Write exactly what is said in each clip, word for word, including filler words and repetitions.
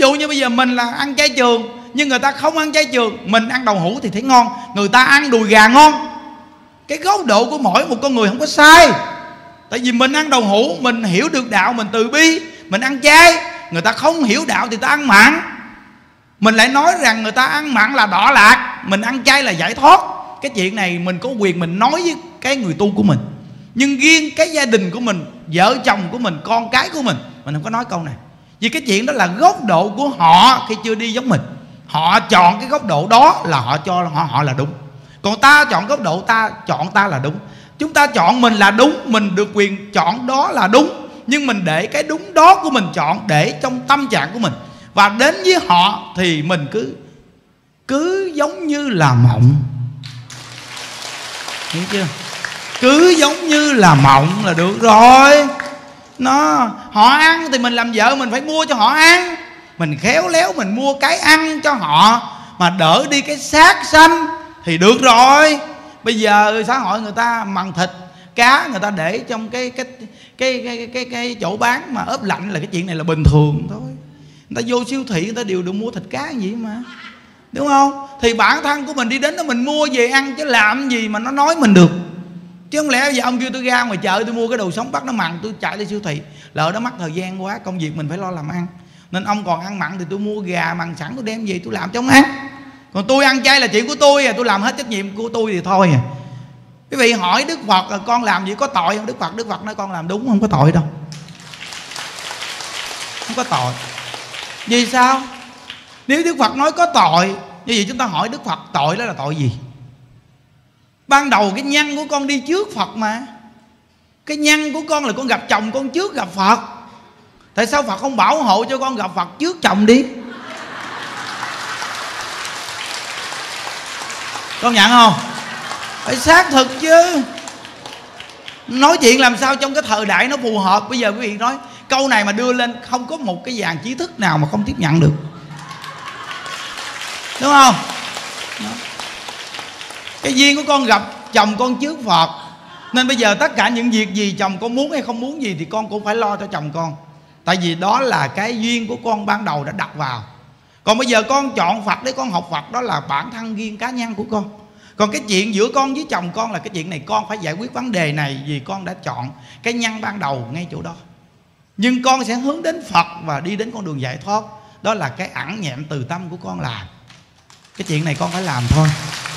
dụ như bây giờ mình là ăn chay trường, nhưng người ta không ăn chay trường, mình ăn đậu hũ thì thấy ngon, người ta ăn đùi gà ngon. Cái góc độ của mỗi một con người không có sai. Tại vì mình ăn đậu hũ, mình hiểu được đạo, mình từ bi, mình ăn chay. Người ta không hiểu đạo thì ta ăn mặn. Mình lại nói rằng người ta ăn mặn là đọa lạc, mình ăn chay là giải thoát. Cái chuyện này mình có quyền mình nói với cái người tu của mình. Nhưng riêng cái gia đình của mình, vợ chồng của mình, con cái của mình, mình không có nói câu này. Vì cái chuyện đó là góc độ của họ khi chưa đi giống mình. Họ chọn cái góc độ đó là họ cho họ, họ là đúng. Còn ta chọn góc độ ta chọn ta là đúng. Chúng ta chọn mình là đúng, mình được quyền chọn đó là đúng. Nhưng mình để cái đúng đó của mình chọn để trong tâm trạng của mình. Và đến với họ thì mình cứ Cứ giống như là mộng. Hiểu chưa? Cứ giống như là mộng là được rồi. Nó họ ăn thì mình làm vợ mình phải mua cho họ ăn. Mình khéo léo mình mua cái ăn cho họ, mà đỡ đi cái xác xanh thì được rồi. Bây giờ xã hội người ta mặn thịt cá, người ta để trong cái cái cái cái cái, cái, cái chỗ bán mà ốp lạnh là cái chuyện này là bình thường thôi. Người ta vô siêu thị người ta đều được mua thịt cá gì mà, đúng không? Thì bản thân của mình đi đến đó mình mua về ăn, chứ làm gì mà nó nói mình được. Chứ không lẽ bây giờ ông kêu tôi ra ngoài chợ tôi mua cái đồ sống bắt nó mặn, tôi chạy đi siêu thị, lỡ đó mất thời gian quá, công việc mình phải lo làm ăn. Nên ông còn ăn mặn thì tôi mua gà mặn sẵn tôi đem về tôi làm cho ông ăn. Còn tôi ăn chay là chuyện của tôi à, tôi làm hết trách nhiệm của tôi thì thôi à. Quý vị hỏi Đức Phật là con làm gì có tội không? Đức Phật Đức Phật nói con làm đúng, không có tội đâu, không có tội. Vì sao? Nếu Đức Phật nói có tội, như vậy chúng ta hỏi Đức Phật tội đó là tội gì? Ban đầu cái nhân của con đi trước Phật mà. Cái nhân của con là con gặp chồng con trước gặp Phật. Tại sao Phật không bảo hộ cho con gặp Phật trước chồng đi? Con nhận không? Phải xác thực chứ. Nói chuyện làm sao trong cái thời đại nó phù hợp. Bây giờ quý vị nói câu này mà đưa lên, không có một cái dàn trí thức nào mà không tiếp nhận được, đúng không? Đó. Cái duyên của con gặp chồng con trước Phật, nên bây giờ tất cả những việc gì chồng con muốn hay không muốn gì thì con cũng phải lo cho chồng con. Tại vì đó là cái duyên của con ban đầu đã đặt vào. Còn bây giờ con chọn Phật để con học Phật, đó là bản thân riêng cá nhân của con. Còn cái chuyện giữa con với chồng con là cái chuyện này con phải giải quyết vấn đề này, vì con đã chọn cái nhân ban đầu ngay chỗ đó. Nhưng con sẽ hướng đến Phật và đi đến con đường giải thoát. Đó là cái ẩn nhẹm từ tâm của con làm. Cái chuyện này con phải làm thôi.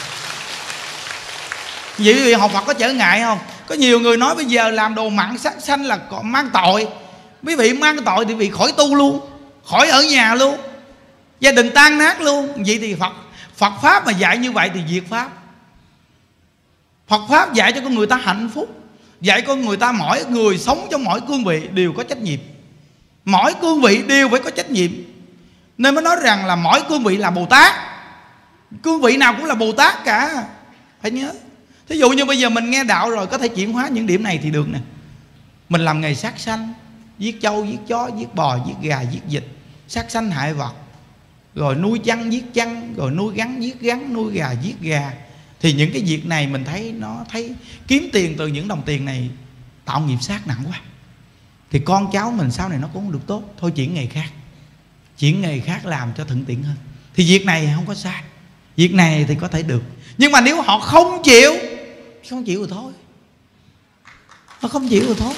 Vậy quý vị học Phật có trở ngại không? Có nhiều người nói bây giờ làm đồ mặn sát sanh là mang tội. Quý vị mang tội thì quý vị khỏi tu luôn, khỏi ở nhà luôn, gia đình tan nát luôn. Vậy thì Phật Phật Pháp mà dạy như vậy thì diệt Pháp. Phật Pháp dạy cho con người ta hạnh phúc, dạy con người ta mỗi người sống trong mỗi cương vị đều có trách nhiệm. Mỗi cương vị đều phải có trách nhiệm. Nên mới nói rằng là mỗi cương vị là Bồ Tát. Cương vị nào cũng là Bồ Tát cả, phải nhớ. Thí dụ như bây giờ mình nghe đạo rồi có thể chuyển hóa những điểm này thì được nè. Mình làm nghề sát sanh, giết trâu, giết chó, giết bò, giết gà, giết vịt, sát sanh hại vật, rồi nuôi chăn, giết chăn, rồi nuôi gắn, giết gắn, nuôi gà, giết gà. Thì những cái việc này mình thấy nó thấy kiếm tiền từ những đồng tiền này tạo nghiệp sát nặng quá. Thì con cháu mình sau này nó cũng không được tốt. Thôi chuyển nghề khác, chuyển nghề khác làm cho thuận tiện hơn. Thì việc này không có sai, việc này thì có thể được. Nhưng mà nếu họ không chịu, không chịu rồi thôi. Nó không chịu rồi thôi.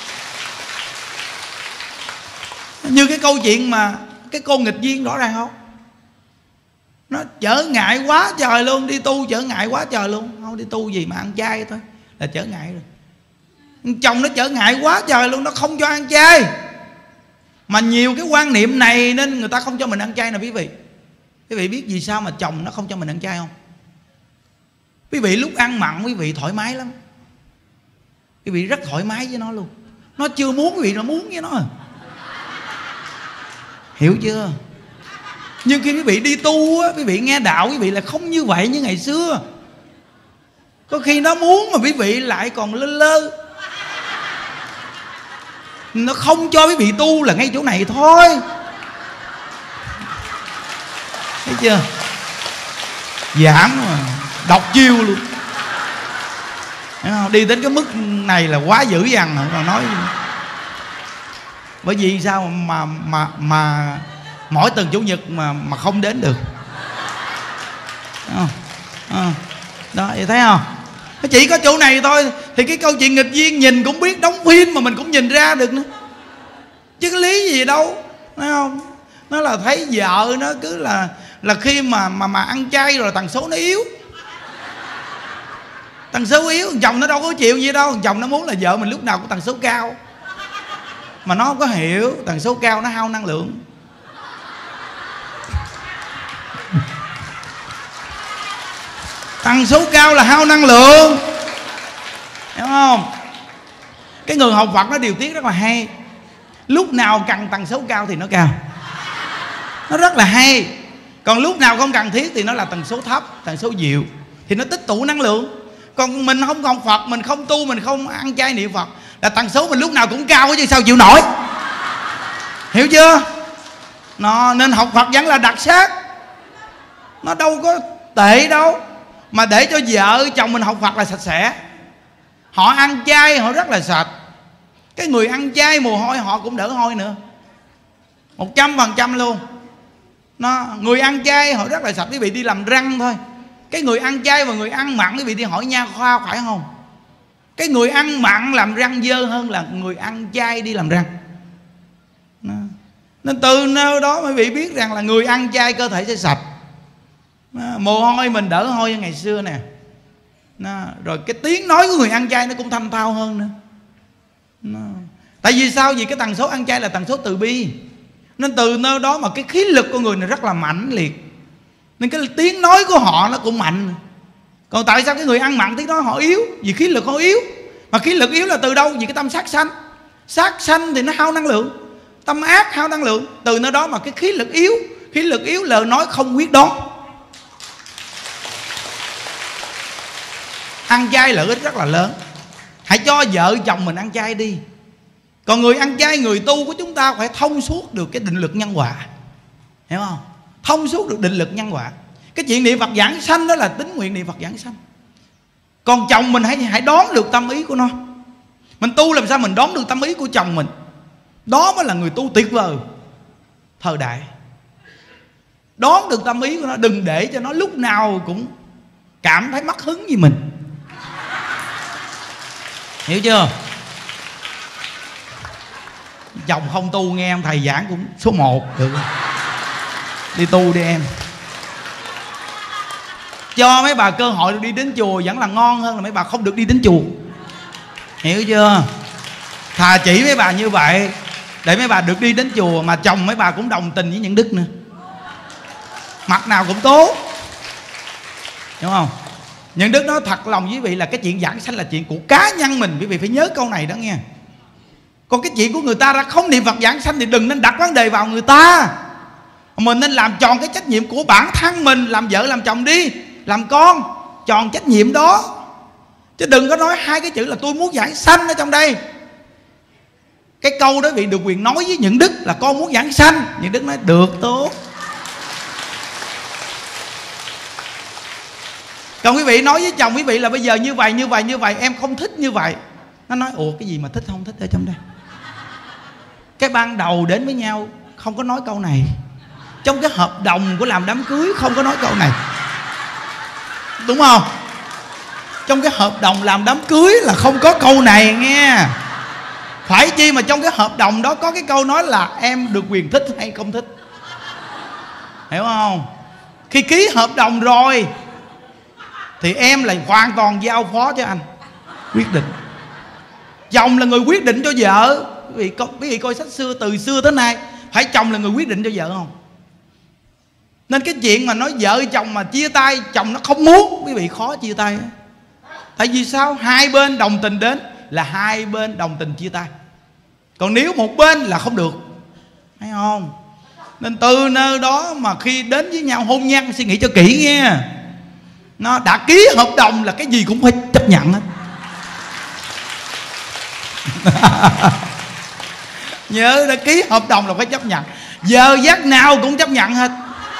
Như cái câu chuyện mà cái cô nghịch duyên rõ ràng không? Nó trở ngại quá trời luôn. Đi tu trở ngại quá trời luôn. Không đi tu gì mà ăn chay thôi là trở ngại rồi. Chồng nó trở ngại quá trời luôn, nó không cho ăn chay. Mà nhiều cái quan niệm này nên người ta không cho mình ăn chay nè quý vị. Quý vị biết vì sao mà chồng nó không cho mình ăn chay không? Quý vị lúc ăn mặn quý vị thoải mái lắm. Quý vị rất thoải mái với nó luôn. Nó chưa muốn quý vị nó muốn với nó. Hiểu chưa? Nhưng khi quý vị đi tu á, quý vị nghe đạo quý vị là không như vậy như ngày xưa. Có khi nó muốn mà quý vị lại còn lơ lơ. Nó không cho quý vị tu là ngay chỗ này thôi. Thấy chưa? Giảm mà đọc chiêu luôn. Thấy không? Đi đến cái mức này là quá dữ dằn rồi còn nói gì. Bởi vì sao mà mà mà mỗi tuần chủ nhật mà mà không đến được. À, à, đó, vậy thấy không? Chỉ có chỗ này thôi. Thì cái câu chuyện nghịch duyên nhìn cũng biết, đóng phim mà mình cũng nhìn ra được nữa, chứ cái lý gì đâu, thấy không? Nó là thấy vợ nó cứ là là khi mà mà mà ăn chay rồi tần số nó yếu, tần số yếu. Chồng nó đâu có chịu gì đâu, chồng nó muốn là vợ mình lúc nào cũng tần số cao, mà nó không có hiểu tần số cao nó hao năng lượng. Tần số cao là hao năng lượng, hiểu không? Cái người học Phật nó điều tiết rất là hay. Lúc nào cần tần số cao thì nó cao, nó rất là hay. Còn lúc nào không cần thiết thì nó là tần số thấp, tần số dịu, thì nó tích tụ năng lượng. Còn mình không học Phật, mình không tu, mình không ăn chay niệm Phật, là tần số mình lúc nào cũng cao chứ sao chịu nổi. Hiểu chưa? Nó nên học Phật vẫn là đặc sắc, nó đâu có tệ đâu. Mà để cho vợ chồng mình học Phật là sạch sẽ. Họ ăn chay họ rất là sạch. Cái người ăn chay mồ hôi họ cũng đỡ hôi nữa, một trăm phần trăm luôn. Nó, người ăn chay họ rất là sạch. Quý vị đi làm răng thôi, cái người ăn chay và người ăn mặn, quý vị đi hỏi nha khoa phải không? Cái người ăn mặn làm răng dơ hơn là người ăn chay đi làm răng. Nó. Nên từ nơi đó quý vị biết rằng là người ăn chay cơ thể sẽ sạch. Nó, mồ hôi mình đỡ hôi như ngày xưa nè. Nó, rồi cái tiếng nói của người ăn chay nó cũng thanh thao hơn nữa. Nó. Tại vì sao? Vì cái tần số ăn chay là tần số từ bi, nên từ nơi đó mà cái khí lực của người này rất là mãnh liệt, nên cái tiếng nói của họ nó cũng mạnh. Còn tại sao cái người ăn mặn tiếng nói họ yếu? Vì khí lực họ yếu. Mà khí lực yếu là từ đâu? Vì cái tâm sát sanh. Sát sanh thì nó hao năng lượng, tâm ác hao năng lượng. Từ nơi đó mà cái khí lực yếu. Khí lực yếu lời nói không quyết đoán. Ăn chay lợi ích rất là lớn. Hãy cho vợ chồng mình ăn chay đi. Còn người ăn chay, người tu của chúng ta phải thông suốt được cái định lực nhân quả, hiểu không? Thông suốt được định lực nhân quả. Cái chuyện niệm Phật giảng sanh đó là tín nguyện niệm Phật giảng sanh. Còn chồng mình hãy hãy đón được tâm ý của nó. Mình tu làm sao mình đón được tâm ý của chồng mình, đó mới là người tu tuyệt vời thời đại. Đón được tâm ý của nó, đừng để cho nó lúc nào cũng cảm thấy mất hứng với mình, hiểu chưa? Chồng không tu nghe em thầy giảng cũng số một được. Đi tu đi em. Cho mấy bà cơ hội được đi đến chùa vẫn là ngon hơn là mấy bà không được đi đến chùa, hiểu chưa? Thà chỉ mấy bà như vậy để mấy bà được đi đến chùa, mà chồng mấy bà cũng đồng tình với những đức nữa, mặt nào cũng tốt, đúng không? Những đức đó thật lòng với quý vị là cái chuyện giảng sanh là chuyện của cá nhân mình. Quý vị phải nhớ câu này đó nghe. Còn cái chuyện của người ta ra không niệm Phật giảng sanh thì đừng nên đặt vấn đề vào người ta. Mình nên làm tròn cái trách nhiệm của bản thân mình. Làm vợ làm chồng đi, làm con, tròn trách nhiệm đó. Chứ đừng có nói hai cái chữ là tôi muốn giảng sanh ở trong đây. Cái câu đó vị được quyền nói với những đức là con muốn giảng sanh. Những đức nói được, tốt. Còn quý vị nói với chồng quý vị là bây giờ như vậy, như vậy, như vậy, em không thích như vậy. Nó nói ủa cái gì mà thích không thích ở trong đây? Cái ban đầu đến với nhau không có nói câu này. Trong cái hợp đồng của làm đám cưới không có nói câu này, đúng không? Trong cái hợp đồng làm đám cưới là không có câu này nghe. Phải chi mà trong cái hợp đồng đó có cái câu nói là em được quyền thích hay không thích, hiểu không? Khi ký hợp đồng rồi thì em là hoàn toàn giao phó cho anh quyết định. Chồng là người quyết định cho vợ. Quý vị, quý vị coi sách xưa từ xưa tới nay, phải chồng là người quyết định cho vợ không? Nên cái chuyện mà nói vợ chồng mà chia tay, chồng nó không muốn, quý vị khó chia tay. Tại vì sao? Hai bên đồng tình đến là hai bên đồng tình chia tay. Còn nếu một bên là không được, thấy không? Nên từ nơi đó mà khi đến với nhau hôn nhân suy nghĩ cho kỹ nghe. Nó đã ký hợp đồng là cái gì cũng phải chấp nhận hết. Nhớ đã ký hợp đồng là phải chấp nhận. Giờ giấc nào cũng chấp nhận hết.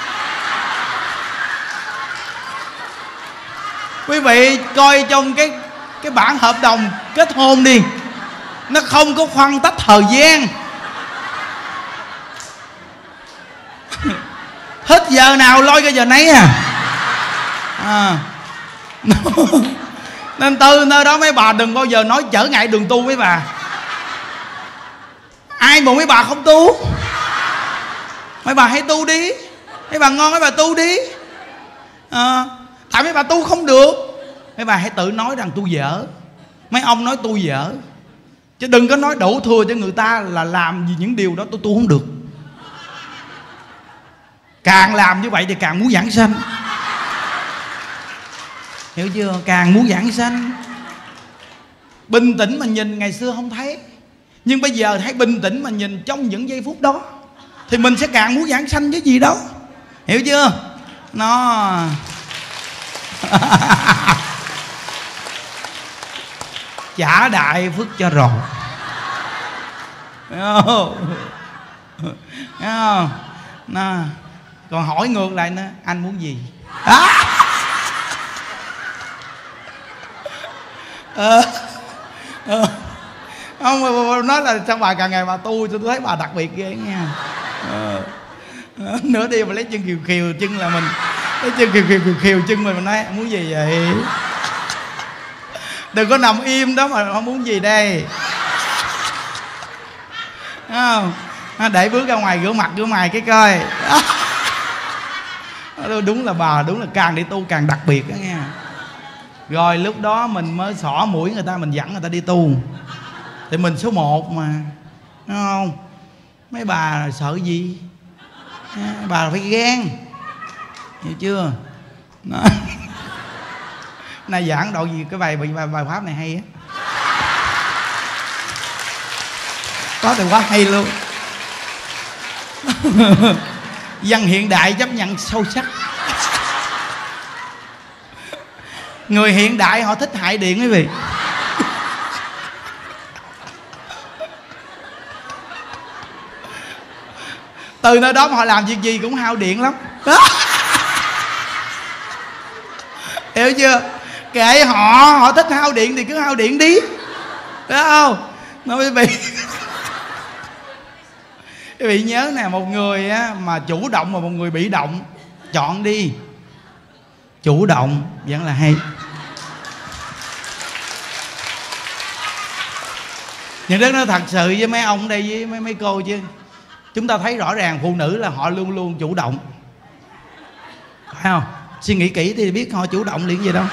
Quý vị coi trong cái cái bản hợp đồng kết hôn đi, nó không có phân tách thời gian. giờ nào lôi cái giờ nấy à, à. Nên từ nơi đó mấy bà đừng bao giờ nói trở ngại đường tu mấy bà. Ai mà mấy bà không tu, mấy bà hãy tu đi, mấy bà ngon mấy bà tu đi, à, tại mấy bà tu không được, mấy bà hãy tự nói rằng tu dở. Mấy ông nói tu dở, chứ đừng có nói đổ thừa cho người ta là làm gì những điều đó tôi tu không được. Càng làm như vậy thì càng muốn giảng sanh, hiểu chưa? Càng muốn giảng sanh. Bình tĩnh mà nhìn ngày xưa không thấy, nhưng bây giờ hãy bình tĩnh mà nhìn trong những giây phút đó, thì mình sẽ càng muốn giảng sanh chứ gì đó, hiểu chưa? Nó trả đại phước cho rồi, thấy không? Thấy không? Nó. Còn hỏi ngược lại nữa, anh muốn gì? À! Ờ. Ờ. Không, nói là sao bà càng ngày bà tu, tôi thấy bà đặc biệt ghê nha. Ờ. Nửa đi mà lấy chân kiều kiều chân là mình, lấy chân kiều kiều kiều, kiều chân mình, mình nói muốn gì vậy? Đừng có nằm im đó mà không muốn gì đây, không? Để bước ra ngoài rửa mặt rửa mày cái coi. Đúng là bà, đúng là càng đi tu càng đặc biệt đó nghe. Rồi lúc đó mình mới xỏ mũi người ta, mình dẫn người ta đi tu, thì mình số một mà, đúng không? Mấy bà sợ gì? Bà phải ghen, hiểu chưa? Đó. Này giảng độ gì cái bài bài, bài pháp này hay á, có thì quá hay luôn. Văn hiện đại chấp nhận sâu sắc. Người hiện đại họ thích hại điện quý vị. Từ nơi đó mà họ làm việc gì cũng hao điện lắm. Hiểu chưa? Kệ họ, họ thích hao điện thì cứ hao điện đi, đúng không? Nó quý vị. Quý vị nhớ nè, một người á, mà chủ động và một người bị động, chọn đi. Chủ động vẫn là hay. Nhưng đó nó thật sự với mấy ông đây, với mấy mấy cô chứ, chúng ta thấy rõ ràng phụ nữ là họ luôn luôn chủ động, phải không? Suy nghĩ kỹ thì biết họ chủ động liền gì đâu.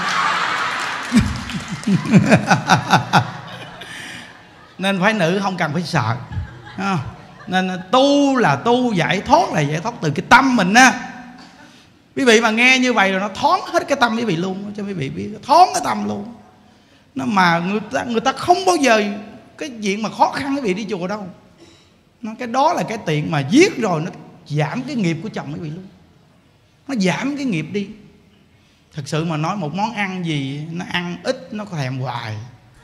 Nên phái nữ không cần phải sợ, không? Nên tu là tu, giải thoát là giải thoát từ cái tâm mình á. Quý vị mà nghe như vậy rồi nó thoáng hết cái tâm quý vị luôn, cho quý vị biết, thoáng cái tâm luôn. Nó mà người ta, người ta không bao giờ cái chuyện mà khó khăn quý vị đi chùa đâu. Nó cái đó là cái tiện mà giết rồi nó giảm cái nghiệp của chồng quý vị luôn. Nó giảm cái nghiệp đi. Thật sự mà nói một món ăn gì nó ăn ít nó có thèm hoài,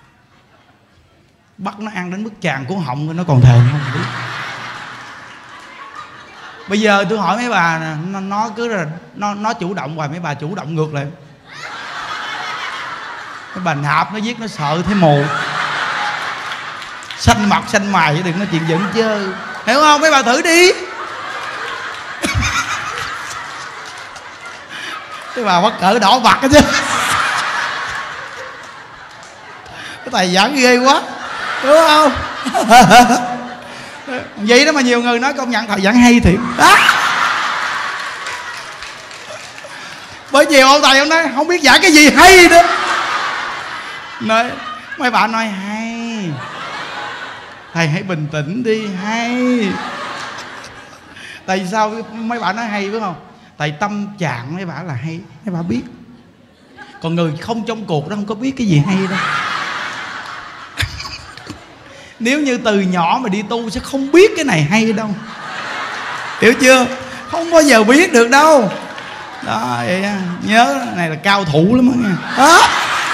bắt nó ăn đến mức tràn cổ họng nó còn thèm không biết. Bây giờ tôi hỏi mấy bà nè, nó, nó cứ là nó, nó chủ động hoài, mấy bà chủ động ngược lại. Mấy bà nạp nó giết nó sợ thấy mù, xanh mặt xanh mày chứ đừng nói chuyện giận chơi, hiểu không? Mấy bà thử đi. Mấy bà bắt cỡ đỏ mặt đó chứ. Cái thầy giảng ghê quá, đúng không? Vậy đó mà nhiều người nói công nhận thầy giảng hay thiệt đó. Bởi vì ông thầy ông nói không biết giảng cái gì hay đó. Nói, mấy bạn nói hay, thầy hãy bình tĩnh đi, hay. Tại sao mấy bạn nói hay biết không? Tại tâm trạng mấy bạn là hay, mấy bạn biết. Còn người không trong cuộc đó không có biết cái gì hay đâu. Nếu như từ nhỏ mà đi tu sẽ không biết cái này hay đâu, hiểu chưa? Không bao giờ biết được đâu. Đó, vậy á. Nhớ này là cao thủ lắm đó nha. Đó.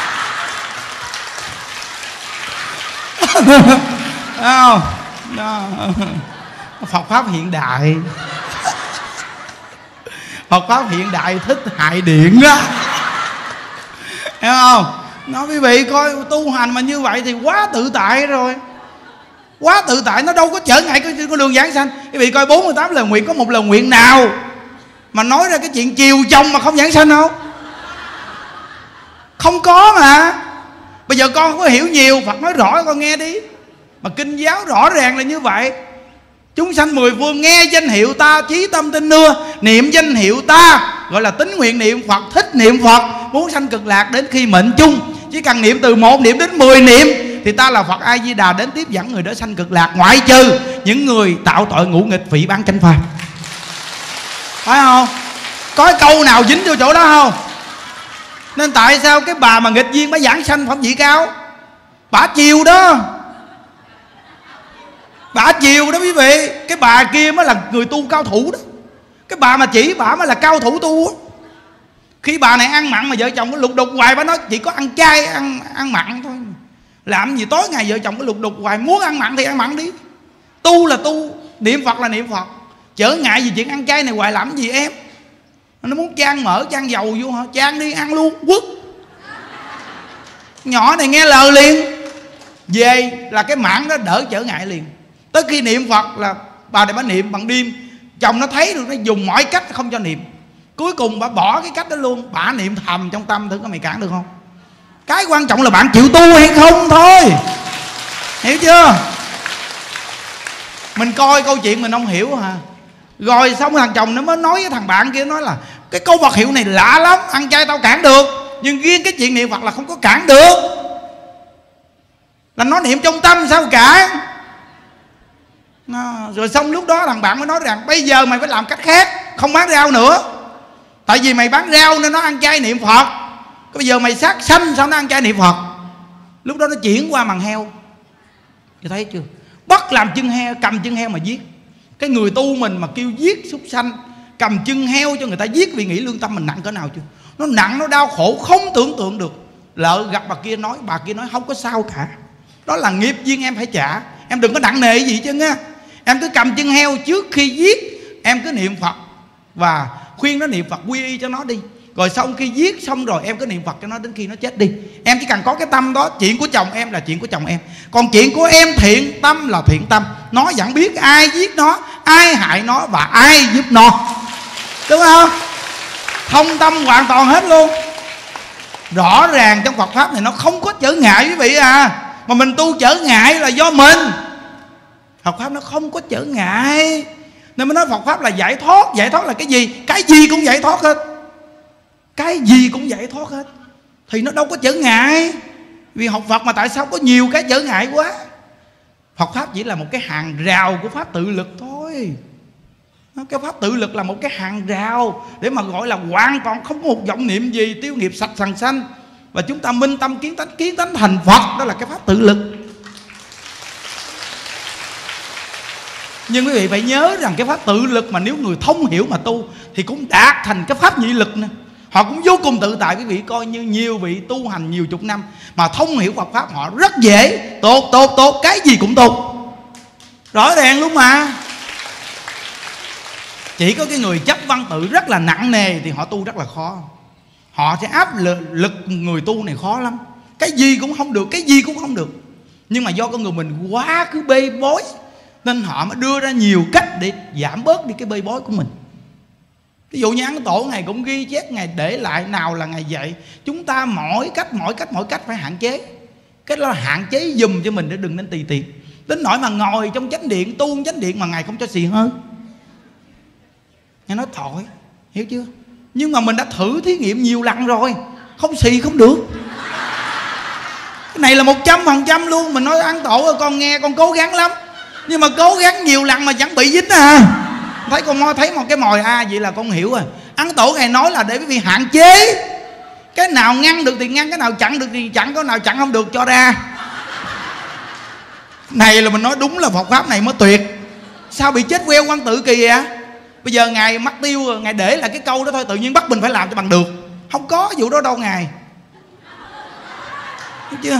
Đó. Đó. Phật Pháp hiện đại. Phật Pháp hiện đại thích hại điện đó, hiểu không? Nói quý vị coi tu hành mà như vậy thì quá tự tại rồi. Quá tự tại, nó đâu có trở ngại cái con đường giảng sanh. Quý vị coi bốn mươi tám lời nguyện, có một lời nguyện nào mà nói ra cái chuyện chiều chồng mà không giảng sanh không? Không có mà. Bây giờ con không có hiểu nhiều, Phật nói rõ con nghe đi. Mà kinh giáo rõ ràng là như vậy. Chúng sanh mười phương nghe danh hiệu ta, chí tâm tin nưa, niệm danh hiệu ta, gọi là tín nguyện niệm Phật, thích niệm Phật, muốn sanh cực lạc đến khi mệnh chung. Chỉ cần niệm từ một niệm đến mười niệm thì ta là Phật A Di Đà đến tiếp dẫn người đó sanh cực lạc, ngoại trừ những người tạo tội ngũ nghịch phỉ báng chánh pháp. Phải không? Có cái câu nào dính vô chỗ đó không? Nên tại sao cái bà mà nghịch duyên bà giảng sanh phẩm vị cao? Bà chiều đó, bà chiều đó quý vị. Cái bà kia mới là người tu cao thủ đó. Cái bà mà chỉ bà mới là cao thủ tu đó. Khi bà này ăn mặn mà vợ chồng có lục đục hoài, bà nói chỉ có ăn chay, ăn ăn mặn thôi. Làm gì tối ngày vợ chồng có lục đục hoài. Muốn ăn mặn thì ăn mặn đi. Tu là tu, niệm Phật là niệm Phật. Chở ngại gì chuyện ăn chay này hoài làm gì em? Nó muốn chan mỡ, chan dầu vô hả? Chan đi ăn luôn, quất. Nhỏ này nghe lời liền. Về là cái mảng đó đỡ trở ngại liền. Tới khi niệm Phật là bà này bà niệm bằng đêm. Chồng nó thấy được, nó dùng mọi cách không cho niệm. Cuối cùng bà bỏ cái cách đó luôn. Bà niệm thầm trong tâm, thử có mày cản được không? Cái quan trọng là bạn chịu tu hay không thôi. Hiểu chưa? Mình coi câu chuyện mình không hiểu hả? Rồi xong thằng chồng nó mới nói với thằng bạn kia, nói là cái câu Phật hiệu này lạ lắm, ăn chay tao cản được, nhưng riêng cái chuyện niệm Phật là không có cản được. Là nó niệm trong tâm sao cản? Nó, rồi xong lúc đó thằng bạn mới nói rằng bây giờ mày phải làm cách khác, không bán rau nữa. Tại vì mày bán rau nên nó ăn chay niệm Phật. Bây giờ mày sát sanh sao nó ăn chay niệm Phật? Lúc đó nó chuyển qua màn heo. Chị thấy chưa? Bắt làm chân heo, cầm chân heo mà giết. Cái người tu mình mà kêu giết súc sanh, cầm chân heo cho người ta giết vì nghĩ lương tâm mình nặng cỡ nào chưa? Nó nặng, nó đau khổ không tưởng tượng được. Lỡ gặp bà kia nói, bà kia nói không có sao cả, đó là nghiệp duyên em phải trả. Em đừng có nặng nề gì chứ nha. Em cứ cầm chân heo, trước khi giết em cứ niệm Phật và khuyên nó niệm Phật quy y cho nó đi. Rồi xong khi giết xong rồi em cứ niệm Phật cho nó đến khi nó chết đi. Em chỉ cần có cái tâm đó. Chuyện của chồng em là chuyện của chồng em, còn chuyện của em thiện tâm là thiện tâm. Nó vẫn biết ai giết nó, ai hại nó và ai giúp nó, đúng không? Thông tâm hoàn toàn hết luôn. Rõ ràng trong Phật Pháp này nó không có trở ngại quý vị à. Mà mình tu trở ngại là do mình. Phật Pháp nó không có trở ngại. Nên mới nói Phật Pháp là giải thoát. Giải thoát là cái gì? Cái gì cũng giải thoát hết. Cái gì cũng giải thoát hết. Thì nó đâu có trở ngại. Vì học Phật mà tại sao có nhiều cái trở ngại quá? Phật Pháp chỉ là một cái hàng rào của Pháp tự lực thôi. Cái Pháp tự lực là một cái hàng rào để mà gọi là hoàn toàn không có một vọng niệm gì, tiêu nghiệp sạch sành sanh, và chúng ta minh tâm kiến tánh, kiến tánh thành Phật. Đó là cái Pháp tự lực. Nhưng quý vị phải nhớ rằng cái Pháp tự lực mà nếu người thông hiểu mà tu thì cũng đạt thành cái Pháp nhị lực nữa. Họ cũng vô cùng tự tại. Quý vị coi như nhiều vị tu hành nhiều chục năm mà thông hiểu Phật Pháp, họ rất dễ. Tốt, tốt, tốt, cái gì cũng tốt. Rõ ràng luôn mà. Chỉ có cái người chấp văn tự rất là nặng nề thì họ tu rất là khó. Họ sẽ áp lực người tu này khó lắm. Cái gì cũng không được, cái gì cũng không được. Nhưng mà do con người mình quá cứ bê bối nên họ mới đưa ra nhiều cách để giảm bớt đi cái bê bối của mình. Ví dụ như Ấn Tổ Ngài cũng ghi chép, Ngài để lại nào là Ngài dạy chúng ta mỗi cách, mỗi cách, mỗi cách phải hạn chế. Cái đó là hạn chế dùm cho mình để đừng nên tùy tiện. Đến nỗi mà ngồi trong chánh điện, tu chánh điện mà Ngài không cho xì hơi. Ngài nói tội, hiểu chưa? Nhưng mà mình đã thử thí nghiệm nhiều lần rồi, không xì không được. Cái này là một trăm phần trăm luôn. Mình nói Ấn Tổ ơi, con nghe con cố gắng lắm, nhưng mà cố gắng nhiều lần mà chẳng bị dính à. Thấy con thấy một cái mồi à, vậy là con hiểu rồi. Ấn Tổ Ngài nói là để quý vị hạn chế. Cái nào ngăn được thì ngăn, cái nào chặn được thì chặn, cái nào chặn không được cho ra. Này là mình nói đúng là Phật Pháp này mới tuyệt. Sao bị chết queo Quan Tự Kỳ vậy? Bây giờ Ngài mắc tiêu rồi, Ngài để là cái câu đó thôi, tự nhiên bắt mình phải làm cho bằng được. Không có vụ đó đâu Ngài. Thấy chưa?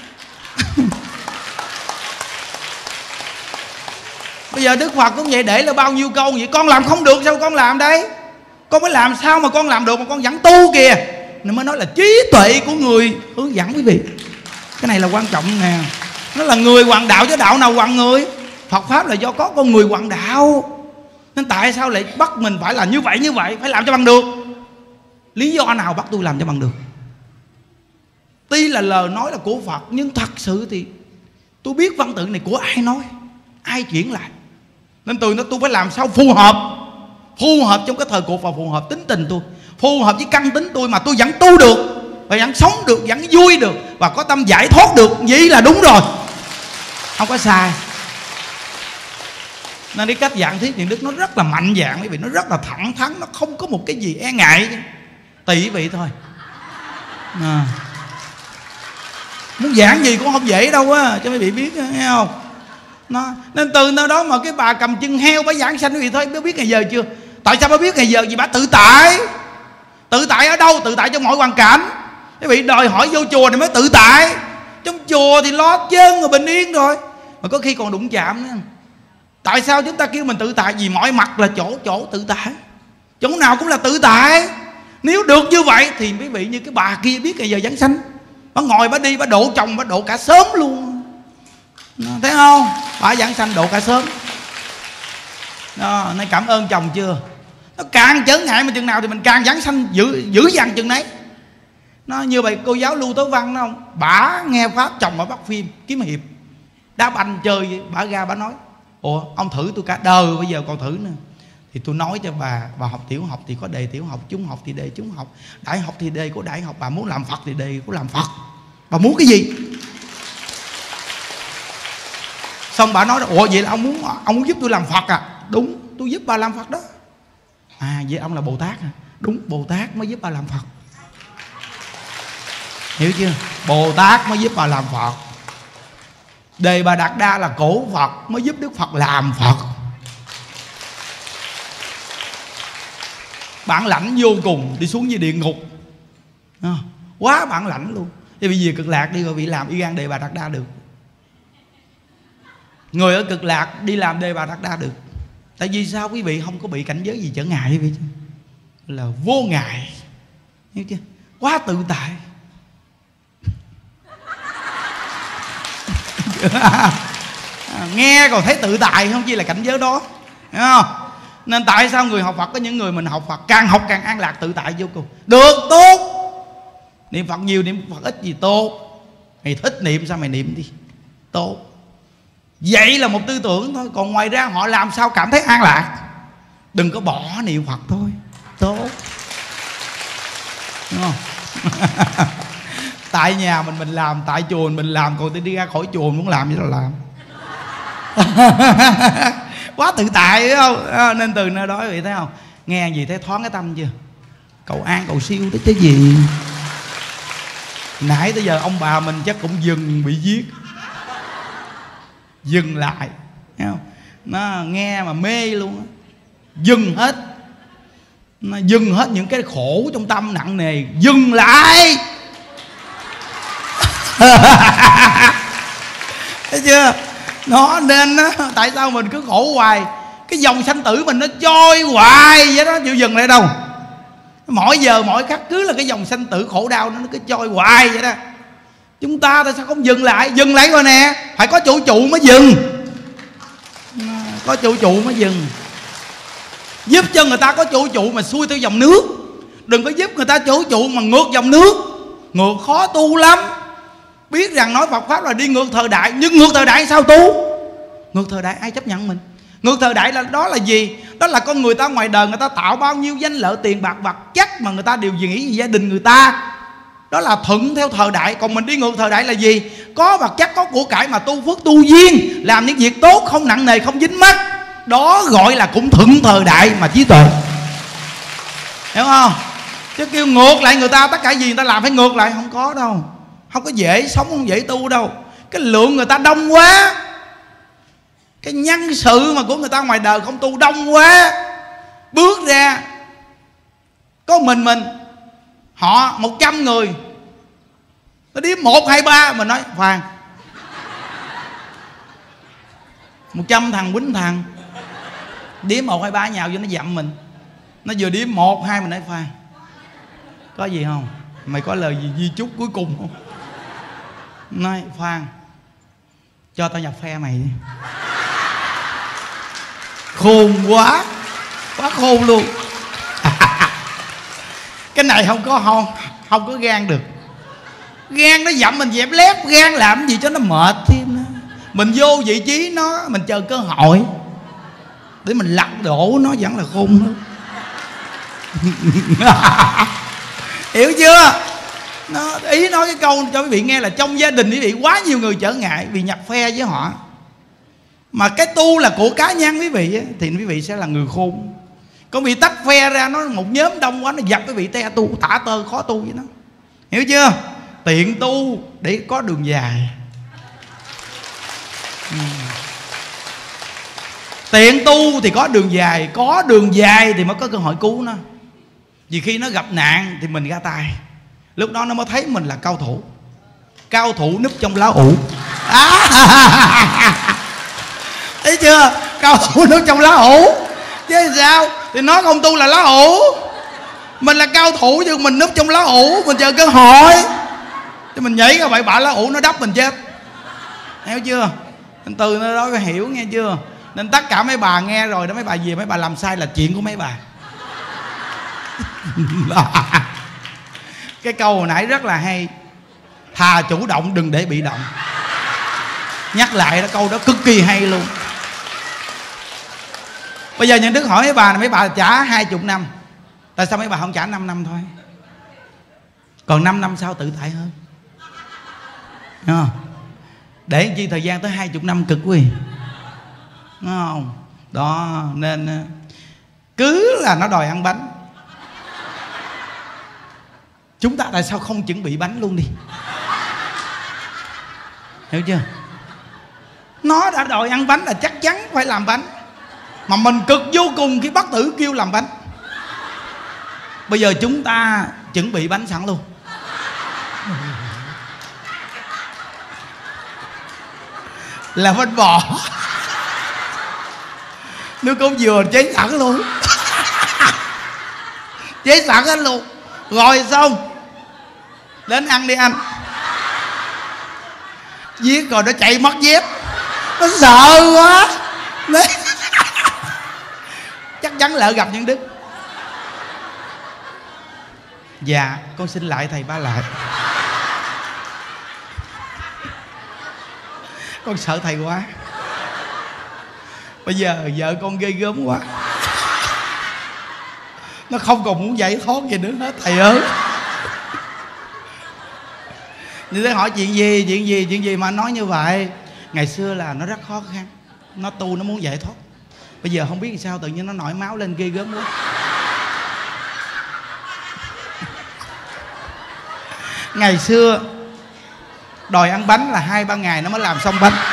Bây giờ Đức Phật cũng vậy, để là bao nhiêu câu vậy. Con làm không được sao con làm đây? Con mới làm sao mà con làm được mà con vẫn tu kìa. Nên mới nói là trí tuệ của người hướng dẫn quý vị. Cái này là quan trọng nè. Nó là người hoàng đạo chứ đạo nào hoàng người. Phật Pháp là do có con người hoàng đạo. Nên tại sao lại bắt mình phải là như vậy như vậy, phải làm cho bằng được? Lý do nào bắt tôi làm cho bằng được? Tuy là lời nói là của Phật, nhưng thật sự thì tôi biết văn tự này của ai nói, ai chuyển lại. Nên từ nó tôi phải làm sao phù hợp, phù hợp trong cái thời cuộc và phù hợp tính tình tôi, phù hợp với căn tính tôi, mà tôi vẫn tu được, và vẫn sống được, vẫn vui được, và có tâm giải thoát được. Vậy là đúng rồi, không có sai. Nên cái cách giảng thuyết Thiện Đức nó rất là mạnh dạn quý vị, nó rất là thẳng thắn, nó không có một cái gì e ngại. Tùy quý vị thôi à. Muốn giảng gì cũng không dễ đâu á, cho quý vị biết, nghe không? Nó, nên từ nơi đó mà cái bà cầm chân heo bà giảng sanh quý vị thôi, bà biết ngày giờ chưa? Tại sao bà biết ngày giờ? Vì bà tự tại. Tự tại ở đâu? Tự tại trong mọi hoàn cảnh. Quý vị đòi hỏi vô chùa này mới tự tại. Trong chùa thì lo chân rồi bình yên rồi, mà có khi còn đụng chạm nữa. Tại sao chúng ta kêu mình tự tại? Vì mọi mặt là chỗ chỗ tự tại, chỗ nào cũng là tự tại. Nếu được như vậy thì quý vị như cái bà kia biết ngày giờ giảng sanh, bà ngồi bà đi bà độ chồng, bà độ cả sớm luôn. Thấy không? Bà giảng sanh độ cả sớm đó. Nên cảm ơn chồng chưa? Nó càng trở ngại mà chừng nào thì mình càng giảng sanh dữ dữ dằn chừng nấy. Nó như vậy cô giáo Lưu Tố Văn đó không? Bả nghe pháp chồng bà bắt phim kiếm hiệp, đá banh chơi, bả ra bả nói: ủa ông thử tôi cả đời bây giờ còn thử nữa. Thì tôi nói cho bà, bà học tiểu học thì có đề tiểu học, trung học thì đề trung học, đại học thì đề của đại học. Bà muốn làm Phật thì đề của làm Phật. Bà muốn cái gì? Xong bà nói: ủa vậy là ông muốn ông muốn giúp tôi làm Phật à? Đúng, tôi giúp bà làm Phật đó. À vậy ông là Bồ Tát à? Đúng, Bồ Tát mới giúp bà làm Phật. Hiểu chưa? Bồ Tát mới giúp bà làm Phật. Đề Bà Đạt Đa là cổ Phật mới giúp Đức Phật làm Phật. Bản lãnh vô cùng, đi xuống như địa ngục à, quá bản lãnh luôn. Thì bây giờ Cực Lạc đi rồi bị làm y gan Đề Bà Đạt Đa được. Người ở Cực Lạc đi làm Đề Bà Đạt Đa được. Tại vì sao quý vị? Không có bị cảnh giới gì trở ngại quý vị, là vô ngại. Hiểu chưa? Quá tự tại. Nghe còn thấy tự tại không chi là cảnh giới đó, hiểu không? Nên tại sao người học Phật, có những người mình học Phật càng học càng an lạc tự tại vô cùng. Được, tốt. Niệm Phật nhiều, niệm Phật ít gì tốt. Mày thích niệm sao mày niệm đi, tốt. Vậy là một tư tưởng thôi. Còn ngoài ra họ làm sao cảm thấy an lạc. Đừng có bỏ niệm Phật thôi, tốt, đúng không? Tại nhà mình mình làm, tại chùa mình làm, còn tôi đi ra khỏi chùa muốn làm gì đó làm. Quá tự tại, phải không? À, nên từ nơi đó quý vị thấy không? Nghe gì thấy thoáng cái tâm chưa? Cầu an cầu siêu tới cái gì. Nãy tới giờ ông bà mình chắc cũng dừng bị giết, dừng lại, thấy không? Nó nghe mà mê luôn, dừng hết. Nó dừng hết những cái khổ trong tâm nặng nề, dừng lại. Thấy chưa? Nó nên á, tại sao mình cứ khổ hoài? Cái dòng sanh tử mình nó trôi hoài vậy đó, chịu dừng lại đâu. Mỗi giờ mỗi khắc cứ là cái dòng sanh tử khổ đau nó cứ trôi hoài vậy đó. Chúng ta tại sao không dừng lại? Dừng lại rồi nè, phải có chủ trụ mới dừng. Có chủ trụ mới dừng. Giúp cho người ta có chủ trụ mà xuôi theo dòng nước. Đừng có giúp người ta chủ trụ mà ngược dòng nước. Ngược khó tu lắm. Biết rằng nói Phật Pháp là đi ngược thời đại, nhưng ngược thời đại sao tu? Ngược thời đại ai chấp nhận mình? Ngược thời đại là đó là gì? Đó là con người ta ngoài đời người ta tạo bao nhiêu danh lợi tiền bạc vật chất mà người ta đều nghĩ về gia đình người ta. Đó là thuận theo thời đại. Còn mình đi ngược thời đại là gì? Có vật chất, có của cải mà tu phước tu duyên, làm những việc tốt không nặng nề, không dính mắc. Đó gọi là cũng thuận thời đại mà trí tuệ. Hiểu không? Chứ kêu ngược lại người ta, tất cả gì người ta làm phải ngược lại, không có đâu. Không có dễ sống, không dễ tu đâu. Cái lượng người ta đông quá, cái nhân sự mà của người ta ngoài đời không tu đông quá. Bước ra có mình mình, họ một trăm người, nó đếm một hai ba, mình nói khoan, một trăm thằng quýnh thằng, đếm một hai ba nhào vô nó dặm mình. Nó vừa đếm một hai mình nói khoan, có gì không? Mày có lời gì di chúc cuối cùng không? Nói khoan, cho tao nhập phe mày đi. Khôn quá. quá khôn luôn. Cái này không có không không có gan được. Gan nó dậm mình dẹp lép, gan làm gì cho nó mệt thêm nữa. Mình vô vị trí nó, mình chờ cơ hội để mình lật đổ nó vẫn là khôn hơn. Hiểu chưa? Nó, ý nói cái câu cho quý vị nghe là trong gia đình quý vị quá nhiều người trở ngại vì nhập phe với họ. Mà cái tu là của cá nhân quý vị á, thì quý vị sẽ là người khôn. Còn bị tách phe ra, nó một nhóm đông quá, nó dập quý vị te tu, thả tơ khó tu với nó. Hiểu chưa? Tiện tu để có đường dài. ừ. Tiện tu thì có đường dài, có đường dài thì mới có cơ hội cứu nó. Vì khi nó gặp nạn thì mình ra tay, lúc đó nó mới thấy mình là cao thủ. Cao thủ núp trong lá ủ. À, thấy chưa? Cao thủ núp trong lá ủ. Chứ sao? Thì nó không tu là lá ủ. Mình là cao thủ chứ mình núp trong lá ủ, mình chờ cơ hội. Chứ mình nhảy ra bậy bạ lá ủ nó đắp mình chết. Hiểu chưa? Nên từ nơi đó có hiểu nghe chưa? Nên tất cả mấy bà nghe rồi đó, mấy bà về mấy bà làm sai là chuyện của mấy bà. Cái câu hồi nãy rất là hay. Thà chủ động đừng để bị động. Nhắc lại đó, câu đó cực kỳ hay luôn. Bây giờ Nhân Đức hỏi mấy bà là mấy bà trả hai mươi năm. Tại sao mấy bà không trả năm năm thôi? Còn năm năm sau tự tại hơn. Đúng không? Để làm chi thời gian tới hai mươi năm cực quý. Đúng không? Đó nên cứ là nó đòi ăn bánh, chúng ta tại sao không chuẩn bị bánh luôn đi? Hiểu chưa? Nó đã đòi ăn bánh là chắc chắn phải làm bánh. Mà mình cực vô cùng khi bắt tử kêu làm bánh. Bây giờ chúng ta chuẩn bị bánh sẵn luôn. Là bánh bò, nước cốt dừa chế sẵn luôn. Chế sẵn hết luôn. Rồi xong đến ăn đi anh. Giết rồi nó chạy mất dép, nó sợ quá. Đấy. Chắc chắn lỡ gặp Nhân Đức. Dạ con xin lại thầy Ba Lại, con sợ thầy quá. Bây giờ vợ con ghê gớm quá, nó không còn muốn giải thoát gì nữa hết thầy ơi. Như thế hỏi chuyện gì, chuyện gì, chuyện gì mà nói như vậy? Ngày xưa là nó rất khó khăn, nó tu nó muốn giải thoát. Bây giờ không biết sao tự nhiên nó nổi máu lên ghê gớm quá. Ngày xưa đòi ăn bánh là hai ba ngày nó mới làm xong bánh.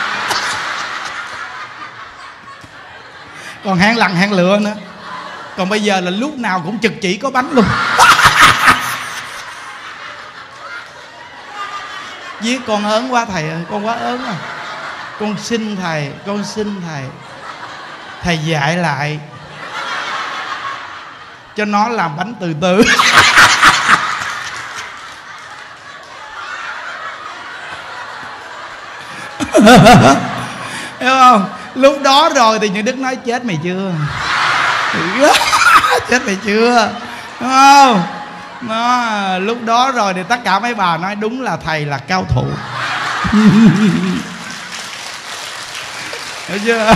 Còn hang lằn hang lựa nữa. Còn bây giờ là lúc nào cũng trực chỉ có bánh luôn. Viết con ớn quá thầy ơi, con quá ớn rồi. Con xin thầy, con xin thầy, thầy dạy lại cho nó làm bánh từ từ. Hiểu không? Lúc đó rồi thì Nhân Đức nói chết mày chưa? Chết mày chưa? Đúng không? Nó, lúc đó rồi thì tất cả mấy bà nói đúng là thầy là cao thủ. Hiểu chưa?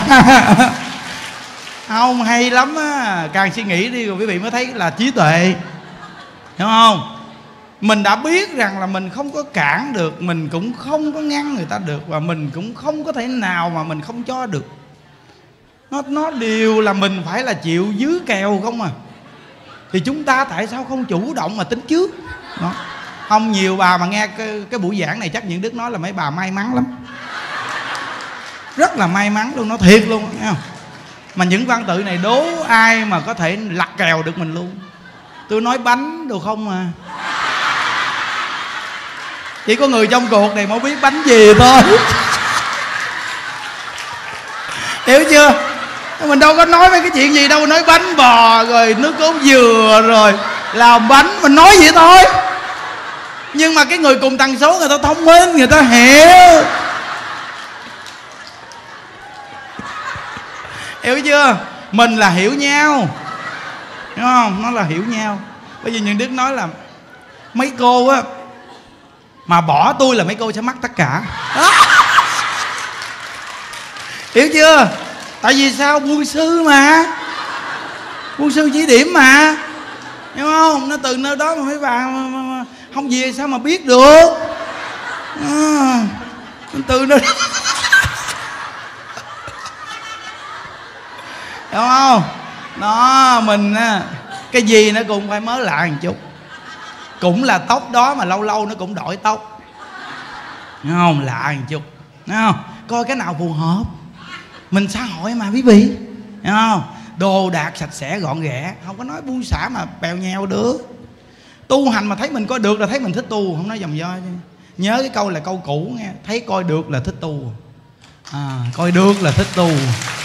Không, hay lắm á. Càng suy nghĩ đi rồi quý vị mới thấy là trí tuệ. Hiểu không? Mình đã biết rằng là mình không có cản được, mình cũng không có ngăn người ta được, và mình cũng không có thể nào mà mình không cho được. Nó, nó đều là mình phải là chịu dưới kèo không à. Thì chúng ta tại sao không chủ động mà tính trước? Đó. Không, nhiều bà mà nghe cái, cái buổi giảng này chắc những Đức nói là mấy bà may mắn lắm. Rất là may mắn luôn, nó thiệt luôn, nghe không? Mà những văn tự này đố ai mà có thể lặt kèo được mình luôn. Tôi nói bánh đồ không à. Chỉ có người trong cuộc này mới biết bánh gì thôi. Hiểu chưa? Mình đâu có nói mấy cái chuyện gì đâu. Nói bánh bò rồi nước cốt dừa rồi làm bánh, mình nói vậy thôi. Nhưng mà cái người cùng tần số người ta thông minh, người ta hiểu. Hiểu chưa? Mình là hiểu nhau. Đúng không? Nó là hiểu nhau. Bởi vì những Đức nói là mấy cô á mà bỏ tôi là mấy cô sẽ mất tất cả. Hiểu chưa? Tại vì sao? Quân sư mà, quân sư chỉ điểm mà, hiểu không? Nó từ nơi đó mà mấy bà mà, mà, mà, không về sao mà biết được à, từ nơi đó. Đúng không? Nó mình á, cái gì nó cũng phải mới lại một chút. Cũng là tóc đó mà lâu lâu nó cũng đổi tóc, đúng không? Lạ một chút, đúng không? Coi cái nào phù hợp. Mình xã hội mà quý vị, hiểu không? Đồ đạc sạch sẽ gọn ghẽ, không có nói buông xả mà bèo nhèo được. Tu hành mà thấy mình coi được là thấy mình thích tu, không nói dòng do chứ. Nhớ cái câu là câu cũ nghe, thấy coi được là thích tu à, coi được là thích tu.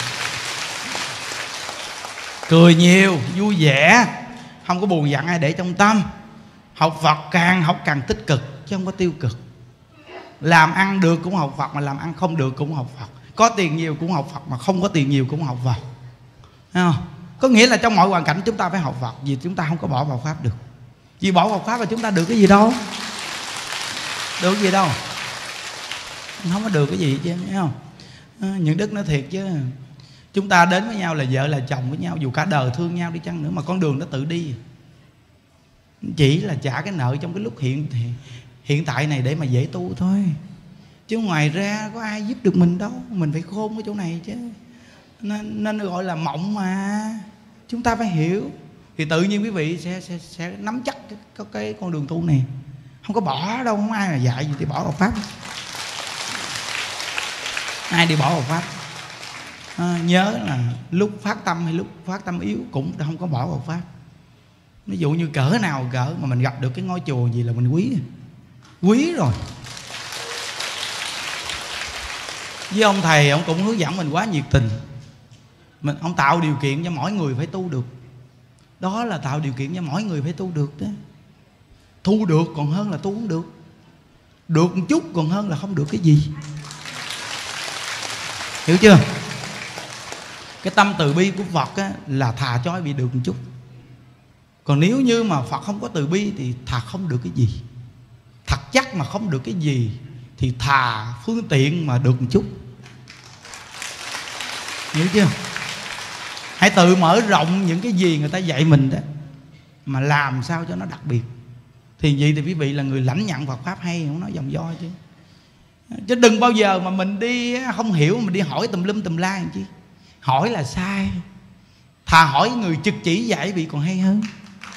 Cười nhiều, vui vẻ, không có buồn giận ai để trong tâm. Học Phật càng học càng tích cực chứ không có tiêu cực. Làm ăn được cũng học Phật, mà làm ăn không được cũng học Phật. Có tiền nhiều cũng học Phật, mà không có tiền nhiều cũng học Phật. Thấy không? Có nghĩa là trong mọi hoàn cảnh chúng ta phải học Phật, vì chúng ta không có bỏ vào Pháp được. Vì bỏ vào Pháp là chúng ta được cái gì đâu. Được cái gì đâu. Không có được cái gì chứ, thấy không? À, những Đức nói thiệt chứ, chúng ta đến với nhau là vợ là chồng với nhau, dù cả đời thương nhau đi chăng nữa, mà con đường nó tự đi. Chỉ là trả cái nợ trong cái lúc hiện hiện tại này để mà dễ tu thôi. Chứ ngoài ra có ai giúp được mình đâu. Mình phải khôn cái chỗ này chứ. Nên, nên gọi là mộng mà. Chúng ta phải hiểu. Thì tự nhiên quý vị sẽ, sẽ, sẽ nắm chắc cái, cái con đường tu này. Không có bỏ đâu. Không ai mà dạy gì thì bỏ vào Pháp. Ai đi bỏ vào Pháp à, nhớ là lúc phát tâm hay lúc phát tâm yếu cũng không có bỏ vào Pháp. Ví dụ như cỡ nào cỡ mà mình gặp được cái ngôi chùa gì là mình quý. Quý rồi. Với ông thầy, ông cũng hướng dẫn mình quá nhiệt tình. Mình, ông tạo điều kiện cho mỗi người phải tu được. Đó là tạo điều kiện cho mỗi người phải tu được đó. Tu được còn hơn là tu không được. Được một chút còn hơn là không được cái gì. Hiểu chưa? Cái tâm từ bi của Phật á, là thà cho bị được một chút. Còn nếu như mà Phật không có từ bi thì thà không được cái gì. Thật chắc mà không được cái gì thì thà phương tiện mà được một chút. Hiểu chưa? Hãy tự mở rộng những cái gì người ta dạy mình đó, mà làm sao cho nó đặc biệt. Thì vậy thì quý vị là người lãnh nhận Phật Pháp hay, không nói dòng do chứ. Chứ đừng bao giờ mà mình đi không hiểu, mình đi hỏi tùm lum tùm la làm chi. Hỏi là sai. Thà hỏi người trực chỉ dạy vị còn hay hơn.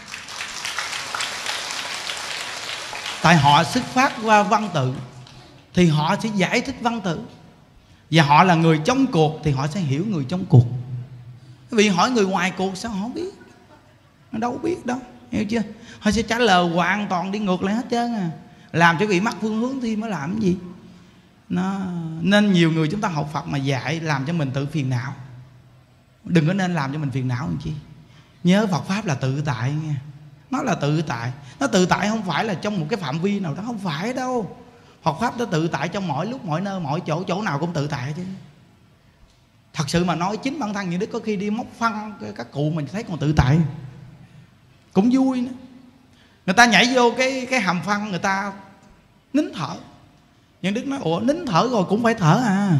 Tại họ xuất phát qua văn tự thì họ sẽ giải thích văn tự. Và họ là người trong cuộc thì họ sẽ hiểu người trong cuộc. Vì hỏi người ngoài cuộc sao họ biết. Nó đâu biết đâu. Hiểu chưa? Họ sẽ trả lời hoàn toàn đi ngược lại hết trơn à. Làm cho vị mắc phương hướng thì mới làm cái gì. Nó... Nên nhiều người chúng ta học Phật mà dạy làm cho mình tự phiền não. Đừng có nên làm cho mình phiền não làm chi. Nhớ Phật Pháp là tự tại nha. Nó là tự tại. Nó tự tại không phải là trong một cái phạm vi nào đó. Không phải đâu. Phật Pháp nó tự tại trong mọi lúc, mọi nơi, mọi chỗ. Chỗ nào cũng tự tại chứ. Thật sự mà nói chính bản thân những đứa có khi đi móc phân các cụ mình thấy còn tự tại. Cũng vui nữa. Người ta nhảy vô cái, cái hầm phân, người ta nín thở. Những Đức nói ủa nín thở rồi cũng phải thở à.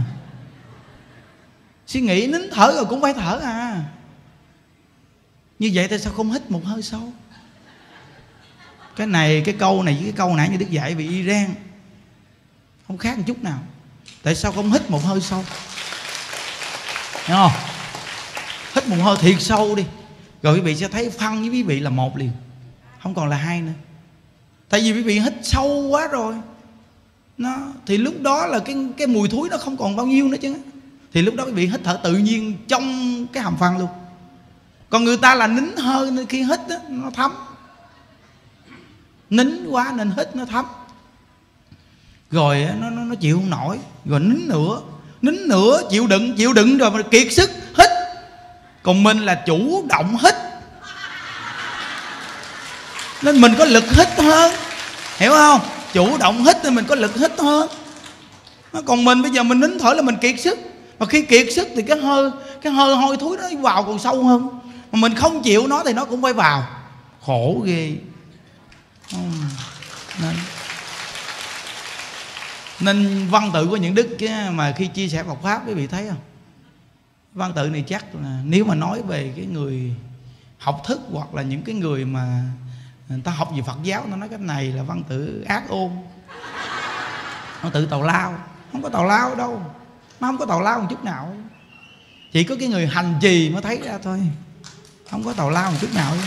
Suy nghĩ nín thở rồi cũng phải thở à. Như vậy tại sao không hít một hơi sâu? Cái này, cái câu này với cái câu nãy như Đức dạy về Iran không khác một chút nào. Tại sao không hít một hơi sâu? Hiểu không? Hít một hơi thiệt sâu đi, rồi quý vị sẽ thấy phân với quý vị là một liền, không còn là hai nữa. Tại vì quý vị hít sâu quá rồi nó, thì lúc đó là cái, cái mùi thúi nó không còn bao nhiêu nữa chứ. Thì lúc đó quý vị hít thở tự nhiên trong cái hầm phân luôn. Còn người ta là nín hơi nên khi hít đó, nó thấm. Nín quá nên hít nó thấm. Rồi nó, nó, nó chịu không nổi. Rồi nín nữa. Nín nữa chịu đựng, chịu đựng rồi mà kiệt sức hít. Còn mình là chủ động hít, nên mình có lực hít hơn. Hiểu không? Chủ động hít nên mình có lực hít hơn. Còn mình bây giờ mình nín thở là mình kiệt sức. Mà khi kiệt sức thì cái hơi Cái hơi hôi thối nó vào còn sâu hơn. mà mình không chịu nó thì nó cũng phải vào. Khổ ghê. Nên, nên văn tự của những đức mà khi chia sẻ Phật pháp quý vị thấy không, văn tự này chắc là nếu mà nói về cái người học thức hoặc là những cái người mà người ta học về Phật giáo, nó nói cái này là văn tự ác ôn, văn tự tào lao. Không có tào lao đâu, nó không có tào lao một chút nào, chỉ có cái người hành trì mới thấy ra thôi, không có tào lao một chút nào.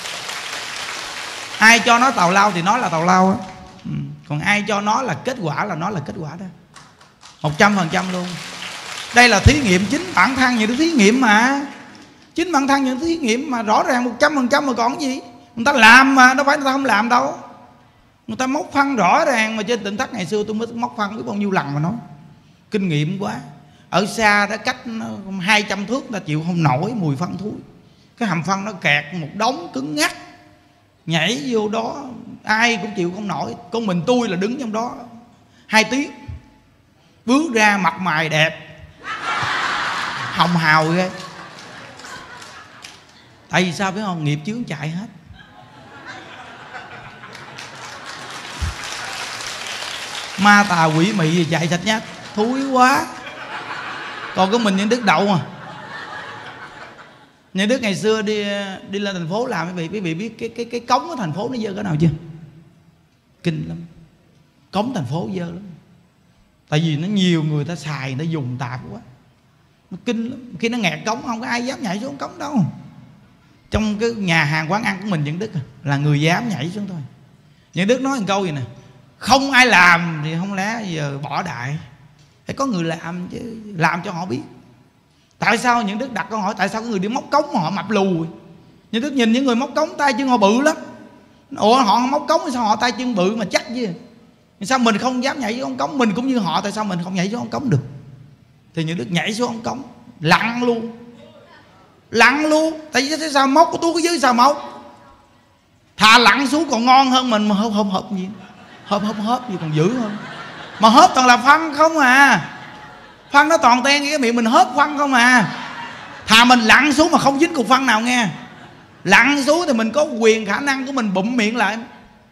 Ai cho nó tào lao thì nó là tào lao á. Ừ. Còn ai cho nó là kết quả là nó là kết quả đó, một trăm phần trăm luôn. Đây là thí nghiệm chính bản thân những thí nghiệm mà, chính bản thân những thí nghiệm mà rõ ràng một trăm phần trăm mà còn gì. Người ta làm mà, đâu phải người ta không làm đâu. Người ta móc phân rõ ràng mà. Trên Tỉnh Thất ngày xưa tôi mới móc phân biết bao nhiêu lần mà nói, kinh nghiệm quá. Ở xa đó cách hai trăm thước ta chịu không nổi mùi phân thúi. Cái hầm phân nó kẹt một đống cứng ngắc, nhảy vô đó ai cũng chịu không nổi. Con mình tôi là đứng trong đó hai tiếng, bước ra mặt mày đẹp, hồng hào ghê. Tại vì sao biết không? Nghiệp chướng chạy hết. Ma tà quỷ mị gì chạy sạch nhát, thúi quá. Còn có mình những đức đậu mà. Những đức ngày xưa đi đi lên thành phố làm, quý vị quý vị biết cái cái cái cống ở thành phố nó dơ cái nào chưa? Kinh lắm. Cống thành phố dơ lắm. Tại vì nó nhiều người ta xài, nó dùng tạp quá, nó kinh lắm. Khi nó nghẹt cống không có ai dám nhảy xuống cống đâu. Trong cái nhà hàng quán ăn của mình những đức là người dám nhảy xuống thôi. Những đức nói một câu gì nè: không ai làm thì không lẽ giờ bỏ đại, phải có người làm chứ, làm cho họ biết. Tại sao những đức đặt câu hỏi tại sao có người đi móc cống mà họ mập lù? Những đức nhìn những người móc cống tay chân họ bự lắm. Ủa họ không móc cống thì sao họ tay chân bự mà chắc chứ? Sao mình không dám nhảy xuống ống cống? Mình cũng như họ, tại sao mình không nhảy xuống ống cống được? Thì những đức nhảy xuống ống cống lặn luôn, lặn luôn. Tại vì sao móc của tôi có dưới sao móc? Thà lặn xuống còn ngon hơn mình mà hớp hớp hớp gì, hớp hớp hớp gì còn dữ hơn. Mà hớp toàn là phân không à, phân nó toàn ten cái miệng mình hớp phân không à. Thà mình lặn xuống mà không dính cục phân nào nghe. Lặn xuống thì mình có quyền khả năng của mình bụm miệng lại.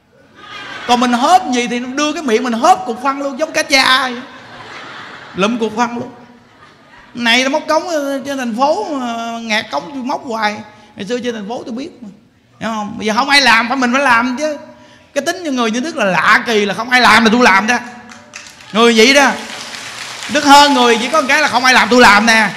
Còn mình hớp gì thì đưa cái miệng mình hớp cục phân luôn, giống cá cha vậy, lụm cục phân luôn. Này là móc cống trên thành phố, ngạt cống tôi móc hoài. Ngày xưa trên thành phố tôi biết mà, hiểu không? Bây giờ không ai làm phải mình phải làm chứ. Cái tính như người như Đức là lạ kỳ, là không ai làm mà tôi làm đó. Người vậy đó Đức hơn người chỉ có một cái là không ai làm tôi làm nè.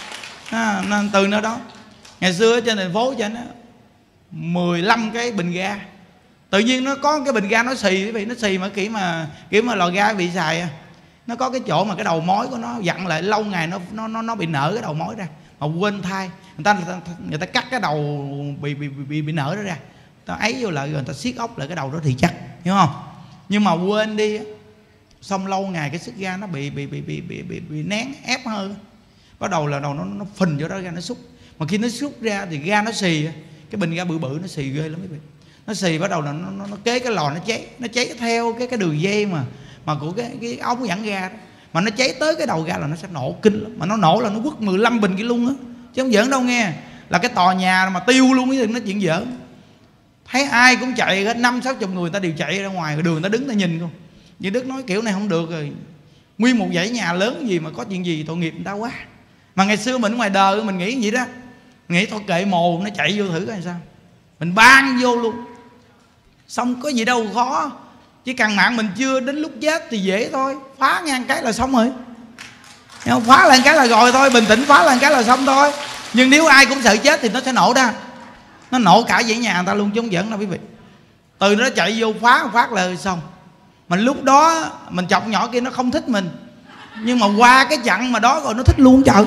À, nên từ nơi đó ngày xưa ở trên thành phố cho nó mười lăm cái bình ga. Tự nhiên nó có cái bình ga nó xì, vì nó xì mà kiểu mà kiểu mà lò ga bị xài, nó có cái chỗ mà cái đầu mối của nó dặn lại lâu ngày nó nó nó nó bị nở cái đầu mối ra, mà quên thay người ta, người ta người ta cắt cái đầu bị bị bị, bị nở đó ra, ta ấy vô lại rồi người ta siết ốc lại cái đầu đó thì chắc, hiểu không? Nhưng mà quên đi, xong lâu ngày cái sức ga nó bị bị bị bị bị bị, bị nén ép hơn, bắt đầu là đầu nó nó phình vô đó ra nó xúc, mà khi nó xúc ra thì ga nó xì, cái bình ga bự bự nó xì ghê lắm mấy vị. Nó xì bắt đầu là nó, nó, nó kế cái lò nó cháy, nó cháy theo cái cái đường dây mà mà của cái cái ống dẫn ga đó, mà nó cháy tới cái đầu ga là nó sẽ nổ kinh lắm, mà nó nổ là nó quất mười lăm bình kia luôn á, chứ không giỡn đâu nghe, là cái tòa nhà mà tiêu luôn, chứ nó chuyện giỡn. Thấy ai cũng chạy hết, năm sáu chục người, người ta đều chạy ra ngoài đường, người ta đứng ta nhìn không. Như Đức nói kiểu này không được rồi, nguyên một dãy nhà lớn gì mà có chuyện gì tội nghiệp người ta quá. Mà ngày xưa mình ngoài đời mình nghĩ vậy đó, nghĩ thôi kệ mồ nó chạy vô thử coi sao, mình ban vô luôn, xong có gì đâu khó, chỉ cần mạng mình chưa đến lúc chết thì dễ thôi, phá ngang cái là xong rồi, không? Phá lên cái là rồi thôi, bình tĩnh phá lên cái là xong thôi. Nhưng nếu ai cũng sợ chết thì nó sẽ nổ ra, nó nổ cả dãy nhà người ta luôn chứ không giỡn đâu quý vị. Từ nó chạy vô phá phát là xong. Mà lúc đó mình chọc nhỏ kia nó không thích mình, nhưng mà qua cái chặng mà đó rồi nó thích luôn trời,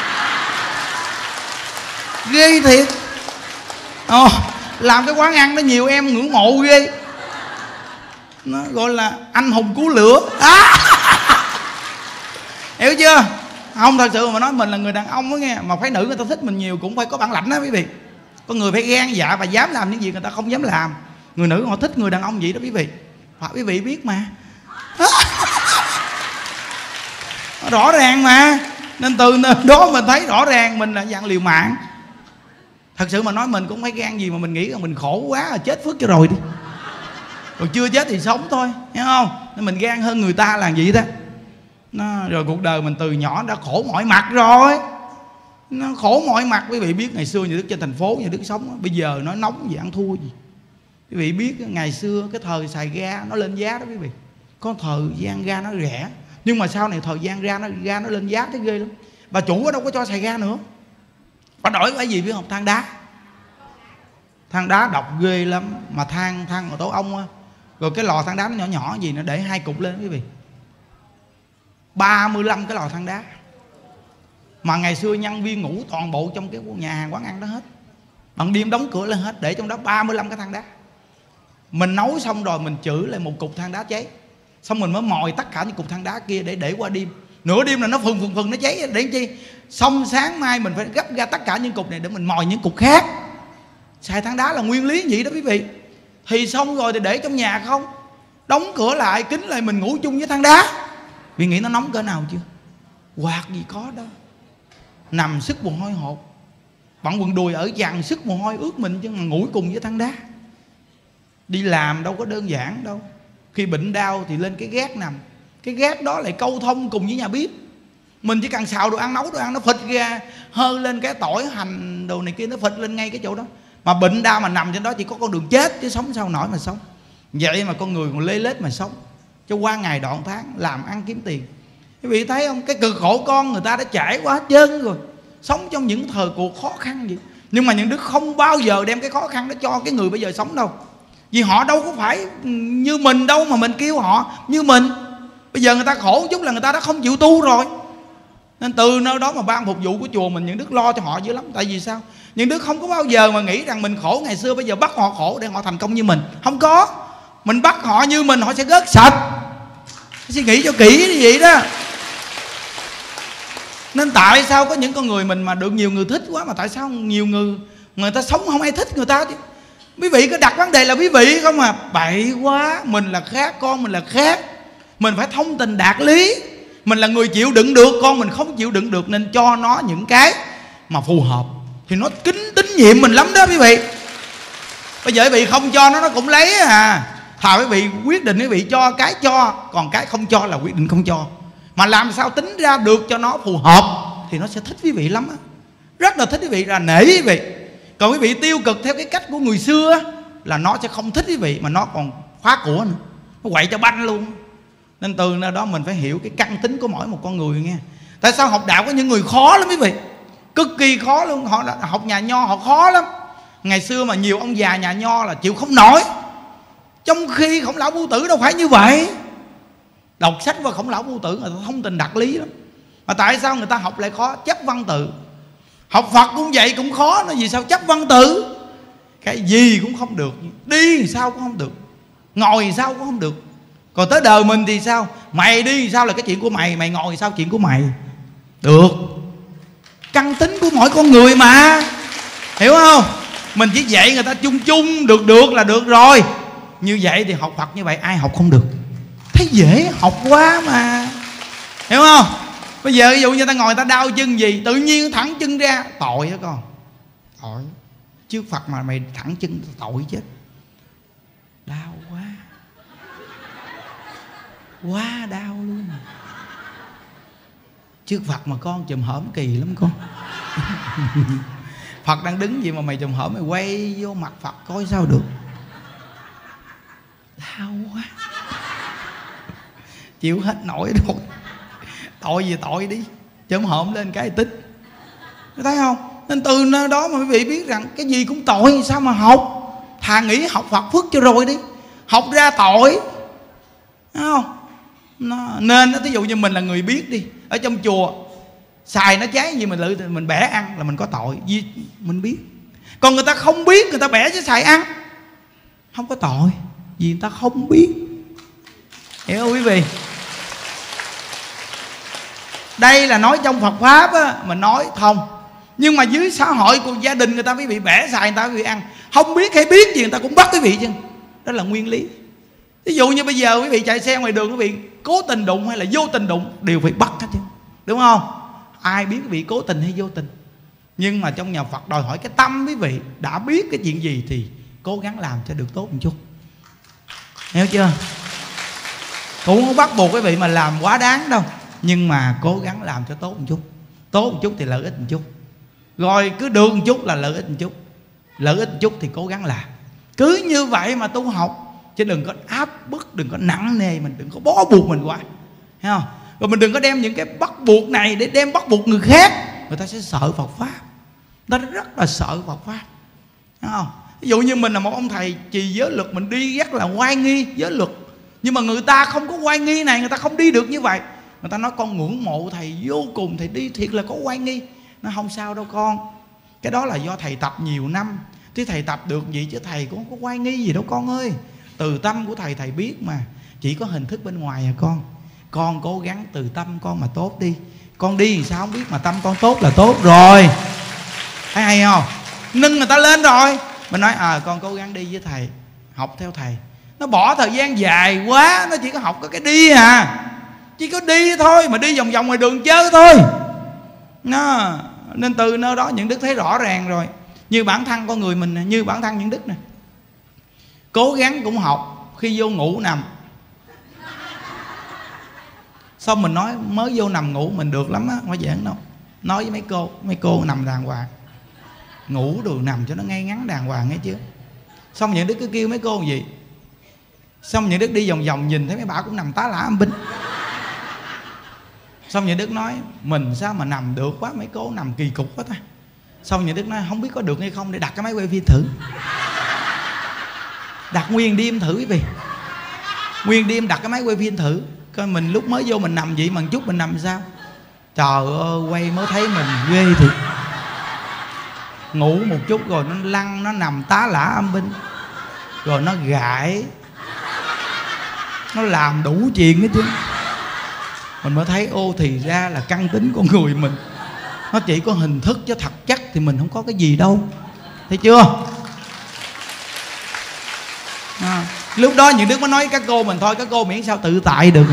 ghê thiệt. Ồ, làm cái quán ăn nó nhiều em ngưỡng mộ ghê, nó gọi là anh hùng cứu lửa à. Hiểu chưa? Không, thật sự mà nói mình là người đàn ông đó nghe, mà phái nữ người ta thích mình nhiều cũng phải có bản lãnh đó quý vị. Có người phải gan dạ và dám làm những gì người ta không dám làm. Người nữ họ thích người đàn ông vậy đó quý vị, hoặc quý vị biết mà. Rõ ràng mà. Nên từ đó mình thấy rõ ràng mình là dạng liều mạng. Thật sự mà nói mình cũng phải gan gì mà mình nghĩ rằng mình khổ quá rồi chết phước cho rồi đi, còn chưa chết thì sống thôi, hiểu không? Nên mình gan hơn người ta là gì đó. Nó, rồi cuộc đời mình từ nhỏ đã khổ mọi mặt rồi, nó khổ mọi mặt. Quý vị biết ngày xưa nhà Đức trên thành phố nhà Đức sống, bây giờ nó nóng gì ăn thua gì. Quý vị biết ngày xưa cái thời xài ga nó lên giá đó quý vị, có thời gian ga nó rẻ, nhưng mà sau này thời gian ra nó ga nó lên giá thấy ghê lắm. Bà chủ ở đâu có cho xài ga nữa, bà đổi cái gì biết không? Than đá. Than đá độc ghê lắm, mà than than ở tổ ong á, rồi cái lò than đá nó nhỏ nhỏ gì nó để hai cục lên quý vị, ba mươi lăm cái lò than đá. Mà ngày xưa nhân viên ngủ toàn bộ trong cái nhà hàng quán ăn đó hết, bằng đêm đóng cửa lên hết, để trong đó ba mươi lăm cái than đá. Mình nấu xong rồi mình chữ lại một cục than đá cháy, xong mình mới mồi tất cả những cục than đá kia để để qua đêm. Nửa đêm là nó phừng phừng phừng nó cháy để làm chi? Xong sáng mai mình phải gấp ra tất cả những cục này để mình mồi những cục khác. Xài than đá là nguyên lý vậy đó quý vị. Thì xong rồi thì để trong nhà không, đóng cửa lại kín lại, mình ngủ chung với than đá. Vì nghĩ nó nóng cỡ nào chưa? Quạt gì có đâu, nằm sức mồ hôi hột, bận quần đùi ở dằn sức mồ hôi ướt mình chứ mà ngủ cùng với than đá. Đi làm đâu có đơn giản đâu. Khi bệnh đau thì lên cái gác nằm, cái gác đó lại câu thông cùng với nhà bếp. Mình chỉ cần xào đồ ăn, nấu đồ ăn, nó phịch ra hơi lên cái tỏi hành đồ này kia, nó phịch lên ngay cái chỗ đó. Mà bệnh đau mà nằm trên đó chỉ có con đường chết, chứ sống sao nổi mà sống. Vậy mà con người còn lê lết mà sống, cho qua ngày đoạn tháng làm ăn kiếm tiền. Quý vị thấy không, cái cực khổ con người ta đã trải qua hết trơn rồi, sống trong những thời cuộc khó khăn vậy. Nhưng mà những đứa không bao giờ đem cái khó khăn đó cho cái người bây giờ sống đâu. Vì họ đâu có phải như mình đâu mà mình kêu họ như mình. Bây giờ người ta khổ một chút là người ta đã không chịu tu rồi. Nên từ nơi đó mà ban phục vụ của chùa mình, những đứa lo cho họ dữ lắm. Tại vì sao? Những đứa không có bao giờ mà nghĩ rằng mình khổ ngày xưa bây giờ bắt họ khổ để họ thành công như mình. Không có. Mình bắt họ như mình họ sẽ gớt sạch. Suy nghĩ cho kỹ như vậy đó. Nên tại sao có những con người mình mà được nhiều người thích quá, mà tại sao nhiều người người ta sống không ai thích người ta chứ? Quý vị cứ đặt vấn đề là quý vị không à. Bậy quá, mình là khác, con mình là khác. Mình phải thông tình đạt lý. Mình là người chịu đựng được, con mình không chịu đựng được, nên cho nó những cái mà phù hợp. Thì nó kính tín nhiệm mình lắm đó quý vị. Bây giờ quý vị không cho nó, nó cũng lấy à. Thà quý vị quyết định quý vị cho cái cho, còn cái không cho là quyết định không cho. Mà làm sao tính ra được cho nó phù hợp thì nó sẽ thích quý vị lắm á. Rất là thích quý vị, là nể quý vị. Còn quý vị tiêu cực theo cái cách của người xưa là nó sẽ không thích quý vị, mà nó còn khóa của nữa, nó quậy cho banh luôn. Nên từ nơi đó mình phải hiểu cái căn tính của mỗi một con người nghe. Tại sao học đạo có những người khó lắm quý vị, cực kỳ khó luôn. Họ học nhà nho họ khó lắm. Ngày xưa mà nhiều ông già nhà nho là chịu không nổi. Trong khi Khổng Lão Phu Tử đâu phải như vậy. Đọc sách qua Khổng Lão Phu Tử người ta thông tình đạt lý lắm. Mà tại sao người ta học lại khó? Chấp văn tự. Học Phật cũng vậy, cũng khó. Nó vì sao? Chấp văn tự. Cái gì cũng không được, đi thì sao cũng không được, ngồi thì sao cũng không được. Còn tới đời mình thì sao? Mày đi thì sao là cái chuyện của mày, mày ngồi thì sao chuyện của mày. Được. Căn tính của mỗi con người mà, hiểu không? Mình chỉ dạy người ta chung chung được được là được rồi. Như vậy thì học Phật như vậy ai học không được? Thấy dễ học quá mà, hiểu không? Bây giờ ví dụ như ta ngồi ta đau chân gì, tự nhiên thẳng chân ra, tội hả con? Tội. Trước Phật mà mày thẳng chân tội chết. Đau quá, quá đau luôn. Trước Phật mà con chùm hổm kỳ lắm con. Phật đang đứng gì mà mày chùm hổm, mày quay vô mặt Phật coi sao được. Đau quá, chịu hết nổi rồi. Tội gì tội đi, chùm hổm lên cái tích. Thấy không? Nên từ nơi đó mà quý vị biết rằng cái gì cũng tội, sao mà học. Thà nghĩ học Phật phước cho rồi đi, học ra tội, thấy không? Nó, nên ví dụ như mình là người biết đi, ở trong chùa xài nó cháy gì mình lự mình bẻ ăn là mình có tội, vì mình biết. Còn người ta không biết, người ta bẻ chứ xài ăn không có tội, vì người ta không biết. Hiểu không quý vị? Đây là nói trong Phật Pháp á, mình nói thông. Nhưng mà dưới xã hội của gia đình người ta quý vị bẻ xài, người ta quý vị ăn. Không biết hay biết gì người ta cũng bắt quý vị chứ. Đó là nguyên lý. Ví dụ như bây giờ quý vị chạy xe ngoài đường, quý vị cố tình đụng hay là vô tình đụng đều phải bắt hết chứ, đúng không? Ai biết quý vị cố tình hay vô tình? Nhưng mà trong nhà Phật đòi hỏi cái tâm quý vị. Đã biết cái chuyện gì thì cố gắng làm cho được tốt một chút, hiểu chưa? Cũng không bắt buộc quý vị mà làm quá đáng đâu, nhưng mà cố gắng làm cho tốt một chút. Tốt một chút thì lợi ích một chút, rồi cứ được một chút là lợi ích một chút. Lợi ích một chút thì cố gắng làm. Cứ như vậy mà tu học, chứ đừng có áp bức, đừng có nặng nề mình, đừng có bó buộc mình quá, thấy không? Rồi mình đừng có đem những cái bắt buộc này để đem bắt buộc người khác. Người ta sẽ sợ Phật Pháp, người ta rất là sợ Phật Pháp, thấy không? Ví dụ như mình là một ông thầy trì giới luật, mình đi rất là oai nghi giới luật, nhưng mà người ta không có oai nghi này, người ta không đi được như vậy. Người ta nói con ngưỡng mộ thầy vô cùng, thầy đi thiệt là có oai nghi. Nó không sao đâu con, cái đó là do thầy tập nhiều năm, chứ thầy tập được gì chứ thầy cũng không có oai nghi gì đâu con ơi. Từ tâm của thầy, thầy biết mà, chỉ có hình thức bên ngoài à con. Con cố gắng từ tâm con mà tốt đi. Con đi thì sao không biết, mà tâm con tốt là tốt rồi. Thấy hay không? Nâng người ta lên rồi, mình nói à con cố gắng đi với thầy, học theo thầy. Nó bỏ thời gian dài quá, nó chỉ có học có cái đi à, chỉ có đi thôi, mà đi vòng vòng ngoài đường chơi thôi. Nó nên từ nơi đó những đức thấy rõ ràng rồi. Như bản thân con người mình nè, như bản thân những đức nè, cố gắng cũng học, khi vô ngủ nằm. Xong mình nói mới vô nằm ngủ mình được lắm á, không phải giỡn đâu. Nói với mấy cô, mấy cô nằm đàng hoàng, ngủ rồi nằm cho nó ngay ngắn đàng hoàng nghe chứ. Xong những đức cứ kêu mấy cô gì, xong những đức đi vòng vòng nhìn thấy mấy bà cũng nằm tá lả âm binh. Xong những đức nói mình sao mà nằm được quá, mấy cô nằm kỳ cục quá ta. Xong những đức nói không biết có được hay không, để đặt cái máy quay phim thử. Đặt nguyên đêm thử quý vị, nguyên đêm đặt cái máy quay phim thử, coi mình lúc mới vô mình nằm vậy mà chút mình nằm sao. Trời ơi, quay mới thấy mình ghê thiệt. Ngủ một chút rồi nó lăn, nó nằm tá lả âm binh, rồi nó gãi, nó làm đủ chuyện hết chứ. Mình mới thấy ô thì ra là căn tính con người mình, nó chỉ có hình thức chứ thật chất thì mình không có cái gì đâu. Thấy chưa? À, lúc đó những đứa mới nói các cô mình thôi, các cô miễn sao tự tại được.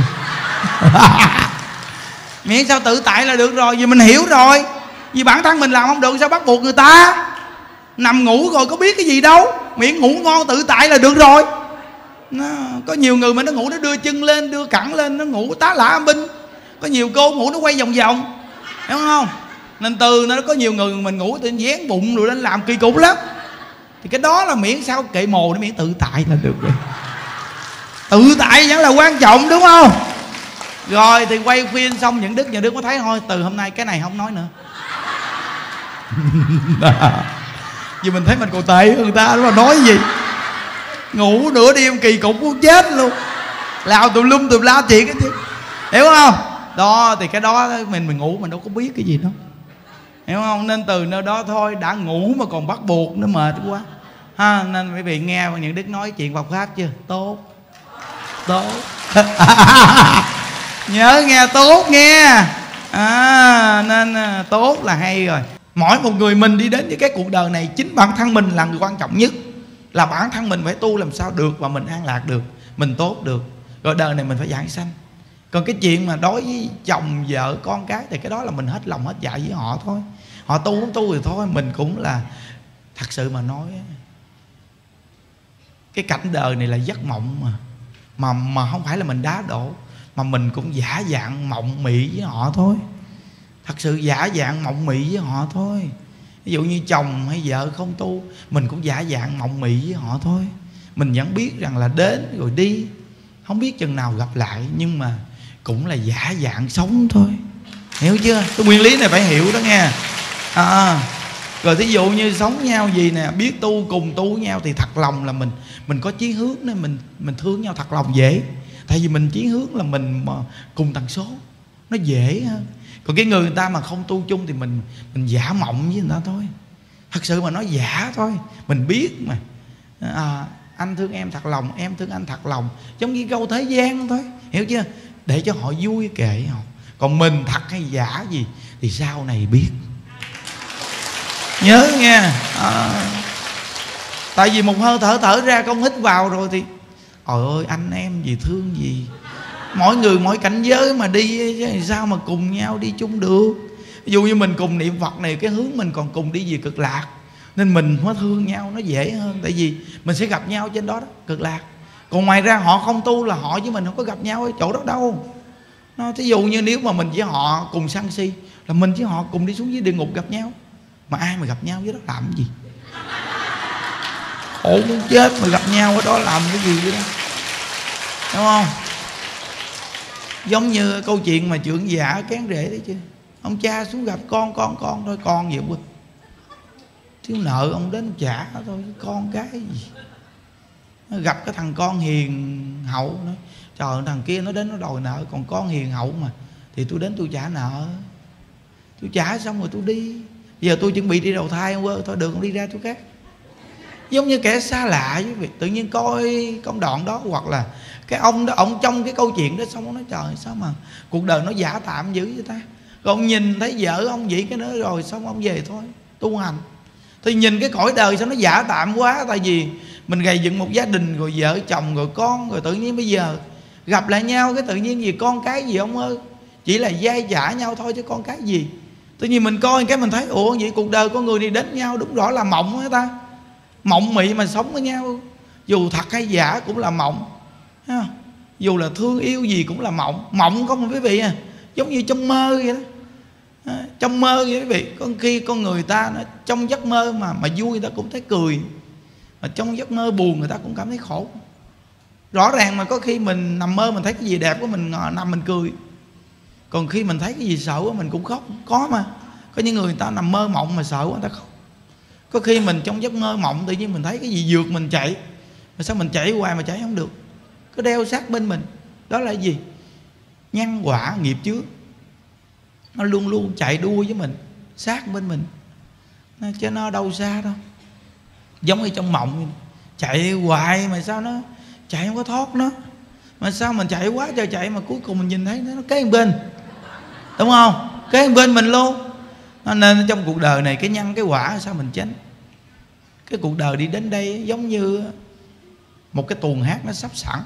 Miễn sao tự tại là được rồi, vì mình hiểu rồi. Vì bản thân mình làm không được sao bắt buộc người ta. Nằm ngủ rồi có biết cái gì đâu, miễn ngủ ngon tự tại là được rồi. Nó, có nhiều người mà nó ngủ nó đưa chân lên, đưa cẳng lên, nó ngủ tá lả âm binh. Có nhiều cô ngủ nó quay vòng vòng, hiểu không? Nên từ nó có nhiều người mình ngủ tự dán bụng rồi lên làm kỳ cục lắm. Thì cái đó là miễn sao kệ mồ, nó miễn tự tại là được rồi. Tự tại vẫn là quan trọng đúng không? Rồi thì quay phim xong những đức, những đức có thấy thôi, từ hôm nay cái này không nói nữa. Vì mình thấy mình còn tệ hơn người ta, mà nói gì. Ngủ nửa đêm kỳ cục muốn chết luôn, lao tùm lum tùm la chuyện cái chứ, hiểu không? Đó thì cái đó mình mình ngủ mình đâu có biết cái gì đâu, hiểu không? Nên từ nơi đó thôi, đã ngủ mà còn bắt buộc nó mệt quá ha. Nên quý vị nghe những đức nói chuyện Phật Pháp chưa? Tốt, tốt. Nhớ nghe tốt nghe à, nên tốt là hay rồi. Mỗi một người mình đi đến với cái cuộc đời này, chính bản thân mình là người quan trọng nhất. Là bản thân mình phải tu làm sao được và mình an lạc được, mình tốt được, rồi đời này mình phải giảng sanh. Còn cái chuyện mà đối với chồng vợ con cái thì cái đó là mình hết lòng hết dạ với họ thôi. Họ tu không tu thì thôi, mình cũng là thật sự mà nói cái cảnh đời này là giấc mộng mà mà mà không phải là mình đá đổ, mà mình cũng giả dạng mộng mị với họ thôi. Thật sự giả dạng mộng mị với họ thôi. Ví dụ như chồng hay vợ không tu, mình cũng giả dạng mộng mị với họ thôi. Mình vẫn biết rằng là đến rồi đi, không biết chừng nào gặp lại, nhưng mà cũng là giả dạng sống thôi. Hiểu chưa? Cái nguyên lý này phải hiểu đó nghe. À, rồi thí dụ như sống nhau gì nè, biết tu cùng tu với nhau thì thật lòng là mình mình có chí hướng nên mình mình thương nhau thật lòng dễ. Tại vì mình chí hướng là mình mà cùng tần số, nó dễ hơn. Còn cái người, người ta mà không tu chung thì mình mình giả mộng với người ta thôi. Thật sự mà nói giả thôi. Mình biết mà à, anh thương em thật lòng, em thương anh thật lòng, giống như câu thế gian thôi, hiểu chưa? Để cho họ vui kệ họ. Còn mình thật hay giả gì thì sau này biết. Nhớ nghe à, tại vì một hơi thở thở ra không hít vào rồi thì trời ơi anh em gì thương gì. Mỗi người mỗi cảnh giới mà đi sao mà cùng nhau đi chung được. Ví dụ như mình cùng niệm Phật này, cái hướng mình còn cùng đi về cực lạc, nên mình mới thương nhau nó dễ hơn. Tại vì mình sẽ gặp nhau trên đó, đó cực lạc. Còn ngoài ra họ không tu là họ với mình không có gặp nhau ở chỗ đó đâu. Nó thí dụ như nếu mà mình với họ cùng sân si, là mình với họ cùng đi xuống dưới địa ngục gặp nhau. Mà ai mà gặp nhau với đó làm cái gì? Khổ muốn chết mà gặp nhau ở đó làm cái gì vậy đó, đúng không? Giống như câu chuyện mà trưởng giả kén rể đấy chứ. Ông cha xuống gặp con, con, con thôi, con vậy quên. Thiếu nợ ông đến trả thôi, con cái gì. Nó gặp cái thằng con hiền hậu, nói trời ơi, thằng kia nó đến nó đòi nợ, còn con hiền hậu mà, thì tôi đến tôi trả nợ. Tôi trả xong rồi tôi đi. Giờ tôi chuẩn bị đi đầu thai, ông ơi, thôi được, không đi ra chỗ khác. Giống như kẻ xa lạ với việc tự nhiên coi công đoạn đó, hoặc là cái ông đó, ông trong cái câu chuyện đó xong ông nói trời sao mà cuộc đời nó giả tạm dữ vậy ta. Rồi ông nhìn thấy vợ ông vậy cái nữa rồi xong ông về thôi tu hành. Thì nhìn cái cõi đời sao nó giả tạm quá. Tại vì mình gầy dựng một gia đình, rồi vợ chồng, rồi con, rồi tự nhiên bây giờ gặp lại nhau cái tự nhiên gì con cái gì ông ơi, chỉ là dai dả nhau thôi chứ con cái gì. Tự nhiên mình coi cái mình thấy ủa vậy cuộc đời con người đi đến nhau đúng rõ là mộng hả ta. Mộng mị mà sống với nhau, dù thật hay giả cũng là mộng, dù là thương yêu gì cũng là mộng. Mộng không quý vị à, giống như trong mơ vậy đó. À, trong mơ vậy quý vị, có khi con người ta nó, trong giấc mơ mà mà vui người ta cũng thấy cười, mà trong giấc mơ buồn người ta cũng cảm thấy khổ. Rõ ràng mà có khi mình nằm mơ mình thấy cái gì đẹp của mình nằm mình cười, còn khi mình thấy cái gì sợ của mình cũng khóc. Có mà có những người, người ta nằm mơ mộng mà sợ người ta khóc. Có khi mình trong giấc mơ mộng tự nhiên mình thấy cái gì vượt mình chạy, mà sao mình chạy hoài mà chạy không được, cứ đeo sát bên mình. Đó là gì? Nhân quả nghiệp chướng, nó luôn luôn chạy đua với mình, sát bên mình, chứ nó đâu xa đâu. Giống như trong mộng, chạy hoài mà sao nó chạy không có thoát nó. Mà sao mình chạy quá trời chạy mà cuối cùng mình nhìn thấy nó, nó kế bên, đúng không? Kế bên mình luôn. Nên trong cuộc đời này cái nhân cái quả sao mình tránh. Cái cuộc đời đi đến đây giống như một cái tuồng hát nó sắp sẵn,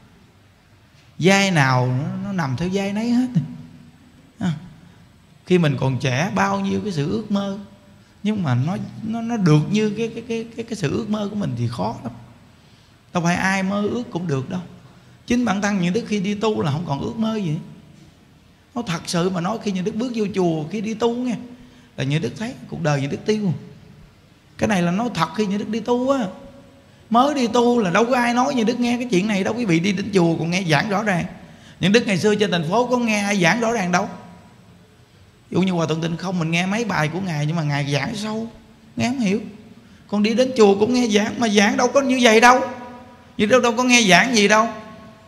vai nào nó, nó nằm theo vai nấy hết. À, khi mình còn trẻ bao nhiêu cái sự ước mơ, nhưng mà nó nó nó được như cái cái cái cái cái sự ước mơ của mình thì khó lắm. Đâu phải ai mơ ước cũng được đâu. Chính bản thân những đức khi đi tu là không còn ước mơ gì. Nó thật sự mà nói, khi những đức bước vô chùa, khi đi tu nghe, là những đức thấy cuộc đời những đức tiêu. Cái này là nói thật, khi những đức đi tu á, mới đi tu là đâu có ai nói như đức nghe cái chuyện này đâu quý vị. Đi đến chùa còn nghe giảng rõ ràng. Những đức ngày xưa trên thành phố có nghe ai giảng rõ ràng đâu. Ví dụ như Hòa Thượng Tịnh Không, mình nghe mấy bài của ngài nhưng mà ngài giảng sâu, nghe không hiểu. Còn đi đến chùa cũng nghe giảng, mà giảng đâu có như vậy đâu. Những đức đâu có nghe giảng gì đâu.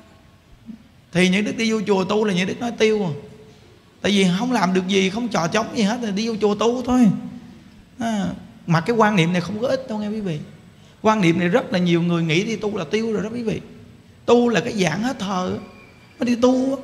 Thì những đức đi vô chùa tu là những đức nói tiêu à. Tại vì không làm được gì, không trò trống gì hết, là đi vô chùa tu thôi à. Mà cái quan niệm này không có ít đâu nghe quý vị. Quan niệm này rất là nhiều người nghĩ đi tu là tiêu rồi đó quý vị. Tu là cái dạng hết thời mới đi tu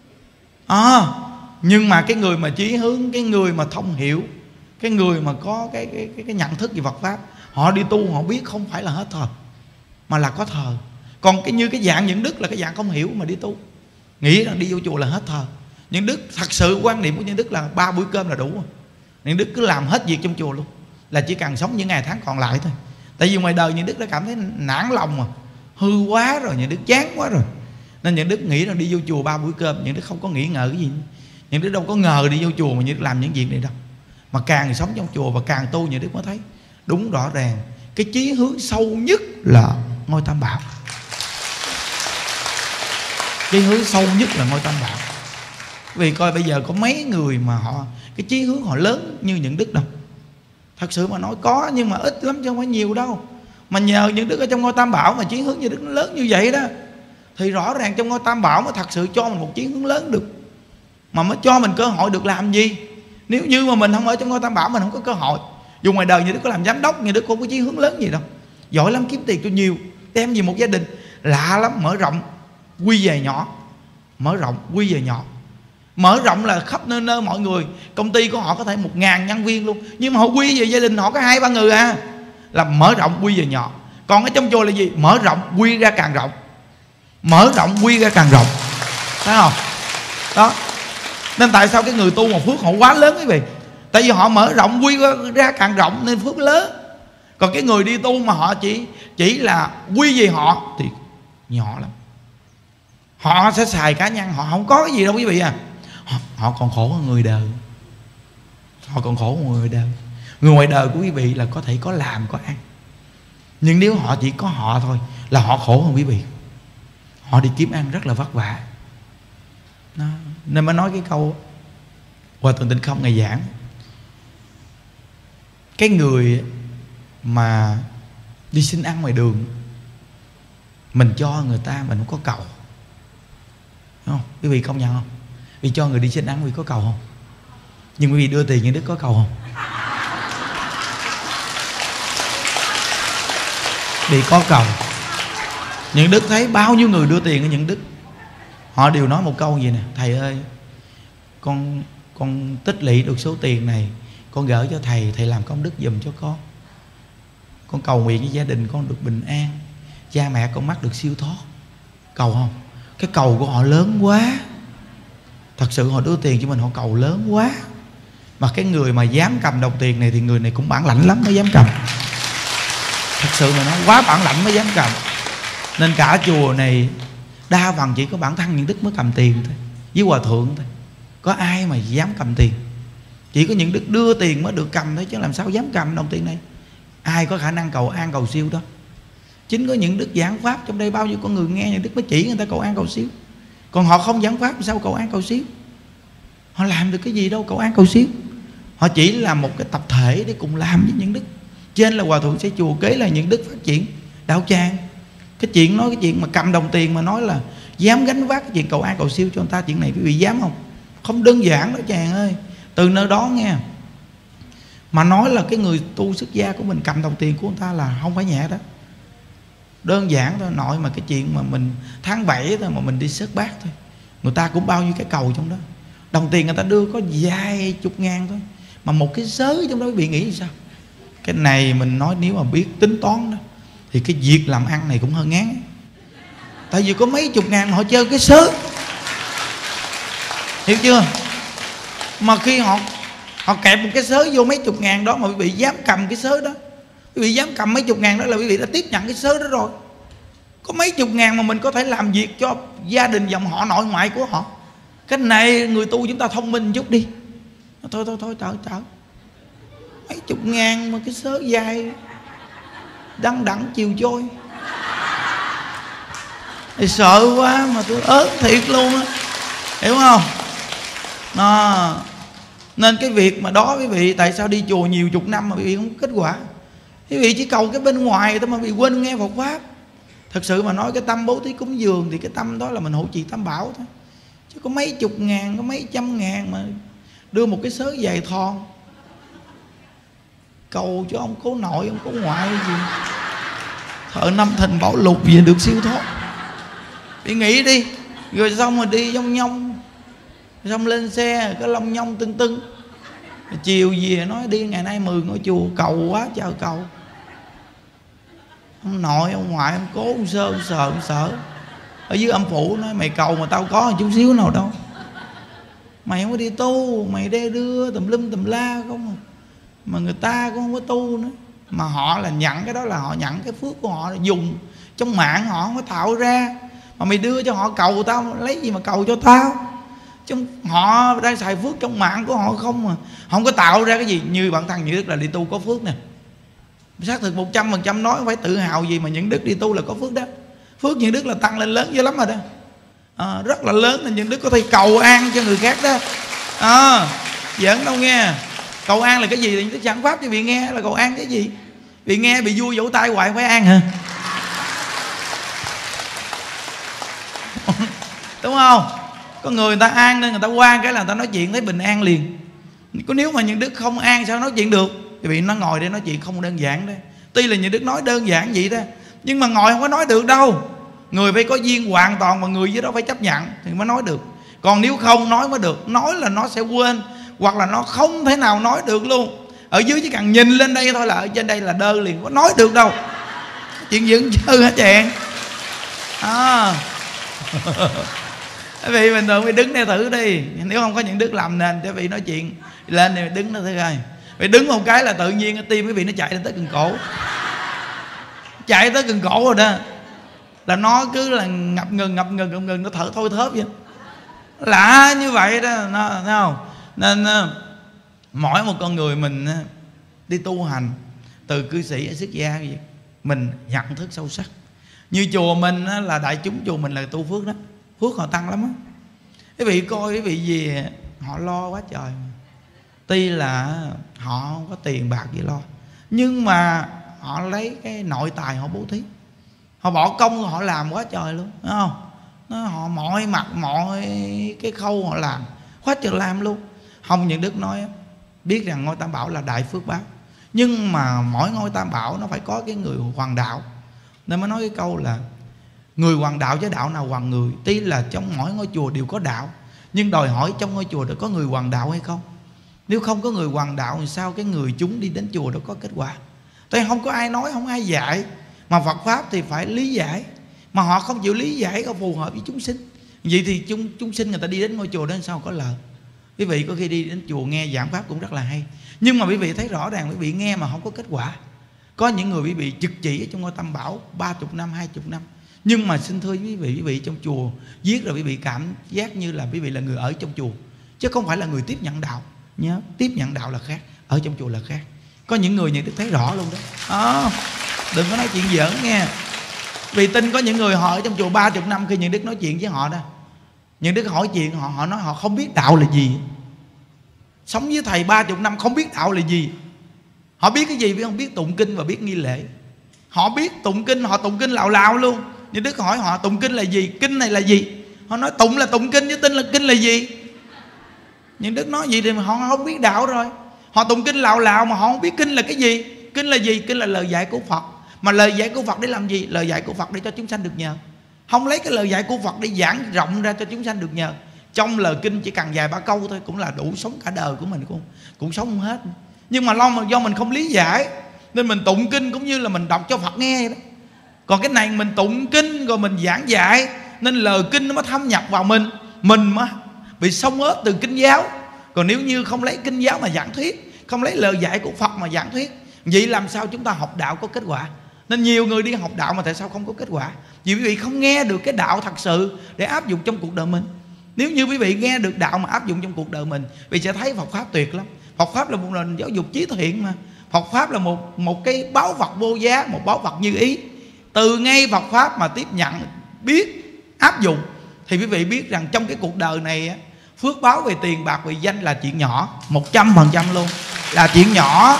à. Nhưng mà cái người mà chí hướng, cái người mà thông hiểu, cái người mà có cái, cái, cái, cái nhận thức về Phật Pháp, họ đi tu họ biết không phải là hết thời, mà là có thời. Còn cái như cái dạng những đức là cái dạng không hiểu mà đi tu, nghĩ rằng đi vô chùa là hết thời. Những đức thật sự quan niệm của những đức là ba bữa cơm là đủ. Những đức cứ làm hết việc trong chùa luôn, là chỉ cần sống những ngày tháng còn lại thôi. Tại vì ngoài đời những đức đã cảm thấy nản lòng mà, hư quá rồi, những đức chán quá rồi, nên những đức nghĩ rằng đi vô chùa ba bữa cơm. Những đức không có nghĩ ngợi cái gì. Những đức đâu có ngờ đi vô chùa mà những đức làm những việc này đâu. Mà càng sống trong chùa và càng tu, những đức mới thấy đúng rõ ràng cái chí hướng sâu nhất là ngôi Tam Bảo. Chí hướng sâu nhất là ngôi Tam Bảo. Vì coi bây giờ có mấy người mà họ cái chí hướng họ lớn như những đức đâu. Thật sự mà nói có, nhưng mà ít lắm chứ không phải nhiều đâu. Mà nhờ những đức ở trong ngôi Tam Bảo mà chí hướng như đức nó lớn như vậy đó, thì rõ ràng trong ngôi Tam Bảo mới thật sự cho mình một chí hướng lớn được, mà mới cho mình cơ hội được làm gì. Nếu như mà mình không ở trong ngôi Tam Bảo, mình không có cơ hội. Dù ngoài đời như đức có làm giám đốc, như đức không có chí hướng lớn gì đâu. Giỏi lắm, kiếm tiền cho nhiều, đem về một gia đình lạ lắm, mở rộng quy về nhỏ. Mở rộng quy về nhỏ. Mở rộng là khắp nơi nơi mọi người. Công ty của họ có thể một ngàn nhân viên luôn, nhưng mà họ quy về gia đình họ có hai ba người à. Là mở rộng quy về nhỏ. Còn ở trong chùa là gì? Mở rộng quy ra càng rộng. Mở rộng quy ra càng rộng. Thấy không? Đó. Nên tại sao cái người tu một phước họ quá lớn quý vị. Tại vì họ mở rộng quy ra càng rộng nên phước lớn. Còn cái người đi tu mà họ chỉ chỉ là quy về họ thì nhỏ lắm. Họ sẽ xài cá nhân, họ không có cái gì đâu quý vị à. Họ, họ còn khổ hơn người đời. Họ còn khổ hơn người đời. Người ngoài đời của quý vị là có thể có làm có ăn, nhưng nếu họ chỉ có họ thôi là họ khổ hơn quý vị. Họ đi kiếm ăn rất là vất vả. Đó. Nên mới nói cái câu Hòa Thượng Tịnh Không ngày giảng, cái người mà đi xin ăn ngoài đường, mình cho người ta mình không có cầu, đúng không? Quý vị công nhận không? Vì cho người đi xin ăn quý vị có cầu không? Nhưng quý vị đưa tiền những đức có cầu không? Vì có cầu. Những đức thấy bao nhiêu người đưa tiền cho những đức, họ đều nói một câu gì nè: thầy ơi, con con tích lũy được số tiền này, con gửi cho thầy, thầy làm công đức giùm cho con. Con cầu nguyện với gia đình con được bình an, cha mẹ con mắc được siêu thoát. Cầu không? Cái cầu của họ lớn quá. Thật sự họ đưa tiền cho mình, họ cầu lớn quá. Mà cái người mà dám cầm đồng tiền này thì người này cũng bản lãnh lắm mới dám cầm. Thật sự mà nói quá bản lãnh mới dám cầm. Nên cả chùa này đa phần chỉ có bản thân những đức mới cầm tiền thôi, với hòa thượng thôi. Có ai mà dám cầm tiền. Chỉ có những đức đưa tiền mới được cầm thôi, chứ làm sao dám cầm đồng tiền này. Ai có khả năng cầu an cầu siêu đó. Chính có những đức giảng pháp trong đây bao nhiêu con người nghe những đức mới chỉ người ta cầu an cầu siêu. Còn họ không giảng pháp sao cầu an cầu siêu? Họ làm được cái gì đâu cầu an cầu siêu. Họ chỉ là một cái tập thể để cùng làm với những đức. Trên là hòa thượng xây chùa, kế là những đức phát triển đạo tràng. Cái chuyện nói cái chuyện mà cầm đồng tiền mà nói là dám gánh vác cái chuyện cầu an cầu siêu cho người ta, chuyện này quý vị dám không? Không đơn giản đó chàng ơi. Từ nơi đó nghe mà nói là cái người tu xuất gia của mình cầm đồng tiền của người ta là không phải nhẹ đó. Đơn giản thôi, nội mà cái chuyện mà mình tháng bảy thôi mà mình đi xớt bát thôi, người ta cũng bao nhiêu cái cầu trong đó. Đồng tiền người ta đưa có vài chục ngàn thôi, mà một cái sới trong đó quý vị nghĩ sao? Cái này mình nói nếu mà biết tính toán đó thì cái việc làm ăn này cũng hơi ngán. Tại vì có mấy chục ngàn mà họ chơi cái sới, hiểu chưa? Mà khi họ họ kẹp một cái sới vô mấy chục ngàn đó mà quý vị dám cầm cái sới đó, quý vị dám cầm mấy chục ngàn đó là quý vị đã tiếp nhận cái sới đó rồi. Có mấy chục ngàn mà mình có thể làm việc cho gia đình dòng họ nội ngoại của họ. Cái này người tu chúng ta thông minh chút đi. Thôi thôi thôi chở chở mấy chục ngàn mà cái sớ dài đăng đẳng chiều trôi thì sợ quá mà tôi ớn thiệt luôn á, hiểu không? Đó. Nên cái việc mà đó quý vị, tại sao đi chùa nhiều chục năm mà quý vị không có kết quả? Quý vị chỉ cầu cái bên ngoài thôi mà bị quên nghe Phật pháp. Thật sự mà nói cái tâm bố thí cúng dường thì cái tâm đó là mình hộ trì tam bảo thôi. Chứ có mấy chục ngàn, có mấy trăm ngàn mà đưa một cái sớ dài thon cầu cho ông cố nội, ông cố ngoại gì, thợ năm thìn bảo lục gì được siêu thoát. Bị nghĩ đi. Rồi xong rồi đi nhông nhông, xong lên xe cái lông nhông tưng tưng, chiều về nói đi ngày nay mười ngôi chùa cầu quá trời cầu. Ông nội, ông ngoại, ông cố, ông sơ, ông sợ, ông sợ. Ở dưới âm phủ nói mày cầu mà tao có một chút xíu nào đâu. Mày không có đi tu, mày đe đưa tùm lum tùm la không à. Mà người ta cũng không có tu nữa. Mà họ là nhận cái đó là họ nhận cái phước của họ, dùng trong mạng họ không có tạo ra. Mà mày đưa cho họ cầu tao, lấy gì mà cầu cho tao? Chứ họ đang xài phước trong mạng của họ không mà không có tạo ra cái gì. Như bản thân Những Đức là đi tu có phước nè, xác thực một trăm phần trăm nói không phải tự hào gì mà Những Đức đi tu là có phước đó. Phước Những Đức là tăng lên lớn dữ lắm rồi đó, à, rất là lớn. Nên Những Đức có thể cầu an cho người khác đó, à, giỡn đâu nghe. Cầu an là cái gì? Những Đức giảng pháp cho vị nghe là cầu an cái gì? Vị nghe bị vui vỗ tay hoài phải an hả? Đúng không? Có người người ta an nên người ta qua cái là người ta nói chuyện thấy bình an liền. Có nếu mà Những Đức không an sao nói chuyện được? Thì vì nó ngồi đây nói chuyện không đơn giản đấy. Tuy là Những Đức nói đơn giản vậy đó, nhưng mà ngồi không có nói được đâu. Người phải có duyên hoàn toàn mà người với đó phải chấp nhận thì mới nói được. Còn nếu không nói mới được. Nói là nó sẽ quên, hoặc là nó không thể nào nói được luôn. Ở dưới chỉ cần nhìn lên đây thôi là ở trên đây là đơ liền, có nói được đâu. Chuyện dưỡng chơi hả chàng? À. Quý vị bình thường quý đứng đây thử đi, nếu không có những đức làm nền cho quý vị nói chuyện lên thì đứng đó thử coi. Vì đứng một cái là tự nhiên cái tim quý vị nó chạy lên tới cần cổ, chạy tới cần cổ rồi đó, là nó cứ là ngập ngừng ngập ngừng ngập ngừng, nó thở thôi thớp vậy, lạ như vậy đó, nó thấy không? Nên mỗi một con người mình đi tu hành, từ cư sĩ xuất gia gì, mình nhận thức sâu sắc. Như chùa mình là đại chúng chùa mình là tu phước đó, phước họ tăng lắm á. Quý vị coi quý vị gì họ lo quá trời, tuy là họ không có tiền bạc gì lo, nhưng mà họ lấy cái nội tài họ bố thí, họ bỏ công họ làm quá trời luôn, đúng không? Nó, họ mọi mặt mọi cái khâu họ làm quá trời làm luôn. Không, những đức nói biết rằng ngôi Tam Bảo là đại phước báo, nhưng mà mỗi ngôi Tam Bảo nó phải có cái người hoàng đạo, nên mới nói cái câu là người hoàng đạo chứ đạo nào hoàng người. Tuy là trong mỗi ngôi chùa đều có đạo, nhưng đòi hỏi trong ngôi chùa đó có người hoàng đạo hay không. Nếu không có người hoàng đạo thì sao cái người chúng đi đến chùa đó có kết quả? Tại không có ai nói, không ai dạy, mà Phật Pháp thì phải lý giải, mà họ không chịu lý giải có phù hợp với chúng sinh. Vậy thì chúng, chúng sinh người ta đi đến ngôi chùa đó sao có lợi? Quý vị có khi đi đến chùa nghe giảng Pháp cũng rất là hay, nhưng mà quý vị thấy rõ ràng quý vị nghe mà không có kết quả. Có những người quý vị trực chỉ ở trong ngôi Tam Bảo ba mươi năm, hai mươi năm, nhưng mà xin thưa quý vị, quý vị trong chùa viết rồi quý vị cảm giác như là quý vị là người ở trong chùa, chứ không phải là người tiếp nhận đạo. Nhớ, tiếp nhận đạo là khác, ở trong chùa là khác. Có những người nhận được thấy rõ luôn đó. À, đừng có nói chuyện giỡn nghe. Vì tin có những người họ ở trong chùa ba mươi năm, khi những đức nói chuyện với họ đó, những đức hỏi chuyện họ, họ nói họ không biết đạo là gì. Sống với thầy ba mươi năm không biết đạo là gì. Họ biết cái gì biết không? Biết tụng kinh và biết nghi lễ. Họ biết tụng kinh, họ tụng kinh lào lào luôn. Nhưng đức hỏi họ tụng kinh là gì, kinh này là gì, họ nói tụng là tụng kinh chứ tin là kinh là gì. Nhưng đức nói gì thì họ không biết đạo rồi. Họ tụng kinh lào lào mà họ không biết kinh là cái gì. Kinh là gì? Kinh là lời dạy của Phật. Mà lời dạy của Phật để làm gì? Lời dạy của Phật để cho chúng sanh được nhờ. Không lấy cái lời dạy của Phật để giảng rộng ra cho chúng sanh được nhờ. Trong lời kinh chỉ cần vài ba câu thôi cũng là đủ sống cả đời của mình, cũng, cũng sống không hết. Nhưng mà lo mà do mình không lý giải, nên mình tụng kinh cũng như là mình đọc cho Phật nghe đó. Còn cái này mình tụng kinh rồi mình giảng dạy, nên lời kinh nó mới thâm nhập vào mình, mình mới bị xông ớt từ kinh giáo. Còn nếu như không lấy kinh giáo mà giảng thuyết, không lấy lời dạy của Phật mà giảng thuyết, vậy làm sao chúng ta học đạo có kết quả? Nên nhiều người đi học đạo mà tại sao không có kết quả? Vì quý vị không nghe được cái đạo thật sự để áp dụng trong cuộc đời mình. Nếu như quý vị nghe được đạo mà áp dụng trong cuộc đời mình, quý vị sẽ thấy Phật Pháp tuyệt lắm. Phật Pháp là một nền giáo dục trí thiện mà. Phật Pháp là một, một cái báu vật vô giá, một báu vật như ý. Từ ngay Phật Pháp mà tiếp nhận, biết, áp dụng, thì quý vị biết rằng trong cái cuộc đời này phước báo về tiền bạc, về danh là chuyện nhỏ, một trăm phần trăm luôn, là chuyện nhỏ.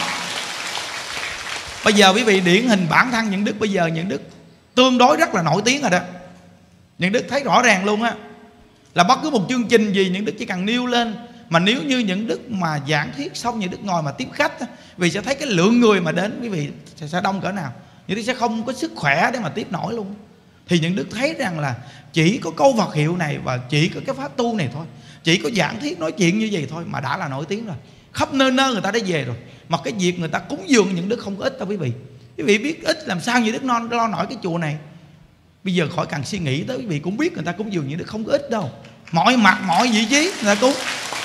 Bây giờ quý vị điển hình bản thân những đức, bây giờ những đức tương đối rất là nổi tiếng rồi đó. Những đức thấy rõ ràng luôn á, là bất cứ một chương trình gì những đức chỉ cần nêu lên, mà nếu như những đức mà giảng thuyết xong những đức ngồi mà tiếp khách, vì sẽ thấy cái lượng người mà đến quý vị sẽ đông cỡ nào. Những đức sẽ không có sức khỏe để mà tiếp nổi luôn. Thì những đức thấy rằng là chỉ có câu Phật hiệu này và chỉ có cái pháp tu này thôi, chỉ có giảng thuyết nói chuyện như vậy thôi mà đã là nổi tiếng rồi. Khắp nơi nơi người ta đã về rồi. Mà cái việc người ta cúng dường những đức không có ít đâu quý vị. Quý vị biết ít làm sao những đức lo, lo nổi cái chùa này. Bây giờ khỏi cần suy nghĩ tới, quý vị cũng biết người ta cúng dường những đức không có ít đâu. Mọi mặt mọi vị trí người ta cúng.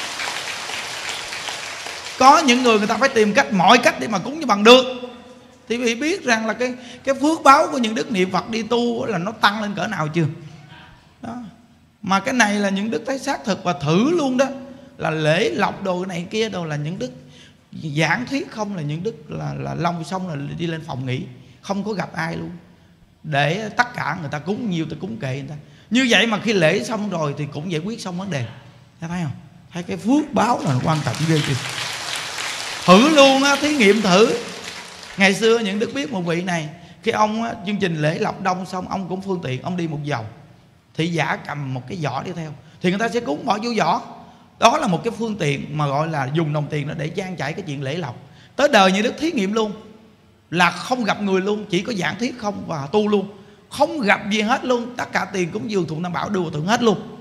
Có những người người ta phải tìm cách, mọi cách để mà cúng cho bằng được. Thì quý vị biết rằng là cái, cái phước báo của những đức niệm Phật đi tu là nó tăng lên cỡ nào chưa đó. Mà cái này là những đức thấy xác thực và thử luôn đó. Là lễ lọc đồ này kia đồ là những đức giảng thuyết không, là những đức là, là long xong là đi lên phòng nghỉ, không có gặp ai luôn, để tất cả người ta cúng nhiều ta cúng kệ người ta. Như vậy mà khi lễ xong rồi thì cũng giải quyết xong vấn đề. Thấy không? Thấy cái phước báo là quan trọng ghê chưa? Thử luôn á, thí nghiệm thử. Ngày xưa những đức biết một vị này, khi ông á, chương trình lễ lọc đông xong, ông cũng phương tiện, ông đi một vòng, thị giả cầm một cái giỏ đi theo, thì người ta sẽ cúng bỏ vô giỏ. Đó là một cái phương tiện mà gọi là dùng đồng tiền để trang trải cái chuyện lễ lọc. Tới đời như đức thí nghiệm luôn, là không gặp người luôn, chỉ có giảng thuyết không và tu luôn, không gặp gì hết luôn. Tất cả tiền cúng dường thượng Tam Bảo đưa vào thượng hết luôn.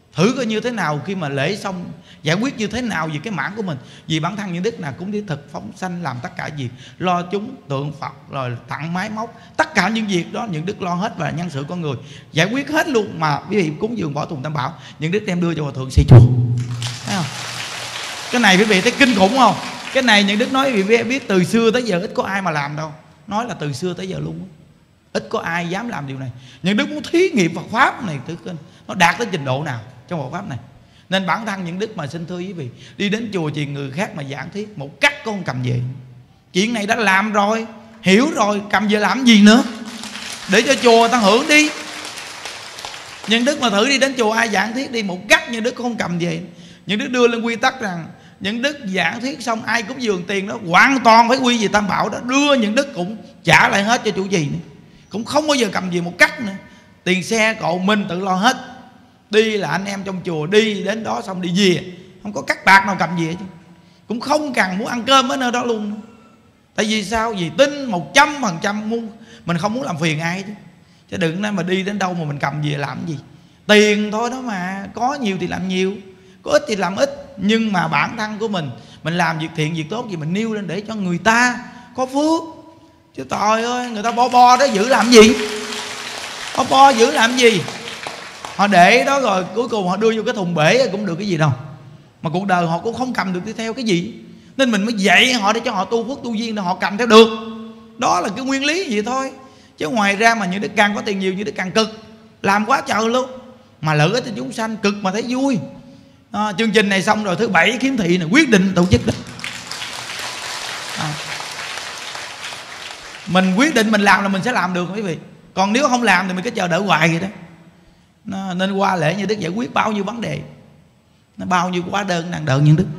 Thử coi như thế nào khi mà lễ xong, giải quyết như thế nào về cái mảng của mình. Vì bản thân những đức là cũng đi thực phóng sanh, làm tất cả việc, lo chúng tượng Phật, rồi tặng máy móc, tất cả những việc đó những đức lo hết, và nhân sự con người giải quyết hết luôn. Mà quý vị cúng dường bỏ tùng tam bảo, những đức đem đưa cho hòa thượng xây chùa, thấy không? Cái này quý vị thấy kinh khủng không? Cái này những đức nói quý vị biết từ xưa tới giờ ít có ai mà làm đâu. Nói là từ xưa tới giờ luôn, ít có ai dám làm điều này. Những đức muốn thí nghiệm Phật pháp này thử coi nó đạt tới trình độ nào trong Phật pháp này. Nên bản thân những đức mà xin thưa quý vị, đi đến chùa chỉ người khác mà giảng thuyết một cắt con cầm về. Chuyện này đã làm rồi, hiểu rồi, cầm về làm gì nữa, để cho chùa ta hưởng đi. Những đức mà thử đi đến chùa ai giảng thuyết đi, một cắt những đức không cầm về. Những đức đưa lên quy tắc rằng những đức giảng thuyết xong ai cúng dường tiền đó hoàn toàn phải quy về tam bảo đó, đưa những đức cũng trả lại hết cho chủ trì nữa, cũng không bao giờ cầm về một cắt nữa. Tiền xe cộ mình tự lo hết. Đi là anh em trong chùa đi đến đó xong đi về, không có cắt bạc nào cầm về chứ. Cũng không cần muốn ăn cơm ở nơi đó luôn. Tại vì sao? Vì tin một trăm phần trăm muốn, mình không muốn làm phiền ai chứ. Chứ đừng nói mà đi đến đâu mà mình cầm về làm gì. Tiền thôi đó mà, có nhiều thì làm nhiều, có ít thì làm ít. Nhưng mà bản thân của mình, mình làm việc thiện, việc tốt gì mình nêu lên để cho người ta có phước. Chứ trời ơi, người ta bo bo đó giữ làm gì? Bo bo giữ làm gì? Họ để đó rồi cuối cùng họ đưa vô cái thùng bể cũng được cái gì đâu. Mà cuộc đời họ cũng không cầm được đi theo cái gì. Nên mình mới dạy họ để cho họ tu phước tu duyên để họ cầm theo được. Đó là cái nguyên lý vậy thôi. Chứ ngoài ra mà những đức càng có tiền nhiều, những đức càng cực, làm quá trời luôn. Mà lợi ích cho chúng sanh cực mà thấy vui. À, chương trình này xong rồi thứ bảy khiếm thị này quyết định tổ chức đó. À, mình quyết định mình làm là mình sẽ làm được quý vị. Còn nếu không làm thì mình cứ chờ đợi hoài vậy đó. Nó, nên qua lễ như đức giải quyết bao nhiêu vấn đề, nó bao nhiêu quá đơn nàng đợi những đức.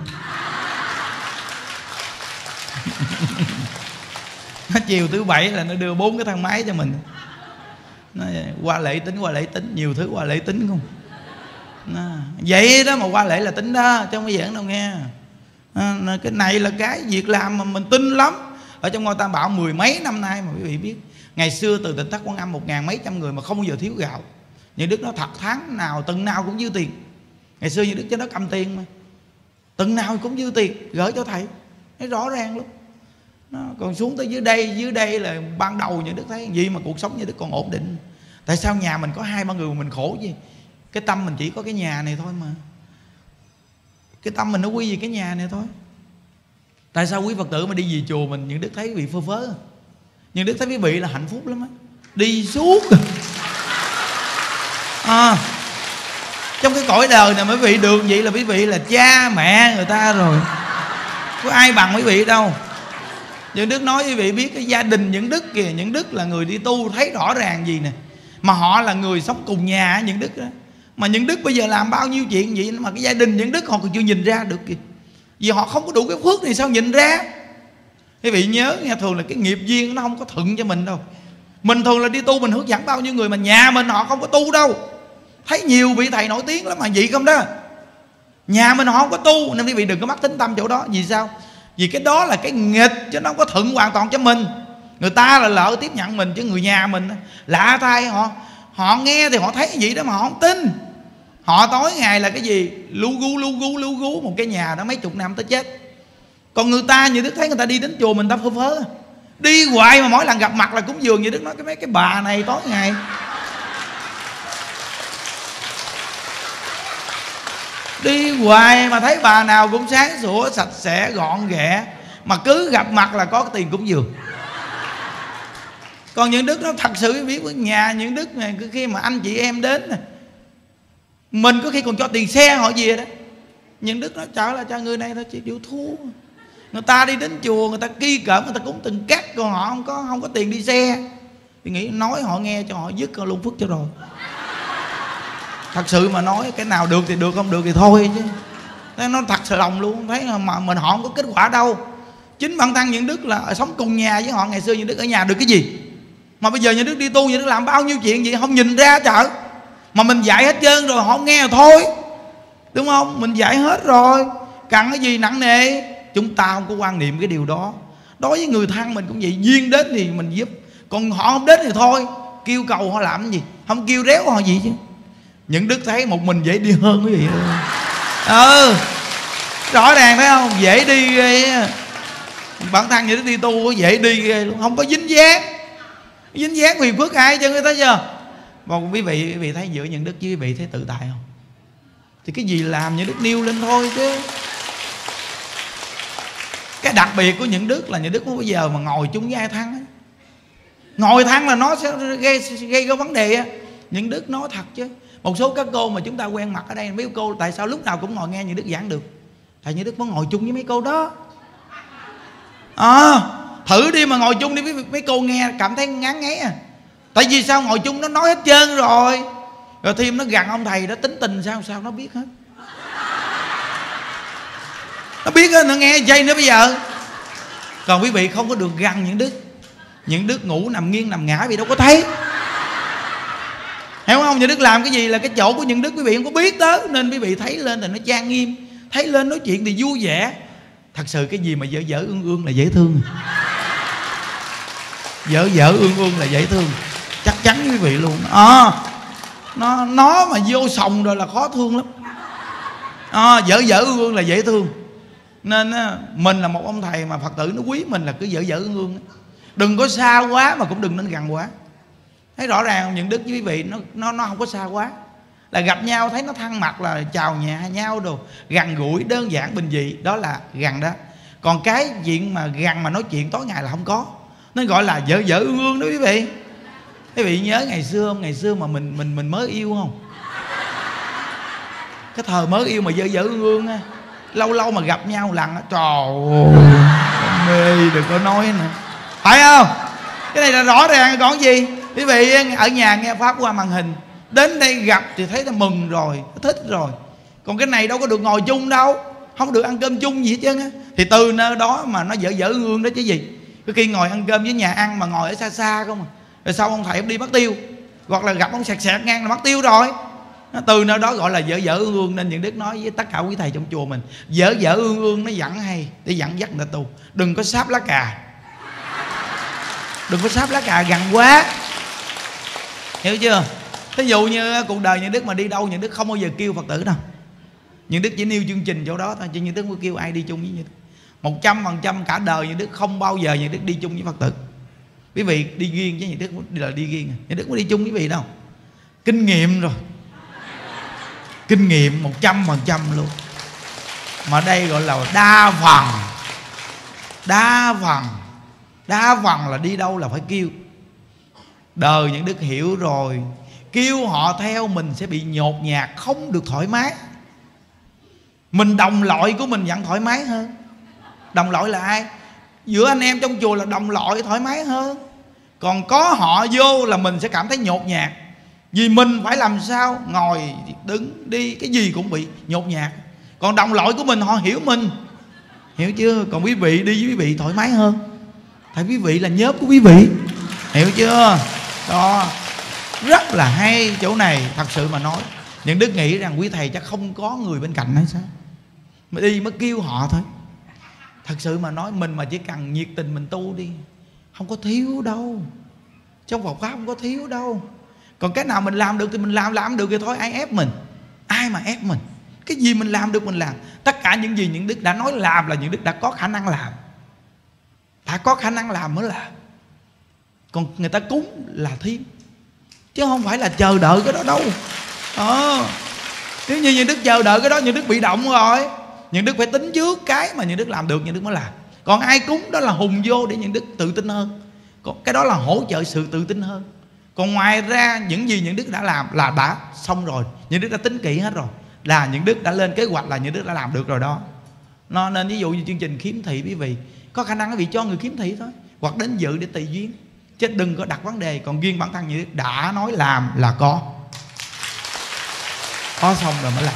Nó chiều thứ bảy là nó đưa bốn cái thang máy cho mình. Nó qua lễ tính, qua lễ tính, nhiều thứ qua lễ tính không. Nó, vậy đó mà qua lễ là tính đó, chứ không có giỡn đâu nghe. À, cái này là cái việc làm mà mình tin lắm. Ở trong ngôi Tam Bảo mười mấy năm nay mà quý vị biết, ngày xưa từ Tịnh Thất Quan Âm một ngàn mấy trăm người mà không bao giờ thiếu gạo. Những đức nó thật, tháng nào từng nào cũng dư tiền. Ngày xưa những đức cho nó cầm tiền mà từng nào cũng dư tiền gửi cho thầy, thấy rõ ràng luôn. Nó còn xuống tới dưới đây, dưới đây là ban đầu những đức thấy gì mà cuộc sống như đức còn ổn định. Tại sao nhà mình có hai ba người mà mình khổ gì? Cái tâm mình chỉ có cái nhà này thôi mà. Cái tâm mình nó quy về cái nhà này thôi. Tại sao quý Phật tử mà đi về chùa mình những đức thấy quý vị phơ phớ? Nhưng đức thấy quý vị là hạnh phúc lắm á, đi suốt à. Trong cái cõi đời này mấy vị được vậy là quý vị là cha mẹ người ta rồi, có ai bằng quý vị đâu. Nhưng đức nói quý vị biết cái gia đình những đức kìa, những đức là người đi tu thấy rõ ràng gì nè. Mà họ là người sống cùng nhà những đức đó. Mà những đức bây giờ làm bao nhiêu chuyện vậy mà cái gia đình những đức họ còn chưa nhìn ra được kìa. Vì họ không có đủ cái phước này sao nhìn ra. Quý vị nhớ nghe, thường là cái nghiệp duyên nó không có thuận cho mình đâu. Mình thường là đi tu mình hướng dẫn bao nhiêu người mà nhà mình họ không có tu đâu. Thấy nhiều vị thầy nổi tiếng lắm mà vậy không đó. Nhà mình họ không có tu, nên quý vị đừng có mắc tính tâm chỗ đó. Vì sao? Vì cái đó là cái nghịch, chứ nó không có thuận hoàn toàn cho mình. Người ta là lỡ tiếp nhận mình, chứ người nhà mình lạ thay. Họ họ nghe thì họ thấy vậy đó mà họ không tin. Họ tối ngày là cái gì? Lu gu lu gu lu gu một cái nhà đó mấy chục năm tới chết. Còn người ta như Đức thấy người ta đi đến chùa mình ta phơ phớ, đi hoài mà mỗi lần gặp mặt là cúng dường. Như Đức nói cái mấy cái bà này tối ngày đi hoài mà thấy bà nào cũng sáng sủa sạch sẽ gọn ghẹ, mà cứ gặp mặt là có cái tiền cúng dường. Còn những Đức nó thật sự biết với nhà những Đức này, khi mà anh chị em đến này, mình có khi còn cho tiền xe họ về đó. Những Đức nó trả là cho người này thôi, chỉ chịu thua. Người ta đi đến chùa người ta ki cỡm, người ta cũng từng cắt, còn họ không có không có tiền đi xe thì nghĩ nói họ nghe cho họ dứt luôn phước cho rồi. Thật sự mà nói cái nào được thì được, không được thì thôi chứ. Nó thật sự lòng luôn, thấy mà mình họ không có kết quả đâu. Chính bản thân những Đức là sống cùng nhà với họ. Ngày xưa những Đức ở nhà được cái gì, mà bây giờ những Đức đi tu, những Đức làm bao nhiêu chuyện vậy không nhìn ra chợ. Mà mình dạy hết trơn rồi họ không nghe rồi thôi, đúng không? Mình dạy hết rồi, cần cái gì nặng nề. Chúng ta không có quan niệm cái điều đó. Đối với người thân mình cũng vậy, duyên đến thì mình giúp, còn họ không đến thì thôi. Kêu cầu họ làm cái gì, không kêu réo họ gì chứ. Những đức thấy một mình dễ đi hơn quý vị. Ừ, rõ ràng thấy không, dễ đi ghê. Bản thân những đức đi tu dễ đi ghê luôn, không có dính dáng. Dính dáng vì phước ai cho người ta chưa. Và quý vị, quý vị thấy giữa những đức với quý vị thấy tự tại không? Thì cái gì làm những đức nêu lên thôi chứ. Cái đặc biệt của những đức là những đức không bao giờ mà ngồi chung với ai thăng ấy. Ngồi thăng là nó sẽ gây, gây cái vấn đề á. Những đức nói thật chứ. Một số các cô mà chúng ta quen mặt ở đây, mấy cô tại sao lúc nào cũng ngồi nghe những đức giảng được? Tại những đức muốn ngồi chung với mấy cô đó. À, thử đi mà ngồi chung đi với mấy cô nghe cảm thấy ngán ngấy à. Tại vì sao? Ngồi chung nó nói hết trơn rồi. Rồi thêm nó gần ông thầy đó, tính tình sao sao nó biết hết. Nó biết hết, nó nghe dây nữa bây giờ. Còn quý vị không có được gần những đức. Những đức ngủ nằm nghiêng nằm ngã vì đâu có thấy. Hiểu không? Những đức làm cái gì là cái chỗ của những đức quý vị không có biết tới. Nên quý vị thấy lên là nó trang nghiêm, thấy lên nói chuyện thì vui vẻ. Thật sự cái gì mà dở dở ương ương là dễ thương. Dở dở ương ương là dễ thương. Chắc chắn quý vị luôn. À, nó, nó mà vô sòng rồi là khó thương lắm. À, dở dở ương ương là dễ thương. Nên á, mình là một ông thầy mà Phật tử nó quý mình là cứ dở dở ương ương. Đừng có xa quá mà cũng đừng nên gần quá. Thấy rõ ràng không? Những đức với quý vị nó, nó, nó không có xa quá. Là gặp nhau thấy nó thân mật là chào nhà nhau đồ, gần gũi đơn giản bình dị, đó là gần đó. Còn cái chuyện mà gần mà nói chuyện tối ngày là không có. Nó gọi là dở dở ương ương đó quý vị. Quý vị nhớ ngày xưa không? Ngày xưa mà mình mình mình mới yêu không? Cái thời mới yêu mà dở dở ương ương á, lâu lâu mà gặp nhau lần á, trời ơi, mê đừng có nói nữa. Phải không? Cái này là rõ ràng. Còn gì? Quý vị ở nhà nghe pháp qua màn hình, đến đây gặp thì thấy là mừng rồi, thích rồi. Còn cái này đâu có được ngồi chung đâu, không được ăn cơm chung gì hết trơn á. Thì từ nơi đó mà nó dở dở ương ương đó chứ gì. Cái khi ngồi ăn cơm với nhà ăn mà ngồi ở xa xa không à. Rồi sau ông thầy ông đi mất tiêu, hoặc là gặp ông sẹt sẹt ngang là mất tiêu rồi. Từ nơi đó gọi là dở dở ương ương. Nên những đức nói với tất cả quý thầy trong chùa mình, dở dở ương ương nó dẫn hay để dẫn dắt người ta tu. Đừng có sáp lá cà, đừng có sáp lá cà gần quá, hiểu chưa? Thí dụ như cuộc đời những đức mà đi đâu, những đức không bao giờ kêu Phật tử đâu. Những đức chỉ nêu chương trình chỗ đó thôi, chứ những đức không có kêu ai đi chung với những đức. Một trăm phần trăm cả đời những đức không bao giờ những đức đi chung với Phật tử. Quý vị đi riêng chứ những đức là đi riêng, những đức có đi chung với quý vị đâu. Kinh nghiệm rồi, kinh nghiệm một trăm phần trăm luôn. Mà đây gọi là đa phần. Đa phần Đa phần là đi đâu là phải kêu. Đời những đức hiểu rồi, kêu họ theo mình sẽ bị nhột nhạt, không được thoải mái. Mình đồng loại của mình vẫn thoải mái hơn. Đồng loại là ai? Giữa anh em trong chùa là đồng loại thoải mái hơn. Còn có họ vô là mình sẽ cảm thấy nhột nhạt. Vì mình phải làm sao ngồi, đứng, đi, cái gì cũng bị nhột nhạt. Còn đồng loại của mình họ hiểu mình, hiểu chưa? Còn quý vị đi với quý vị thoải mái hơn. Tại quý vị là nhóm của quý vị, hiểu chưa? Đó, rất là hay chỗ này. Thật sự mà nói, những đức nghĩ rằng quý thầy chắc không có người bên cạnh hay sao, mà đi mới kêu họ thôi. Thật sự mà nói, mình mà chỉ cần nhiệt tình mình tu đi, không có thiếu đâu. Trong Phật pháp không có thiếu đâu. Còn cái nào mình làm được thì mình làm, làm được thì thôi, ai ép mình? Ai mà ép mình? Cái gì mình làm được mình làm. Tất cả những gì những đức đã nói làm là những đức đã có khả năng làm. Đã có khả năng làm mới làm. Còn người ta cúng là thêm, chứ không phải là chờ đợi cái đó đâu. Ờ, nếu như những đức chờ đợi cái đó, những đức bị động rồi. Những đức phải tính trước cái mà những đức làm được, những đức mới làm. Còn ai cúng đó là hùng vô để những đức tự tin hơn. Còn cái đó là hỗ trợ sự tự tin hơn. Còn ngoài ra những gì những đức đã làm là đã xong rồi. Những đức đã tính kỹ hết rồi. Là những đức đã lên kế hoạch, là những đức đã làm được rồi đó. Nó nên ví dụ như chương trình khiếm thị, quý vị có khả năng quý vị cho người khiếm thị thôi, hoặc đến dự để tùy duyên, chứ đừng có đặt vấn đề. Còn riêng bản thân như đức đã nói làm là có. Có xong rồi mới làm.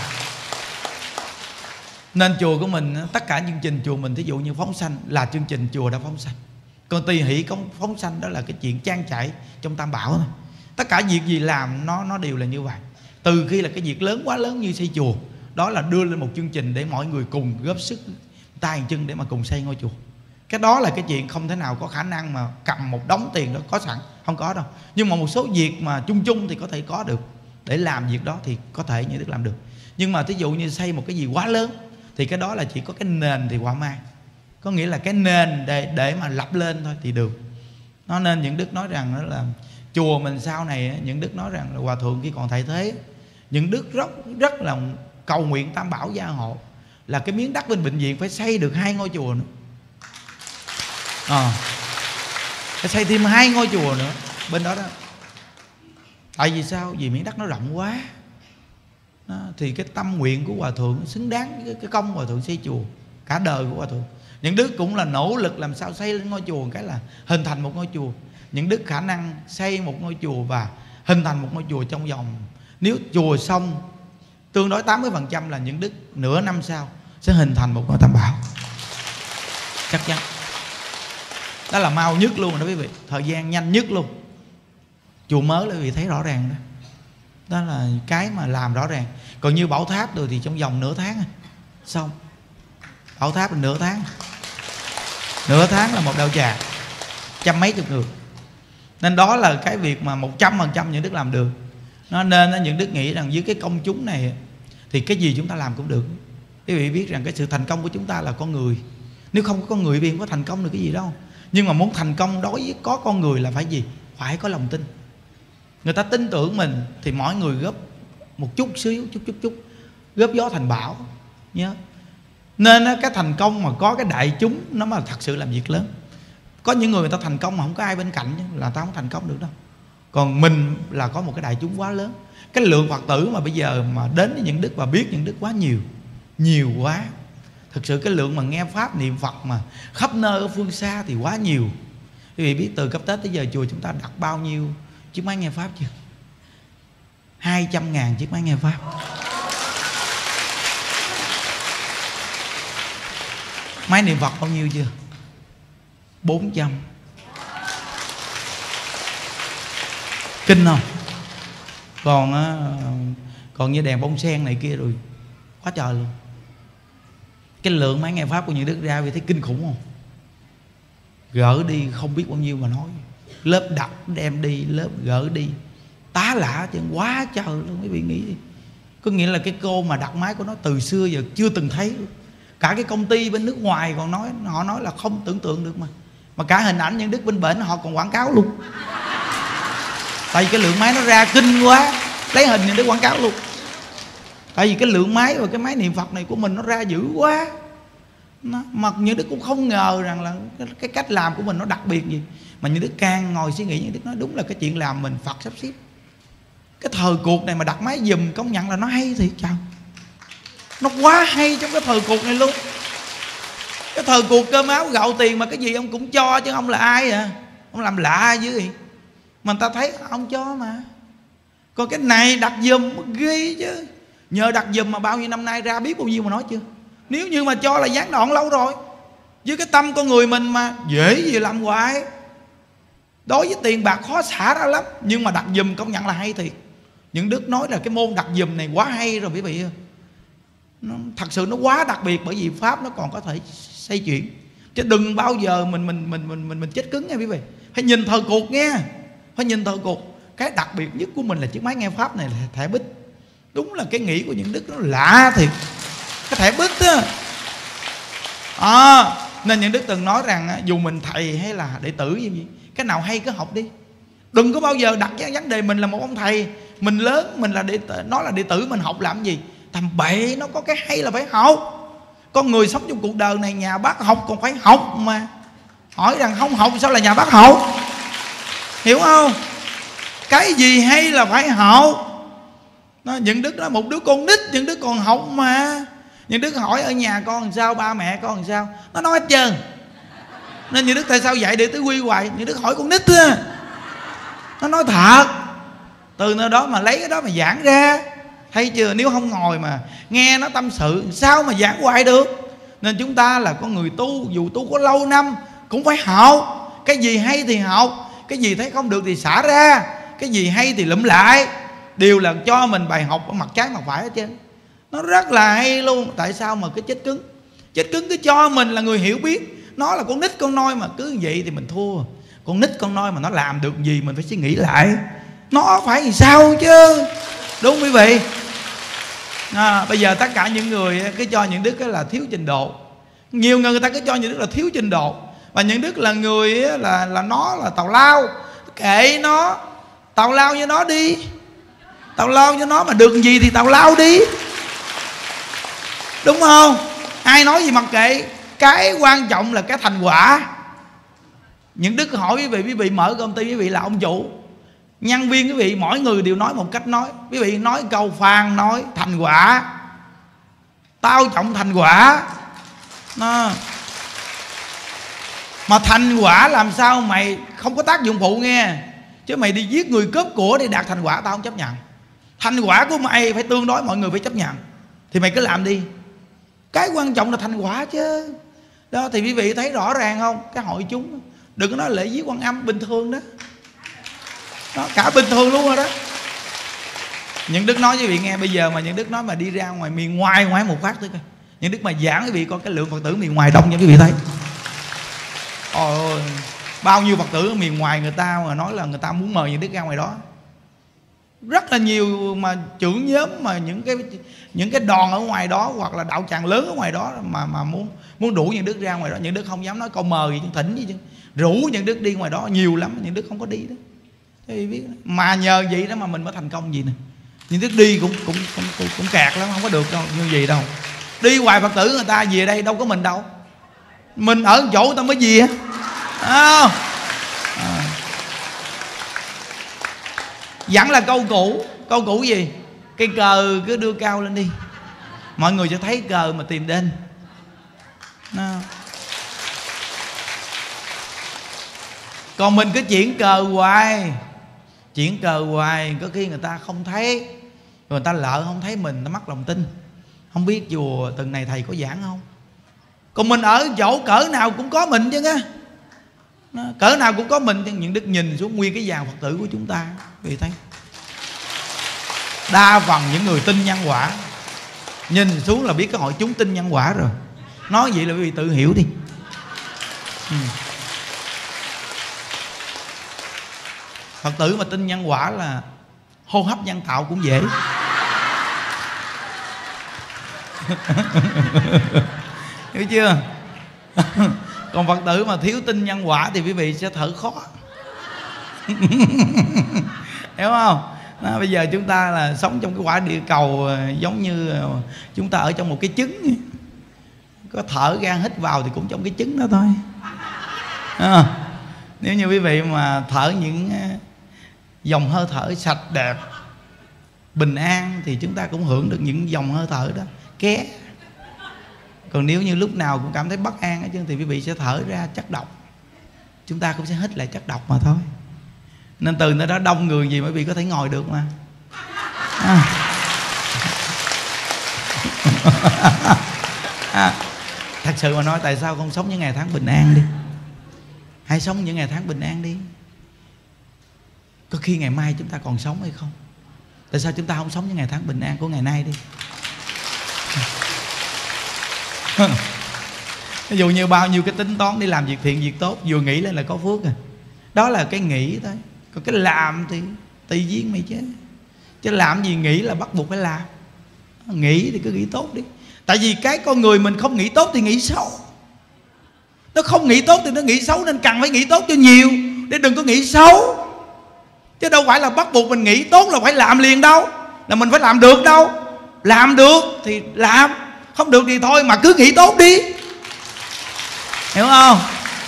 Nên chùa của mình, tất cả chương trình chùa mình, thí dụ như phóng sanh là chương trình chùa đã phóng sanh. Còn tùy hỷ công phóng sanh đó là cái chuyện trang trải trong Tam Bảo thôi. Tất cả việc gì làm nó nó đều là như vậy. Từ khi là cái việc lớn quá lớn như xây chùa, đó là đưa lên một chương trình để mọi người cùng góp sức tay chân để mà cùng xây ngôi chùa. Cái đó là cái chuyện không thể nào có khả năng mà cầm một đống tiền đó có sẵn, không có đâu. Nhưng mà một số việc mà chung chung thì có thể có được. để làm việc đó thì có thể những đức làm được. Nhưng mà thí dụ như xây một cái gì quá lớn thì cái đó là chỉ có cái nền thì quả mai, có nghĩa là cái nền để để mà lập lên thôi thì được. Nó nên những đức nói rằng đó là chùa mình sau này, những đức nói rằng là hòa thượng khi còn tại thế, những đức rất rất là cầu nguyện Tam Bảo gia hộ là cái miếng đất bên bệnh viện phải xây được hai ngôi chùa nữa. À, phải xây thêm hai ngôi chùa nữa bên đó đó. Tại vì sao? Vì miếng đất nó rộng quá đó, thì cái tâm nguyện của hòa thượng xứng đáng với cái công hòa thượng xây chùa cả đời của hòa thượng. Những đức cũng là nỗ lực làm sao xây lên ngôi chùa, cái là hình thành một ngôi chùa. Những đức khả năng xây một ngôi chùa và hình thành một ngôi chùa trong vòng, nếu chùa xong tương đối tám mươi phần trăm là những đức nửa năm sau sẽ hình thành một ngôi Tam Bảo, chắc chắn. Đó là mau nhất luôn đó quý vị, thời gian nhanh nhất luôn. Chùa mới là quý vị thấy rõ ràng đó. Đó là cái mà làm rõ ràng. Còn như Bảo Tháp rồi thì trong vòng nửa tháng xong. Bảo Tháp là nửa tháng, nửa tháng là một đạo tràng trăm mấy chục người. Nên đó là cái việc mà một trăm phần trăm những đức làm được. Nó nên những đức nghĩ rằng dưới cái công chúng này thì cái gì chúng ta làm cũng được. Quý vị biết rằng cái sự thành công của chúng ta là con người. Nếu không có con người thì không có thành công được cái gì đâu. Nhưng mà muốn thành công đối với có con người là phải gì? Phải có lòng tin. Người ta tin tưởng mình thì mỗi người góp một chút xíu, chút chút chút, góp gió thành bão nhớ. Nên cái thành công mà có cái đại chúng nó mà thật sự làm việc lớn. Có những người người ta thành công mà không có ai bên cạnh là ta không thành công được đâu. Còn mình là có một cái đại chúng quá lớn. Cái lượng Phật tử mà bây giờ mà đến với những đức và biết những đức quá nhiều, nhiều quá. Thực sự cái lượng mà nghe Pháp niệm Phật mà khắp nơi ở phương xa thì quá nhiều. Quý vị biết từ cấp Tết tới giờ chùa chúng ta đặt bao nhiêu chiếc máy nghe Pháp chưa? Hai trăm ngàn chiếc máy nghe Pháp. Máy niệm Phật bao nhiêu chưa? Bốn trăm. Kinh không? Còn còn như đèn bông sen này kia rồi quá trời luôn. Cái lượng máy nghe Pháp của những đức ra vì thấy kinh khủng không? Gỡ đi không biết bao nhiêu mà nói. Lớp đặt đem đi, lớp gỡ đi, tá lạ chứ quá trời luôn. Quý vị nghĩ đi. Có nghĩa là cái cô mà đặt máy của nó từ xưa giờ chưa từng thấy luôn. Cả cái công ty bên nước ngoài còn nói, họ nói là không tưởng tượng được mà. Mà cả hình ảnh những đức bên bển họ còn quảng cáo luôn. Tại vì cái lượng máy nó ra kinh quá, lấy hình những đức quảng cáo luôn. Tại vì cái lượng máy và cái máy niệm Phật này của mình nó ra dữ quá. Nó, mà những đức cũng không ngờ rằng là cái, cái cách làm của mình nó đặc biệt gì. Mà những đức càng ngồi suy nghĩ, những đức nói đúng là cái chuyện làm mình Phật sắp xếp. Cái thời cuộc này mà đặt máy giùm công nhận là nó hay thiệt chào. Nó quá hay trong cái thời cuộc này luôn. Cái thời cuộc cơm áo gạo tiền mà cái gì ông cũng cho chứ ông là ai à? Ông làm lạ dữ vậy. Mà người ta thấy ông cho mà. Còn cái này đặt giùm ghê chứ. Nhờ đặt giùm mà bao nhiêu năm nay ra biết bao nhiêu mà nói chưa. Nếu như mà cho là gián đoạn lâu rồi. Với cái tâm con người mình mà dễ gì làm hoài. Đối với tiền bạc khó xả ra lắm. Nhưng mà đặt giùm công nhận là hay thiệt. Những đức nói là cái môn đặt giùm này quá hay rồi quý vị. Nó, thật sự nó quá đặc biệt. Bởi vì Pháp nó còn có thể xây chuyện. Chứ đừng bao giờ mình mình mình mình mình, mình chết cứng nha quý vị. Phải nhìn thời cuộc nghe. Phải nhìn thời cuộc. Cái đặc biệt nhất của mình là chiếc máy nghe Pháp này là thẻ bích. Đúng là cái nghĩ của những đức nó lạ thiệt. Cái thẻ bích á. À, nên những đức từng nói rằng dù mình thầy hay là đệ tử gì, gì cái nào hay cứ học đi. Đừng có bao giờ đặt cái vấn đề mình là một ông thầy, mình lớn, mình là đệ tử, nó là đệ tử, mình học làm gì. Tầm bậy, nó có cái hay là phải học. Con người sống trong cuộc đời này, nhà bác học còn phải học mà. Hỏi rằng không học sao là nhà bác học. Hiểu không? Cái gì hay là phải học. Nó, những đức đó một đứa con nít, những đứa còn học mà. Những đứa hỏi ở nhà con làm sao, ba mẹ con làm sao, nó nói hết trơn. Nên những đức tại sao dạy để tứ quy hoài. Những đức hỏi con nít á. Nó nói thật. Từ nơi đó mà lấy cái đó mà giảng ra. Thấy chưa? Nếu không ngồi mà nghe nó tâm sự sao mà giảng hoài được. Nên chúng ta là con người tu, dù tu có lâu năm cũng phải học. Cái gì hay thì học, cái gì thấy không được thì xả ra, cái gì hay thì lụm lại. Đều là cho mình bài học ở mặt trái mặt phải hết trơn. Nó rất là hay luôn. Tại sao mà cứ chết cứng. Chết cứng cứ cho mình là người hiểu biết. Nó là con nít con nôi mà cứ vậy thì mình thua. Con nít con nôi mà nó làm được gì mình phải suy nghĩ lại. Nó phải làm sao chứ. Đúng quý vị. À, bây giờ tất cả những người cứ cho những đức là thiếu trình độ. Nhiều người người ta cứ cho những đức là thiếu trình độ, và những đức là người là là nó là tào lao. Kệ nó, tào lao với nó đi, tào lao với nó, mà được gì thì tào lao đi, đúng không? Ai nói gì mặc kệ. Cái quan trọng là cái thành quả. Những đức hỏi quý vị, quý vị mở công ty, quý vị là ông chủ, nhân viên quý vị mỗi người đều nói một cách nói. Quý vị nói câu Phan nói thành quả, tao trọng thành quả nó. Mà thành quả làm sao mày không có tác dụng phụ nghe. Chứ mày đi giết người cướp của để đạt thành quả, tao không chấp nhận. Thành quả của mày phải tương đối, mọi người phải chấp nhận, thì mày cứ làm đi. Cái quan trọng là thành quả chứ. Đó, thì quý vị thấy rõ ràng không? Cái hội chúng đừng có nói lễ viết Quan Âm, bình thường đó. Đó, cả bình thường luôn rồi đó. Những đức nói với quý vị nghe, bây giờ mà những đức nói mà đi ra ngoài miền ngoài ngoài một phát thôi coi. Những đức mà giảng quý vị coi cái lượng Phật tử miền ngoài đông nha quý vị thấy. Ôi ôi, bao nhiêu Phật tử ở miền ngoài người ta mà nói là người ta muốn mời những đức ra ngoài đó. Rất là nhiều mà trưởng nhóm mà những cái những cái đoàn ở ngoài đó, hoặc là đạo tràng lớn ở ngoài đó mà mà muốn muốn đủ những đức ra ngoài đó. Những đức không dám nói câu mời gì chứ, thỉnh gì chứ, rủ những đức đi ngoài đó nhiều lắm, những đức không có đi đó. Thế biết đó. Mà nhờ vậy đó mà mình mới thành công gì nè. Những đức đi cũng cũng cũng cũng, cũng kẹt lắm, không có được đâu như gì đâu. Đi hoài Phật tử người ta về đây đâu có mình đâu. Mình ở chỗ người ta mới về à. À. Vẫn là câu cũ. Câu cũ gì? Cây cờ cứ đưa cao lên đi, mọi người sẽ thấy cờ mà tìm đến à. Còn mình cứ chuyển cờ hoài, chuyển cờ hoài, có khi người ta không thấy, người ta lỡ không thấy mình, nó mất lòng tin. Không biết chùa tuần này thầy có giảng không. Còn mình ở chỗ cỡ nào cũng có mình chứ á, cỡ nào cũng có mình. Những đức nhìn xuống nguyên cái dàn Phật tử của chúng ta, vì thấy đa phần những người tin nhân quả, nhìn xuống là biết cái hội chúng tin nhân quả rồi. Nói vậy là quý vị tự hiểu đi. ừ. Phật tử mà tin nhân quả là hô hấp nhân tạo cũng dễ. Hiểu chưa? Còn Phật tử mà thiếu tin nhân quả thì quý vị sẽ thở khó. Hiểu không? Đó, bây giờ chúng ta là sống trong cái quả địa cầu, giống như chúng ta ở trong một cái trứng, có thở ra hít vào thì cũng trong cái trứng đó thôi à. Nếu như quý vị mà thở những dòng hơi thở sạch đẹp, bình an, thì chúng ta cũng hưởng được những dòng hơi thở đó ké. Còn nếu như lúc nào cũng cảm thấy bất an ở chân thì quý vị sẽ thở ra chất độc, chúng ta cũng sẽ hít lại chất độc mà thôi. Nên từ nơi đó đông người gì mà quý vị có thể ngồi được mà à. À, thật sự mà nói, tại sao không sống những ngày tháng bình an đi? Hãy sống những ngày tháng bình an đi. Có khi ngày mai chúng ta còn sống hay không? Tại sao chúng ta không sống những ngày tháng bình an của ngày nay đi? Ví dụ như bao nhiêu cái tính toán đi làm việc thiện việc tốt, vừa nghĩ lên là có phước à. Đó là cái nghĩ thôi. Còn cái làm thì tùy duyên mày chứ. Chứ làm gì nghĩ là bắt buộc phải làm. Nghĩ thì cứ nghĩ tốt đi. Tại vì cái con người mình không nghĩ tốt thì nghĩ xấu. Nó không nghĩ tốt thì nó nghĩ xấu, nên cần phải nghĩ tốt cho nhiều, để đừng có nghĩ xấu. Chứ đâu phải là bắt buộc mình nghĩ tốt là phải làm liền đâu, là mình phải làm được đâu. Làm được thì làm, không được thì thôi, mà cứ nghĩ tốt đi. Hiểu không?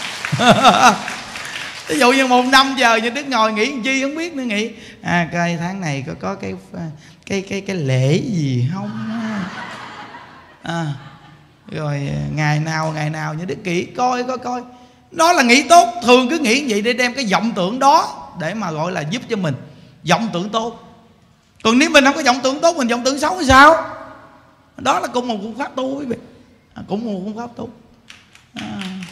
Ví dụ như một năm giờ như Đức ngồi nghĩ làm chi không biết nữa, nghĩ à coi tháng này có có cái cái cái cái lễ gì không à, rồi ngày nào ngày nào như Đức kỹ coi coi coi. Đó là nghĩ tốt. Thường cứ nghĩ vậy để đem cái vọng tưởng đó để mà gọi là giúp cho mình vọng tưởng tốt. Còn nếu mình không có vọng tưởng tốt, mình vọng tưởng xấu thì sao? Đó là cũng một phương pháp tu quý vị, à, cũng một phương pháp tu à.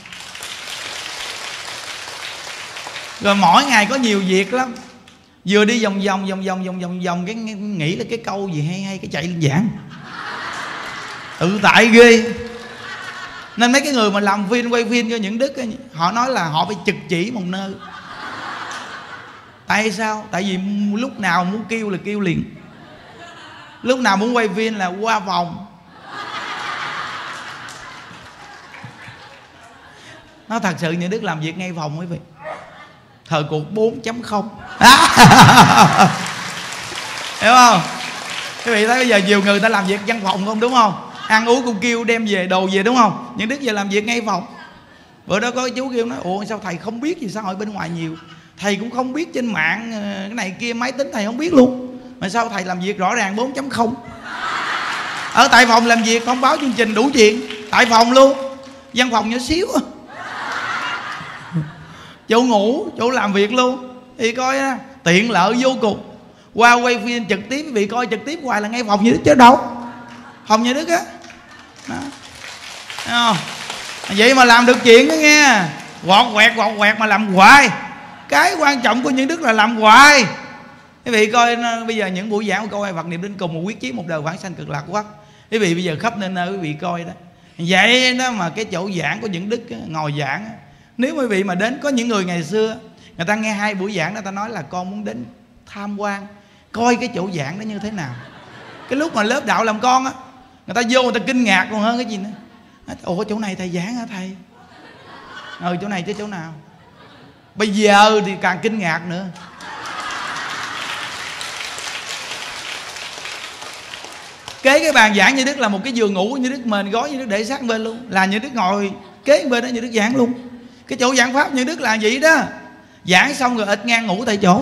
Rồi mỗi ngày có nhiều việc lắm, vừa đi vòng vòng vòng vòng vòng vòng vòng cái nghĩ là cái câu gì hay hay cái chạy lên giảng, tự tại ghê. Nên mấy cái người mà làm phim quay phim cho những đức ấy, họ nói là họ phải trực chỉ một nơi. Tại sao? Tại vì lúc nào muốn kêu là kêu liền Lúc nào muốn quay phim là qua phòng. Nó thật sự như Đức làm việc ngay phòng quý vị. Thời cuộc bốn chấm không. Hiểu không? Quý vị thấy bây giờ nhiều người ta làm việc văn phòng không, đúng không? Ăn uống cũng kêu đem về đồ về, đúng không? Nhưng Đức giờ làm việc ngay phòng. Bữa đó có chú kêu nói: ủa sao thầy không biết gì xã hội bên ngoài nhiều, thầy cũng không biết trên mạng cái này kia, máy tính thầy không biết luôn, mà sao thầy làm việc rõ ràng bốn chấm không. Ở tại phòng làm việc, thông báo chương trình đủ chuyện, tại phòng luôn. Văn phòng nhỏ xíu, chỗ ngủ, chỗ làm việc luôn. Thì coi á, tiện lợi vô cùng. Qua quay phim trực tiếp, vì coi trực tiếp hoài là ngay phòng như Đức chứ đâu. Phòng như Đức á. Đó. Thấy không? Vậy mà làm được chuyện đó nghe. Quọt quẹt quọt quẹt mà làm hoài. Cái quan trọng của những Đức là làm hoài. Quý vị coi bây giờ những buổi giảng của câu ai Phật niệm đến cùng, một quyết chí một đời vãng sanh cực lạc quốc. Quý vị bây giờ khắp nơi nơi quý vị coi đó. Vậy đó mà cái chỗ giảng của những Đức ngồi giảng, nếu quý vị mà đến, có những người ngày xưa người ta nghe hai buổi giảng đó, ta nói là con muốn đến tham quan coi cái chỗ giảng đó như thế nào. Cái lúc mà lớp đạo làm con á, người ta vô người ta kinh ngạc còn hơn cái gì nữa. Ủa chỗ này thầy giảng hả thầy? Ừ chỗ này chứ chỗ nào? Bây giờ thì càng kinh ngạc nữa. Kế cái bàn giảng như Đức là một cái giường ngủ như Đức, mền gói như Đức để sát bên luôn, là như Đức ngồi kế bên đó như Đức giảng luôn. Cái chỗ giảng pháp như Đức là vậy đó. Giảng xong rồi ịt ngang ngủ tại chỗ.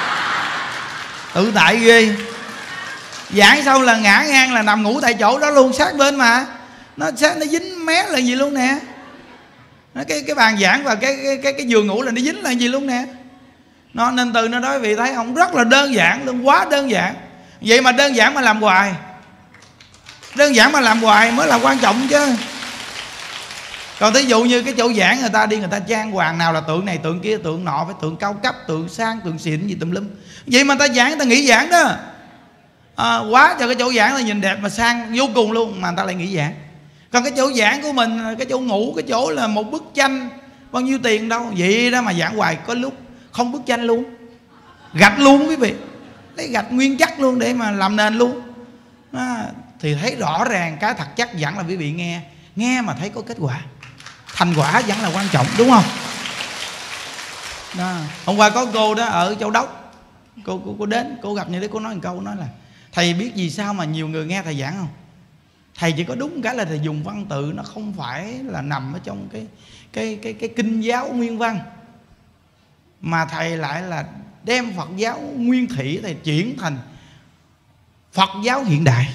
Tự tại ghê. Giảng xong là ngã ngang là nằm ngủ tại chỗ đó luôn, sát bên mà. Nó sát nó dính mé là gì luôn nè. Nó cái cái bàn giảng và cái cái cái, cái giường ngủ là nó dính là gì luôn nè. Nó nên từ nó nói vị thấy không, rất là đơn giản luôn, quá đơn giản. Vậy mà đơn giản mà làm hoài. Đơn giản mà làm hoài mới là quan trọng chứ. Còn thí dụ như cái chỗ giảng người ta đi, người ta trang hoàng, nào là tượng này tượng kia, tượng nọ, phải tượng cao cấp, tượng sang, tượng xịn gì tùm lum. Vậy mà ta giảng, người ta nghỉ giảng đó. À, quá cho cái chỗ giảng là nhìn đẹp mà sang vô cùng luôn, mà người ta lại nghỉ giảng. Còn cái chỗ giảng của mình, cái chỗ ngủ, cái chỗ là một bức tranh bao nhiêu tiền đâu. Vậy đó mà giảng hoài, có lúc không bức tranh luôn, gạch luôn quý vị, lấy gạch nguyên chất luôn để mà làm nền luôn. À, thì thấy rõ ràng cái thật chắc vẫn là quý vị nghe nghe mà thấy có kết quả, thành quả vẫn là quan trọng, đúng không? Đó. Hôm qua có cô đó ở Châu Đốc, cô, cô, cô đến, cô gặp như thế, cô nói một câu, nói là thầy biết vì sao mà nhiều người nghe thầy giảng không? Thầy chỉ có đúng cái là thầy dùng văn tự nó không phải là nằm ở trong cái cái cái cái kinh giáo nguyên văn, mà thầy lại là đem Phật giáo nguyên thủy thầy chuyển thành Phật giáo hiện đại.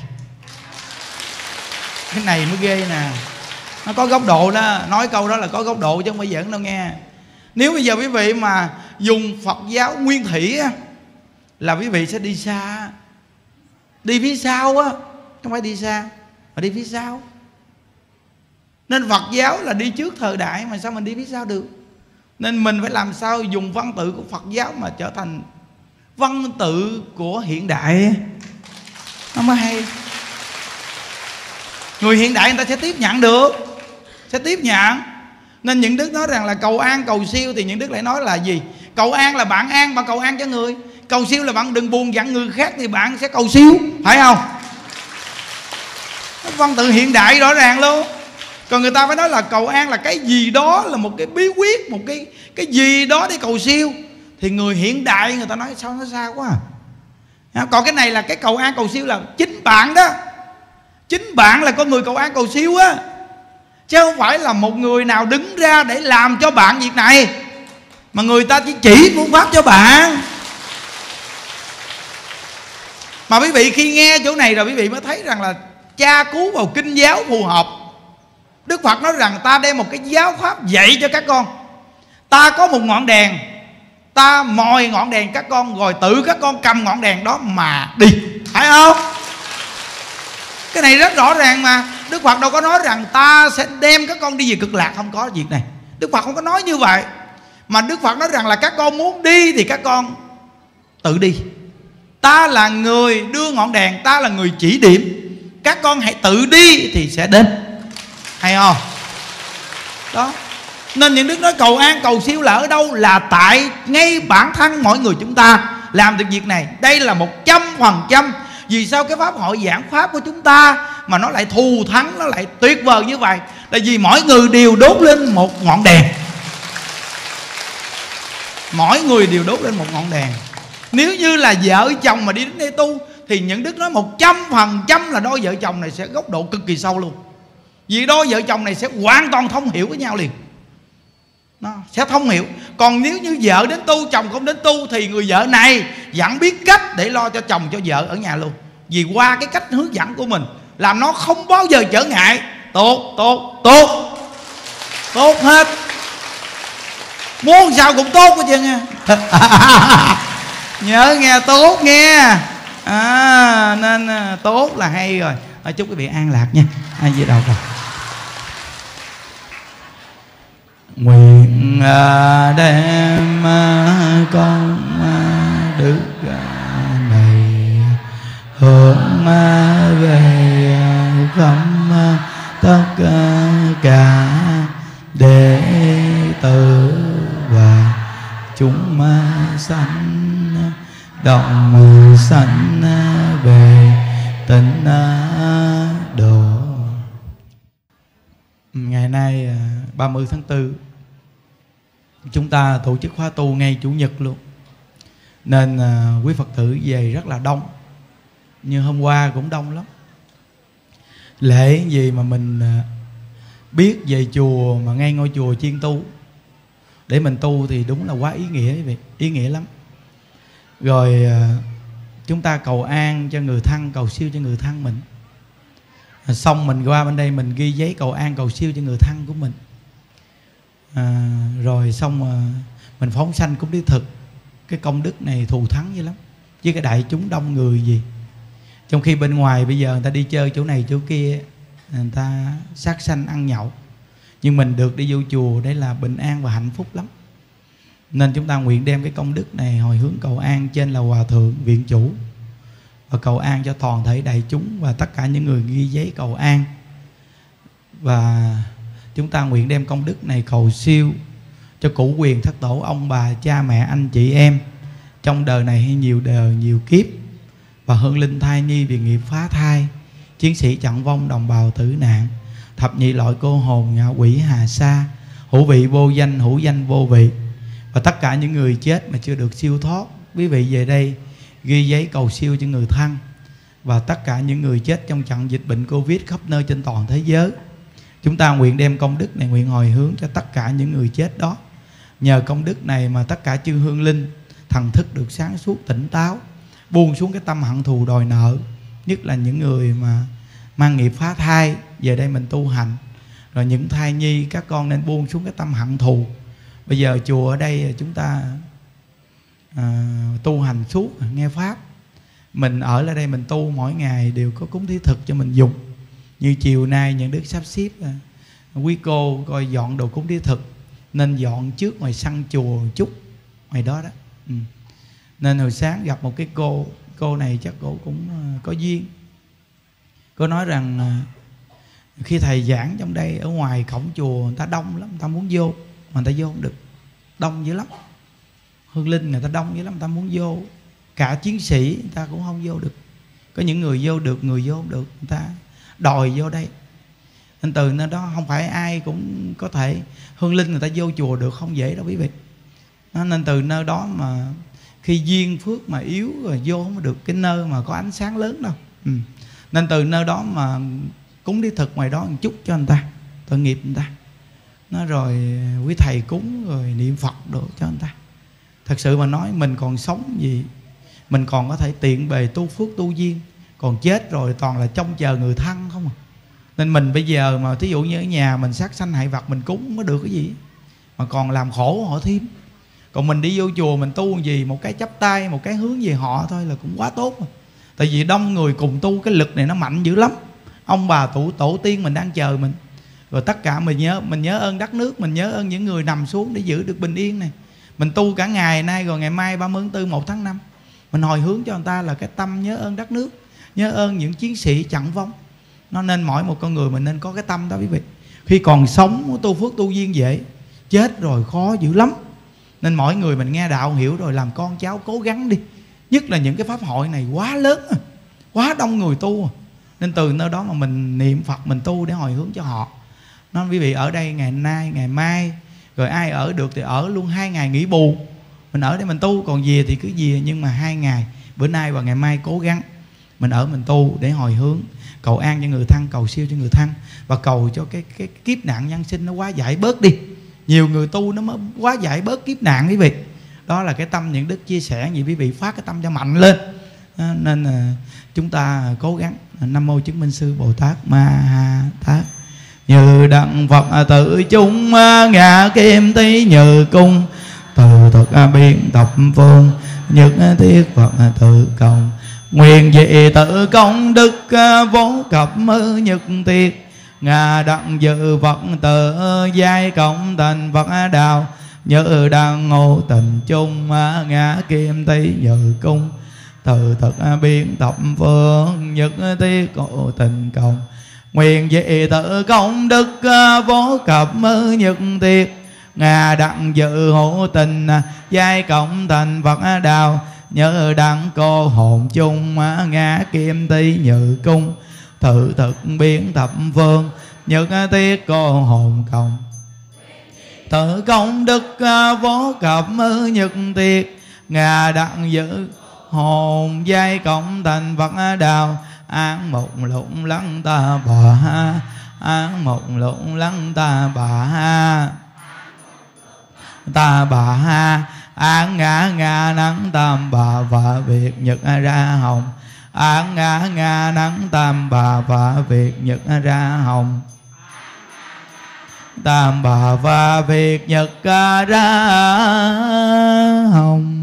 Cái này mới ghê nè. Nó có góc độ đó. Nói câu đó là có góc độ chứ không phải giỡn đâu nghe. Nếu bây giờ quý vị mà dùng Phật giáo nguyên thủy á, là quý vị sẽ đi xa, đi phía sau á, không phải đi xa mà đi phía sau. Nên Phật giáo là đi trước thời đại, mà sao mình đi phía sau được? Nên mình phải làm sao dùng văn tự của Phật giáo mà trở thành văn tự của hiện đại, nó mới hay. Người hiện đại người ta sẽ tiếp nhận được, sẽ tiếp nhận. Nên những Đức nói rằng là cầu an cầu siêu, thì những Đức lại nói là gì? Cầu an là bạn an, bạn cầu an cho người. Cầu siêu là bạn đừng buồn giận người khác thì bạn sẽ cầu siêu, phải không? Văn tự hiện đại rõ ràng luôn. Còn người ta phải nói là cầu an là cái gì đó, là một cái bí quyết, một cái cái gì đó để cầu siêu. Thì người hiện đại người ta nói sao nó xa quá à. Còn cái này là cái cầu an cầu siêu là chính bạn đó. Chính bạn là con người cầu an cầu siêu á, chứ không phải là một người nào đứng ra để làm cho bạn việc này, mà người ta chỉ chỉ phương pháp cho bạn. Mà quý vị khi nghe chỗ này rồi quý vị mới thấy rằng là tra cứu vào kinh giáo phù hợp. Đức Phật nói rằng ta đem một cái giáo pháp dạy cho các con. Ta có một ngọn đèn, ta mồi ngọn đèn các con, rồi tự các con cầm ngọn đèn đó mà đi, phải không? Cái này rất rõ ràng mà. Đức Phật đâu có nói rằng ta sẽ đem các con đi về cực lạc, không có việc này. Đức Phật không có nói như vậy. Mà Đức Phật nói rằng là các con muốn đi thì các con tự đi. Ta là người đưa ngọn đèn, ta là người chỉ điểm, các con hãy tự đi thì sẽ đến. Hay không? Đó. Nên những Đức nói cầu an cầu siêu là ở đâu? Là tại ngay bản thân mỗi người chúng ta làm được việc này. Đây là một trăm phần trăm. Vì sao cái pháp hội giảng pháp của chúng ta mà nó lại thù thắng, nó lại tuyệt vời như vậy? Là vì mỗi người đều đốt lên một ngọn đèn. Mỗi người đều đốt lên một ngọn đèn. Nếu như là vợ chồng mà đi đến đây tu thì những đức nói một trăm phần trăm là đôi vợ chồng này sẽ góc độ cực kỳ sâu luôn. Vì đôi vợ chồng này sẽ hoàn toàn thông hiểu với nhau liền. Nó sẽ thông hiểu. Còn nếu như vợ đến tu, chồng không đến tu thì người vợ này vẫn biết cách để lo cho chồng cho vợ ở nhà luôn. Vì qua cái cách hướng dẫn của mình làm nó không bao giờ trở ngại. Tốt, tốt, tốt, tốt hết. Muốn sao cũng tốt hết trơn nha. Nhớ nghe, tốt nghe. À, nên tốt là hay rồi. À, chúc quý vị an lạc nha. Ai về đầu rồi. Nguyện đem công đức này hướng về khắp tất cả đệ tử và chúng sanh đồng sanh về tịnh độ. Ngày nay ba mươi tháng tư chúng ta tổ chức khóa tu ngay Chủ nhật luôn, nên quý Phật tử về rất là đông. Như hôm qua cũng đông lắm. Lễ gì mà mình biết về chùa mà ngay ngôi chùa chuyên tu để mình tu thì đúng là quá ý nghĩa quý vị, ý nghĩa lắm. Rồi chúng ta cầu an cho người thân, cầu siêu cho người thân mình. Xong mình qua bên đây mình ghi giấy cầu an cầu siêu cho người thân của mình. À, rồi xong à, mình phóng sanh cúng thí thực. Cái công đức này thù thắng dữ lắm, với cái đại chúng đông người gì. Trong khi bên ngoài bây giờ người ta đi chơi chỗ này chỗ kia, người ta sát sanh ăn nhậu, nhưng mình được đi vô chùa đấy là bình an và hạnh phúc lắm. Nên chúng ta nguyện đem cái công đức này hồi hướng cầu an trên là Hòa Thượng Viện Chủ, và cầu an cho toàn thể đại chúng và tất cả những người ghi giấy cầu an. Và chúng ta nguyện đem công đức này cầu siêu cho cửu quyền thất tổ, ông bà, cha mẹ, anh chị em trong đời này hay nhiều đời nhiều kiếp, và hương linh thai nhi vì nghiệp phá thai, chiến sĩ trận vong, đồng bào tử nạn, thập nhị loại cô hồn, ngạ quỷ hà sa, hữu vị vô danh, hữu danh vô vị, và tất cả những người chết mà chưa được siêu thoát. Quý vị về đây ghi giấy cầu siêu cho người thân, và tất cả những người chết trong trận dịch bệnh Covid khắp nơi trên toàn thế giới. Chúng ta nguyện đem công đức này nguyện hồi hướng cho tất cả những người chết đó. Nhờ công đức này mà tất cả chư hương linh thần thức được sáng suốt tỉnh táo, buông xuống cái tâm hận thù đòi nợ, nhất là những người mà mang nghiệp phá thai về đây mình tu hành. Rồi những thai nhi các con nên buông xuống cái tâm hận thù. Bây giờ chùa ở đây chúng ta à, tu hành suốt nghe pháp. Mình ở lại đây mình tu mỗi ngày đều có cúng thí thực cho mình dùng. Như chiều nay những đức sắp xếp à, quý cô coi dọn đồ cúng thí thực, nên dọn trước ngoài sân chùa một chút ngoài đó đó. Ừ. Nên hồi sáng gặp một cái cô, cô này chắc cô cũng uh, có duyên. Cô nói rằng uh, khi thầy giảng trong đây, ở ngoài cổng chùa người ta đông lắm, người ta muốn vô mà người ta vô không được, đông dữ lắm. Hương linh người ta đông dữ lắm, người ta muốn vô. Cả chiến sĩ người ta cũng không vô được. Có những người vô được, người vô không được, người ta đòi vô đây. Nên từ nơi đó không phải ai cũng có thể hương linh người ta vô chùa được, không dễ đâu quý vị. Nên từ nơi đó mà khi duyên phước mà yếu rồi vô không được cái nơi mà có ánh sáng lớn đâu. Ừ. Nên từ nơi đó mà cúng thí thực ngoài đó một chút cho người ta, tội nghiệp người ta. Nó rồi quý thầy cúng rồi niệm Phật đồ cho người ta. Thật sự mà nói mình còn sống gì, mình còn có thể tiện bề tu phước tu duyên. Còn chết rồi toàn là trông chờ người thân không à. Nên mình bây giờ mà thí dụ như ở nhà mình sát sanh hại vật mình cúng không có được cái gì, mà còn làm khổ họ thêm. Còn mình đi vô chùa mình tu gì, một cái chắp tay, một cái hướng về họ thôi là cũng quá tốt rồi. Tại vì đông người cùng tu, cái lực này nó mạnh dữ lắm. Ông bà tổ, tổ tiên mình đang chờ mình. Rồi tất cả mình nhớ, mình nhớ ơn đất nước, mình nhớ ơn những người nằm xuống để giữ được bình yên này. Mình tu cả ngày nay rồi ngày mai ba mươi tháng tư một tháng năm mình hồi hướng cho người ta là cái tâm nhớ ơn đất nước, nhớ ơn những chiến sĩ trận vong. Nó nên mỗi một con người mình nên có cái tâm đó quý vị. Khi còn sống tu phước tu duyên dễ, chết rồi khó dữ lắm. Nên mỗi người mình nghe đạo hiểu rồi làm con cháu cố gắng đi. Nhất là những cái pháp hội này quá lớn, quá đông người tu. Nên từ nơi đó mà mình niệm Phật, mình tu để hồi hướng cho họ. Nên quý vị ở đây ngày nay, ngày mai, rồi ai ở được thì ở luôn hai ngày nghỉ bù. Mình ở đây mình tu, còn về thì cứ về. Nhưng mà hai ngày, bữa nay và ngày mai cố gắng mình ở mình tu để hồi hướng, cầu an cho người thân, cầu siêu cho người thân, và cầu cho cái, cái kiếp nạn nhân sinh nó quá giải bớt đi. Nhiều người tu nó mới quá giải bớt kiếp nạn quý vị. Đó là cái tâm những đức chia sẻ, vì quý vị phát cái tâm cho mạnh lên. À, nên là chúng ta cố gắng. Nam mô chứng minh sư Bồ Tát Ma Ha Tát. Như đặng Phật tự chúng ngã kim tí như cung, từ thực biên thập phương nhất thiết Phật tự công. Nguyện dị tự công đức vô cập nhất thiết, ngà đặng dự Phật tự giai cộng thành Phật đạo. Như đặng ngộ tình chung ngã kim tí như cung, từ thực biên thập phương nhất thiết ngộ tình công. Nguyện dị tự công đức vô cập nhất thiết, ngà đặng dự hữu tình giai cộng thành Phật đạo. Nhớ đặng cô hồn chung ngã kim tí như cung, tự thực biến thập phương nhất thiết cô hồn cộng. Tự công đức vô cập nhất thiết, ngà đặng dự hồn giai cộng thành Phật đạo. Án một lụng lắng ta bà ha, án một lụng lắng ta bà ha, ta bà ha. Án ngã ngã nắng tam bà và việc nhật ra hồng, án ngã ngã nắng tam bà và việc nhật ra hồng, tam bà và việc nhật ra hồng.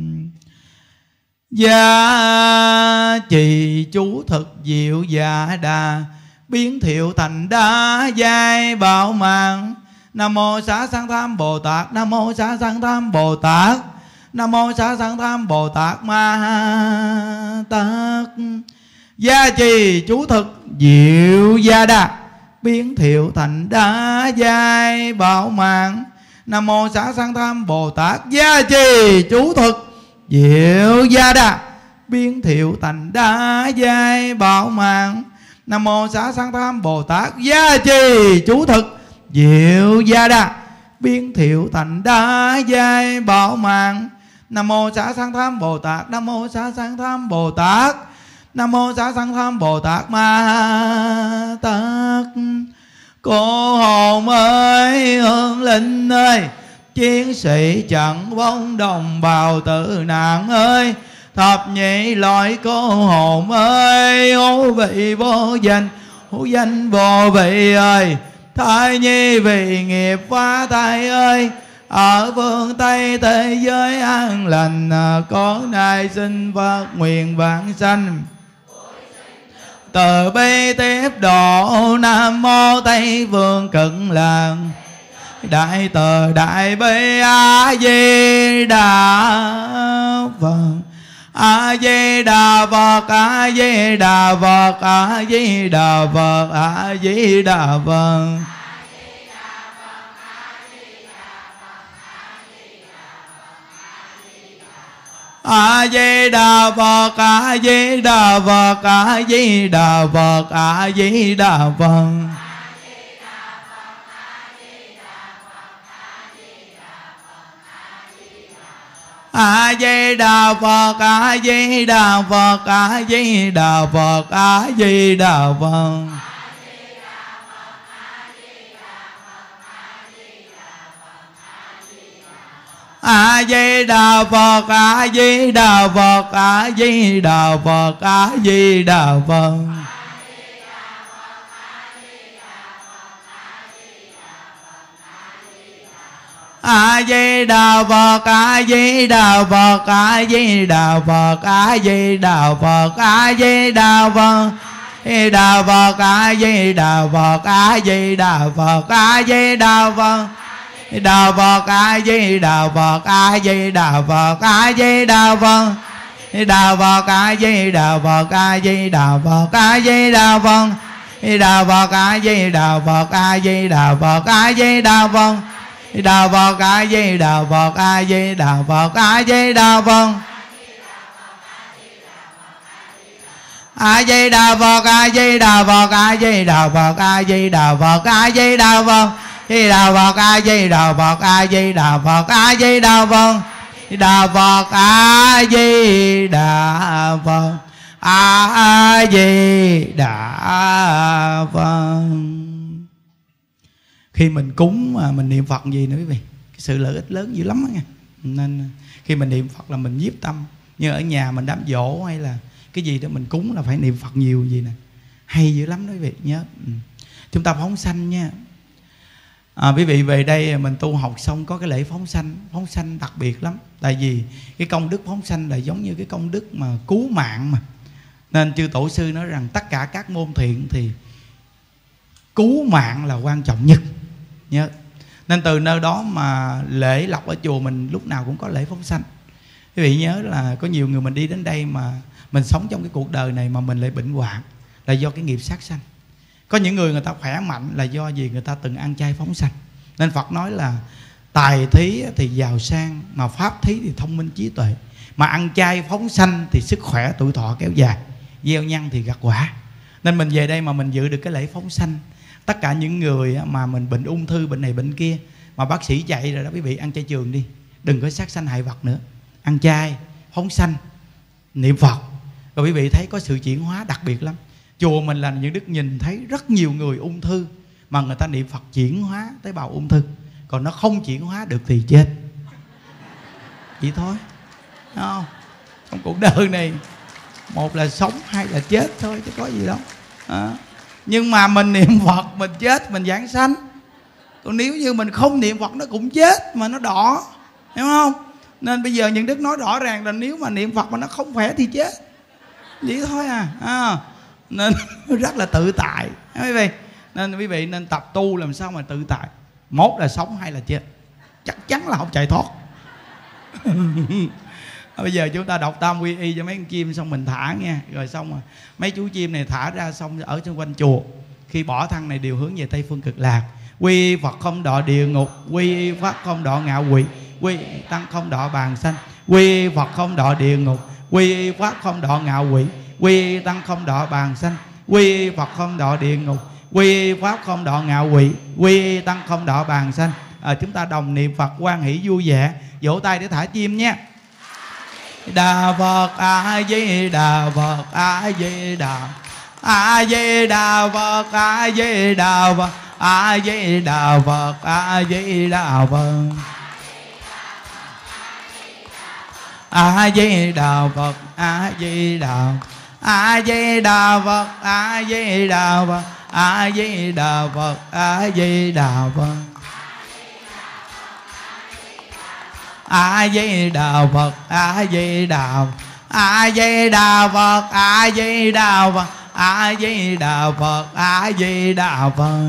Gia trì chú thực diệu dạ đà, biến thiệu thành đa giai bảo mạng. Nam mô Xá Sanh Tham Bồ Tát, Nam mô Xá Sanh Tham Bồ Tát, Nam mô Xá Sanh Tham Bồ Tát Ma Tát. Gia trì chú thực diệu gia đà, biến thiệu thành đa giai bảo mạng. Nam mô Xá Sanh Tham Bồ Tát. Gia trì chú thực diệu gia đà, biến thiệu thành đa giai bảo mạng. Nam mô Xá Sanh Tham Bồ Tát. Gia trì chú thực diệu gia đà, biến thiệu thành đa giai bảo mạng. Nam mô Xá Sanh Tham Bồ Tát, Nam mô Xá Sanh Tham Bồ Tát, Nam mô Xá Sanh Tham Bồ Tát Ma Tát. Cô hồn ơi, hương linh ơi, chiến sĩ trận bóng đồng bào tử nạn ơi, thập nhị loại cô hồn ơi, hữu vị vô danh, hữu danh vô vị ơi, thai nhi vì nghiệp phá thai ơi, ở phương Tây thế giới an lành, con nay xin phát nguyện vãng sanh từ bi tiếp độ. Nam mô Tây Phương Cực Lạc Đại Từ Đại Bi A Di Đà Phật. A Di Đà Phật, A Di Đà Phật, A Di Đà Phật, A Di Đà Phật. A Di Đà Phật, A Di Đà Phật, A Di Đà Phật, A Di Đà Phật. A Di Đà Phật, A Di Đà Phật, A Di Đà Phật, A Di Đà Phật. A Di Đà Phật, A Di Đà Phật, A Di Đà Phật, A Di Đà Phật. A Di Đà Phật, A Di Đà Phật, A Di Đà Phật, A Di Đà Phật, A Di Đà Phật. Di Đà Phật, A Di Đà Phật, A Di Đà Phật, A Di Đà Phật. Đà Phật, A Di Đà Phật, A Di Đà Phật, A Di Đà Phật. Đà Phật, A Di Đà Phật, A Di Đà Phật, A Di Đà Phật. Đà Phật, A Di Đà Phật, A Di Đà Phật, A Di Đà Phật. Đà Phật, A Di Đà Phật, A Di Đà Phật, A Di Đà Phật. A Di Đà Phật, A Di Đà Phật, A Di Đà Phật, A Di Đà Phật, A Di Đà Phật, Di Đà Phật, A Di Đà Phật, A Di Đà Phật, A Di Đà Phật, Đà Phật, A Di Đà Phật, A Di Đà Phật. Khi mình cúng mà mình niệm Phật gì nữa quý vị, cái sự lợi ích lớn dữ lắm đó nha. Nên khi mình niệm Phật là mình nhiếp tâm. Như ở nhà mình đám giỗ hay là cái gì đó mình cúng là phải niệm Phật nhiều gì nè, hay dữ lắm đó quý vị nhớ. Ừ. Chúng ta phóng sanh nha. À, quý vị về đây mình tu học xong có cái lễ phóng sanh. Phóng sanh đặc biệt lắm. Tại vì cái công đức phóng sanh là giống như cái công đức mà cứu mạng mà. Nên chư tổ sư nói rằng tất cả các môn thiện thì cứu mạng là quan trọng nhất nhớ. Nên từ nơi đó mà lễ lọc ở chùa mình lúc nào cũng có lễ phóng sanh. Quý vị nhớ là có nhiều người mình đi đến đây mà mình sống trong cái cuộc đời này mà mình lại bệnh hoạn là do cái nghiệp sát sanh. Có những người người ta khỏe mạnh là do gì? Người ta từng ăn chay phóng sanh. Nên Phật nói là tài thí thì giàu sang, mà pháp thí thì thông minh trí tuệ, mà ăn chay phóng sanh thì sức khỏe tuổi thọ kéo dài, gieo nhân thì gặt quả. Nên mình về đây mà mình dự được cái lễ phóng sanh. Tất cả những người mà mình bệnh ung thư, bệnh này bệnh kia mà bác sĩ dạy rồi đó quý vị, ăn chay trường đi, đừng có sát sanh hại vật nữa, ăn chay phóng sanh niệm Phật. Rồi quý vị thấy có sự chuyển hóa đặc biệt lắm. Chùa mình là những đức nhìn thấy rất nhiều người ung thư mà người ta niệm Phật chuyển hóa tế bào ung thư. Còn nó không chuyển hóa được thì chết. Vậy thôi. Đúng không? Trong cuộc đời này một là sống, hai là chết thôi, chứ có gì đâu. À. Nhưng mà mình niệm Phật mình chết mình vãng sanh. Còn nếu như mình không niệm Phật nó cũng chết mà nó đỏ, hiểu không? Nên bây giờ những đức nói rõ ràng là nếu mà niệm Phật mà nó không khỏe thì chết. Vậy thôi à, à. Nên rất là tự tại quý vị. Nên quý vị nên tập tu làm sao mà tự tại. Một là sống, hai là chết. Chắc chắn là không chạy thoát. Bây giờ chúng ta đọc tam quy y cho mấy con chim xong mình thả nha. Rồi xong rồi mấy chú chim này thả ra xong ở xung quanh chùa. Khi bỏ thân này đều hướng về Tây Phương Cực Lạc. Quy Phật không đọa địa ngục, quy Pháp không đọa ngạ quỷ, quy Tăng không đọa bàn sanh. Quy Phật không đọa địa ngục, quy Pháp không đọa ngạ quỷ, quy Tăng không đọa bàn sanh. Quy Phật không đọa địa ngục, quy Pháp không đọa ngạ quỷ, quy Tăng không đọa bàn sanh. À, chúng ta đồng niệm Phật hoan hỷ vui vẻ, vỗ tay để thả chim nha. Đà Phật, A Di Đà Phật, A Di Đà, A Di Đà Phật, A Di Đà Phật, A Di Đà Phật, A Di Đà Phật, A Di Đà Phật, A Di Đà, A Di Đà Phật, A Di Đà Phật, A Di Đà Phật, A Di Đà Phật, A Di Đà Phật, A Di Đà, A Di Đà Phật, A Di Đà Phật, A Di Đà Phật, A Di Đà Phật,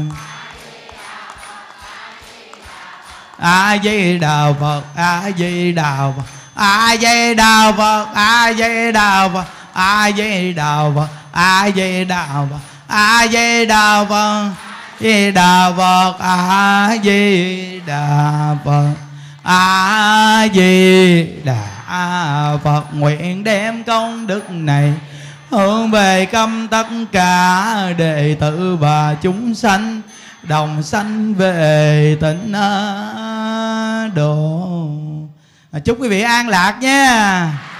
A Di Đà Phật, A Di Đà Phật, A Di Đà Phật, A Di Đà Phật, A Di Đà Phật, A Di Đà Phật, A Di Đà Phật, Di Đà Phật, A Di Đà Phật, A Di Đà Phật. Nguyện đem công đức này hướng về câm tất cả đệ tử và chúng sanh đồng sanh về tịnh độ. Chúc quý vị an lạc nha.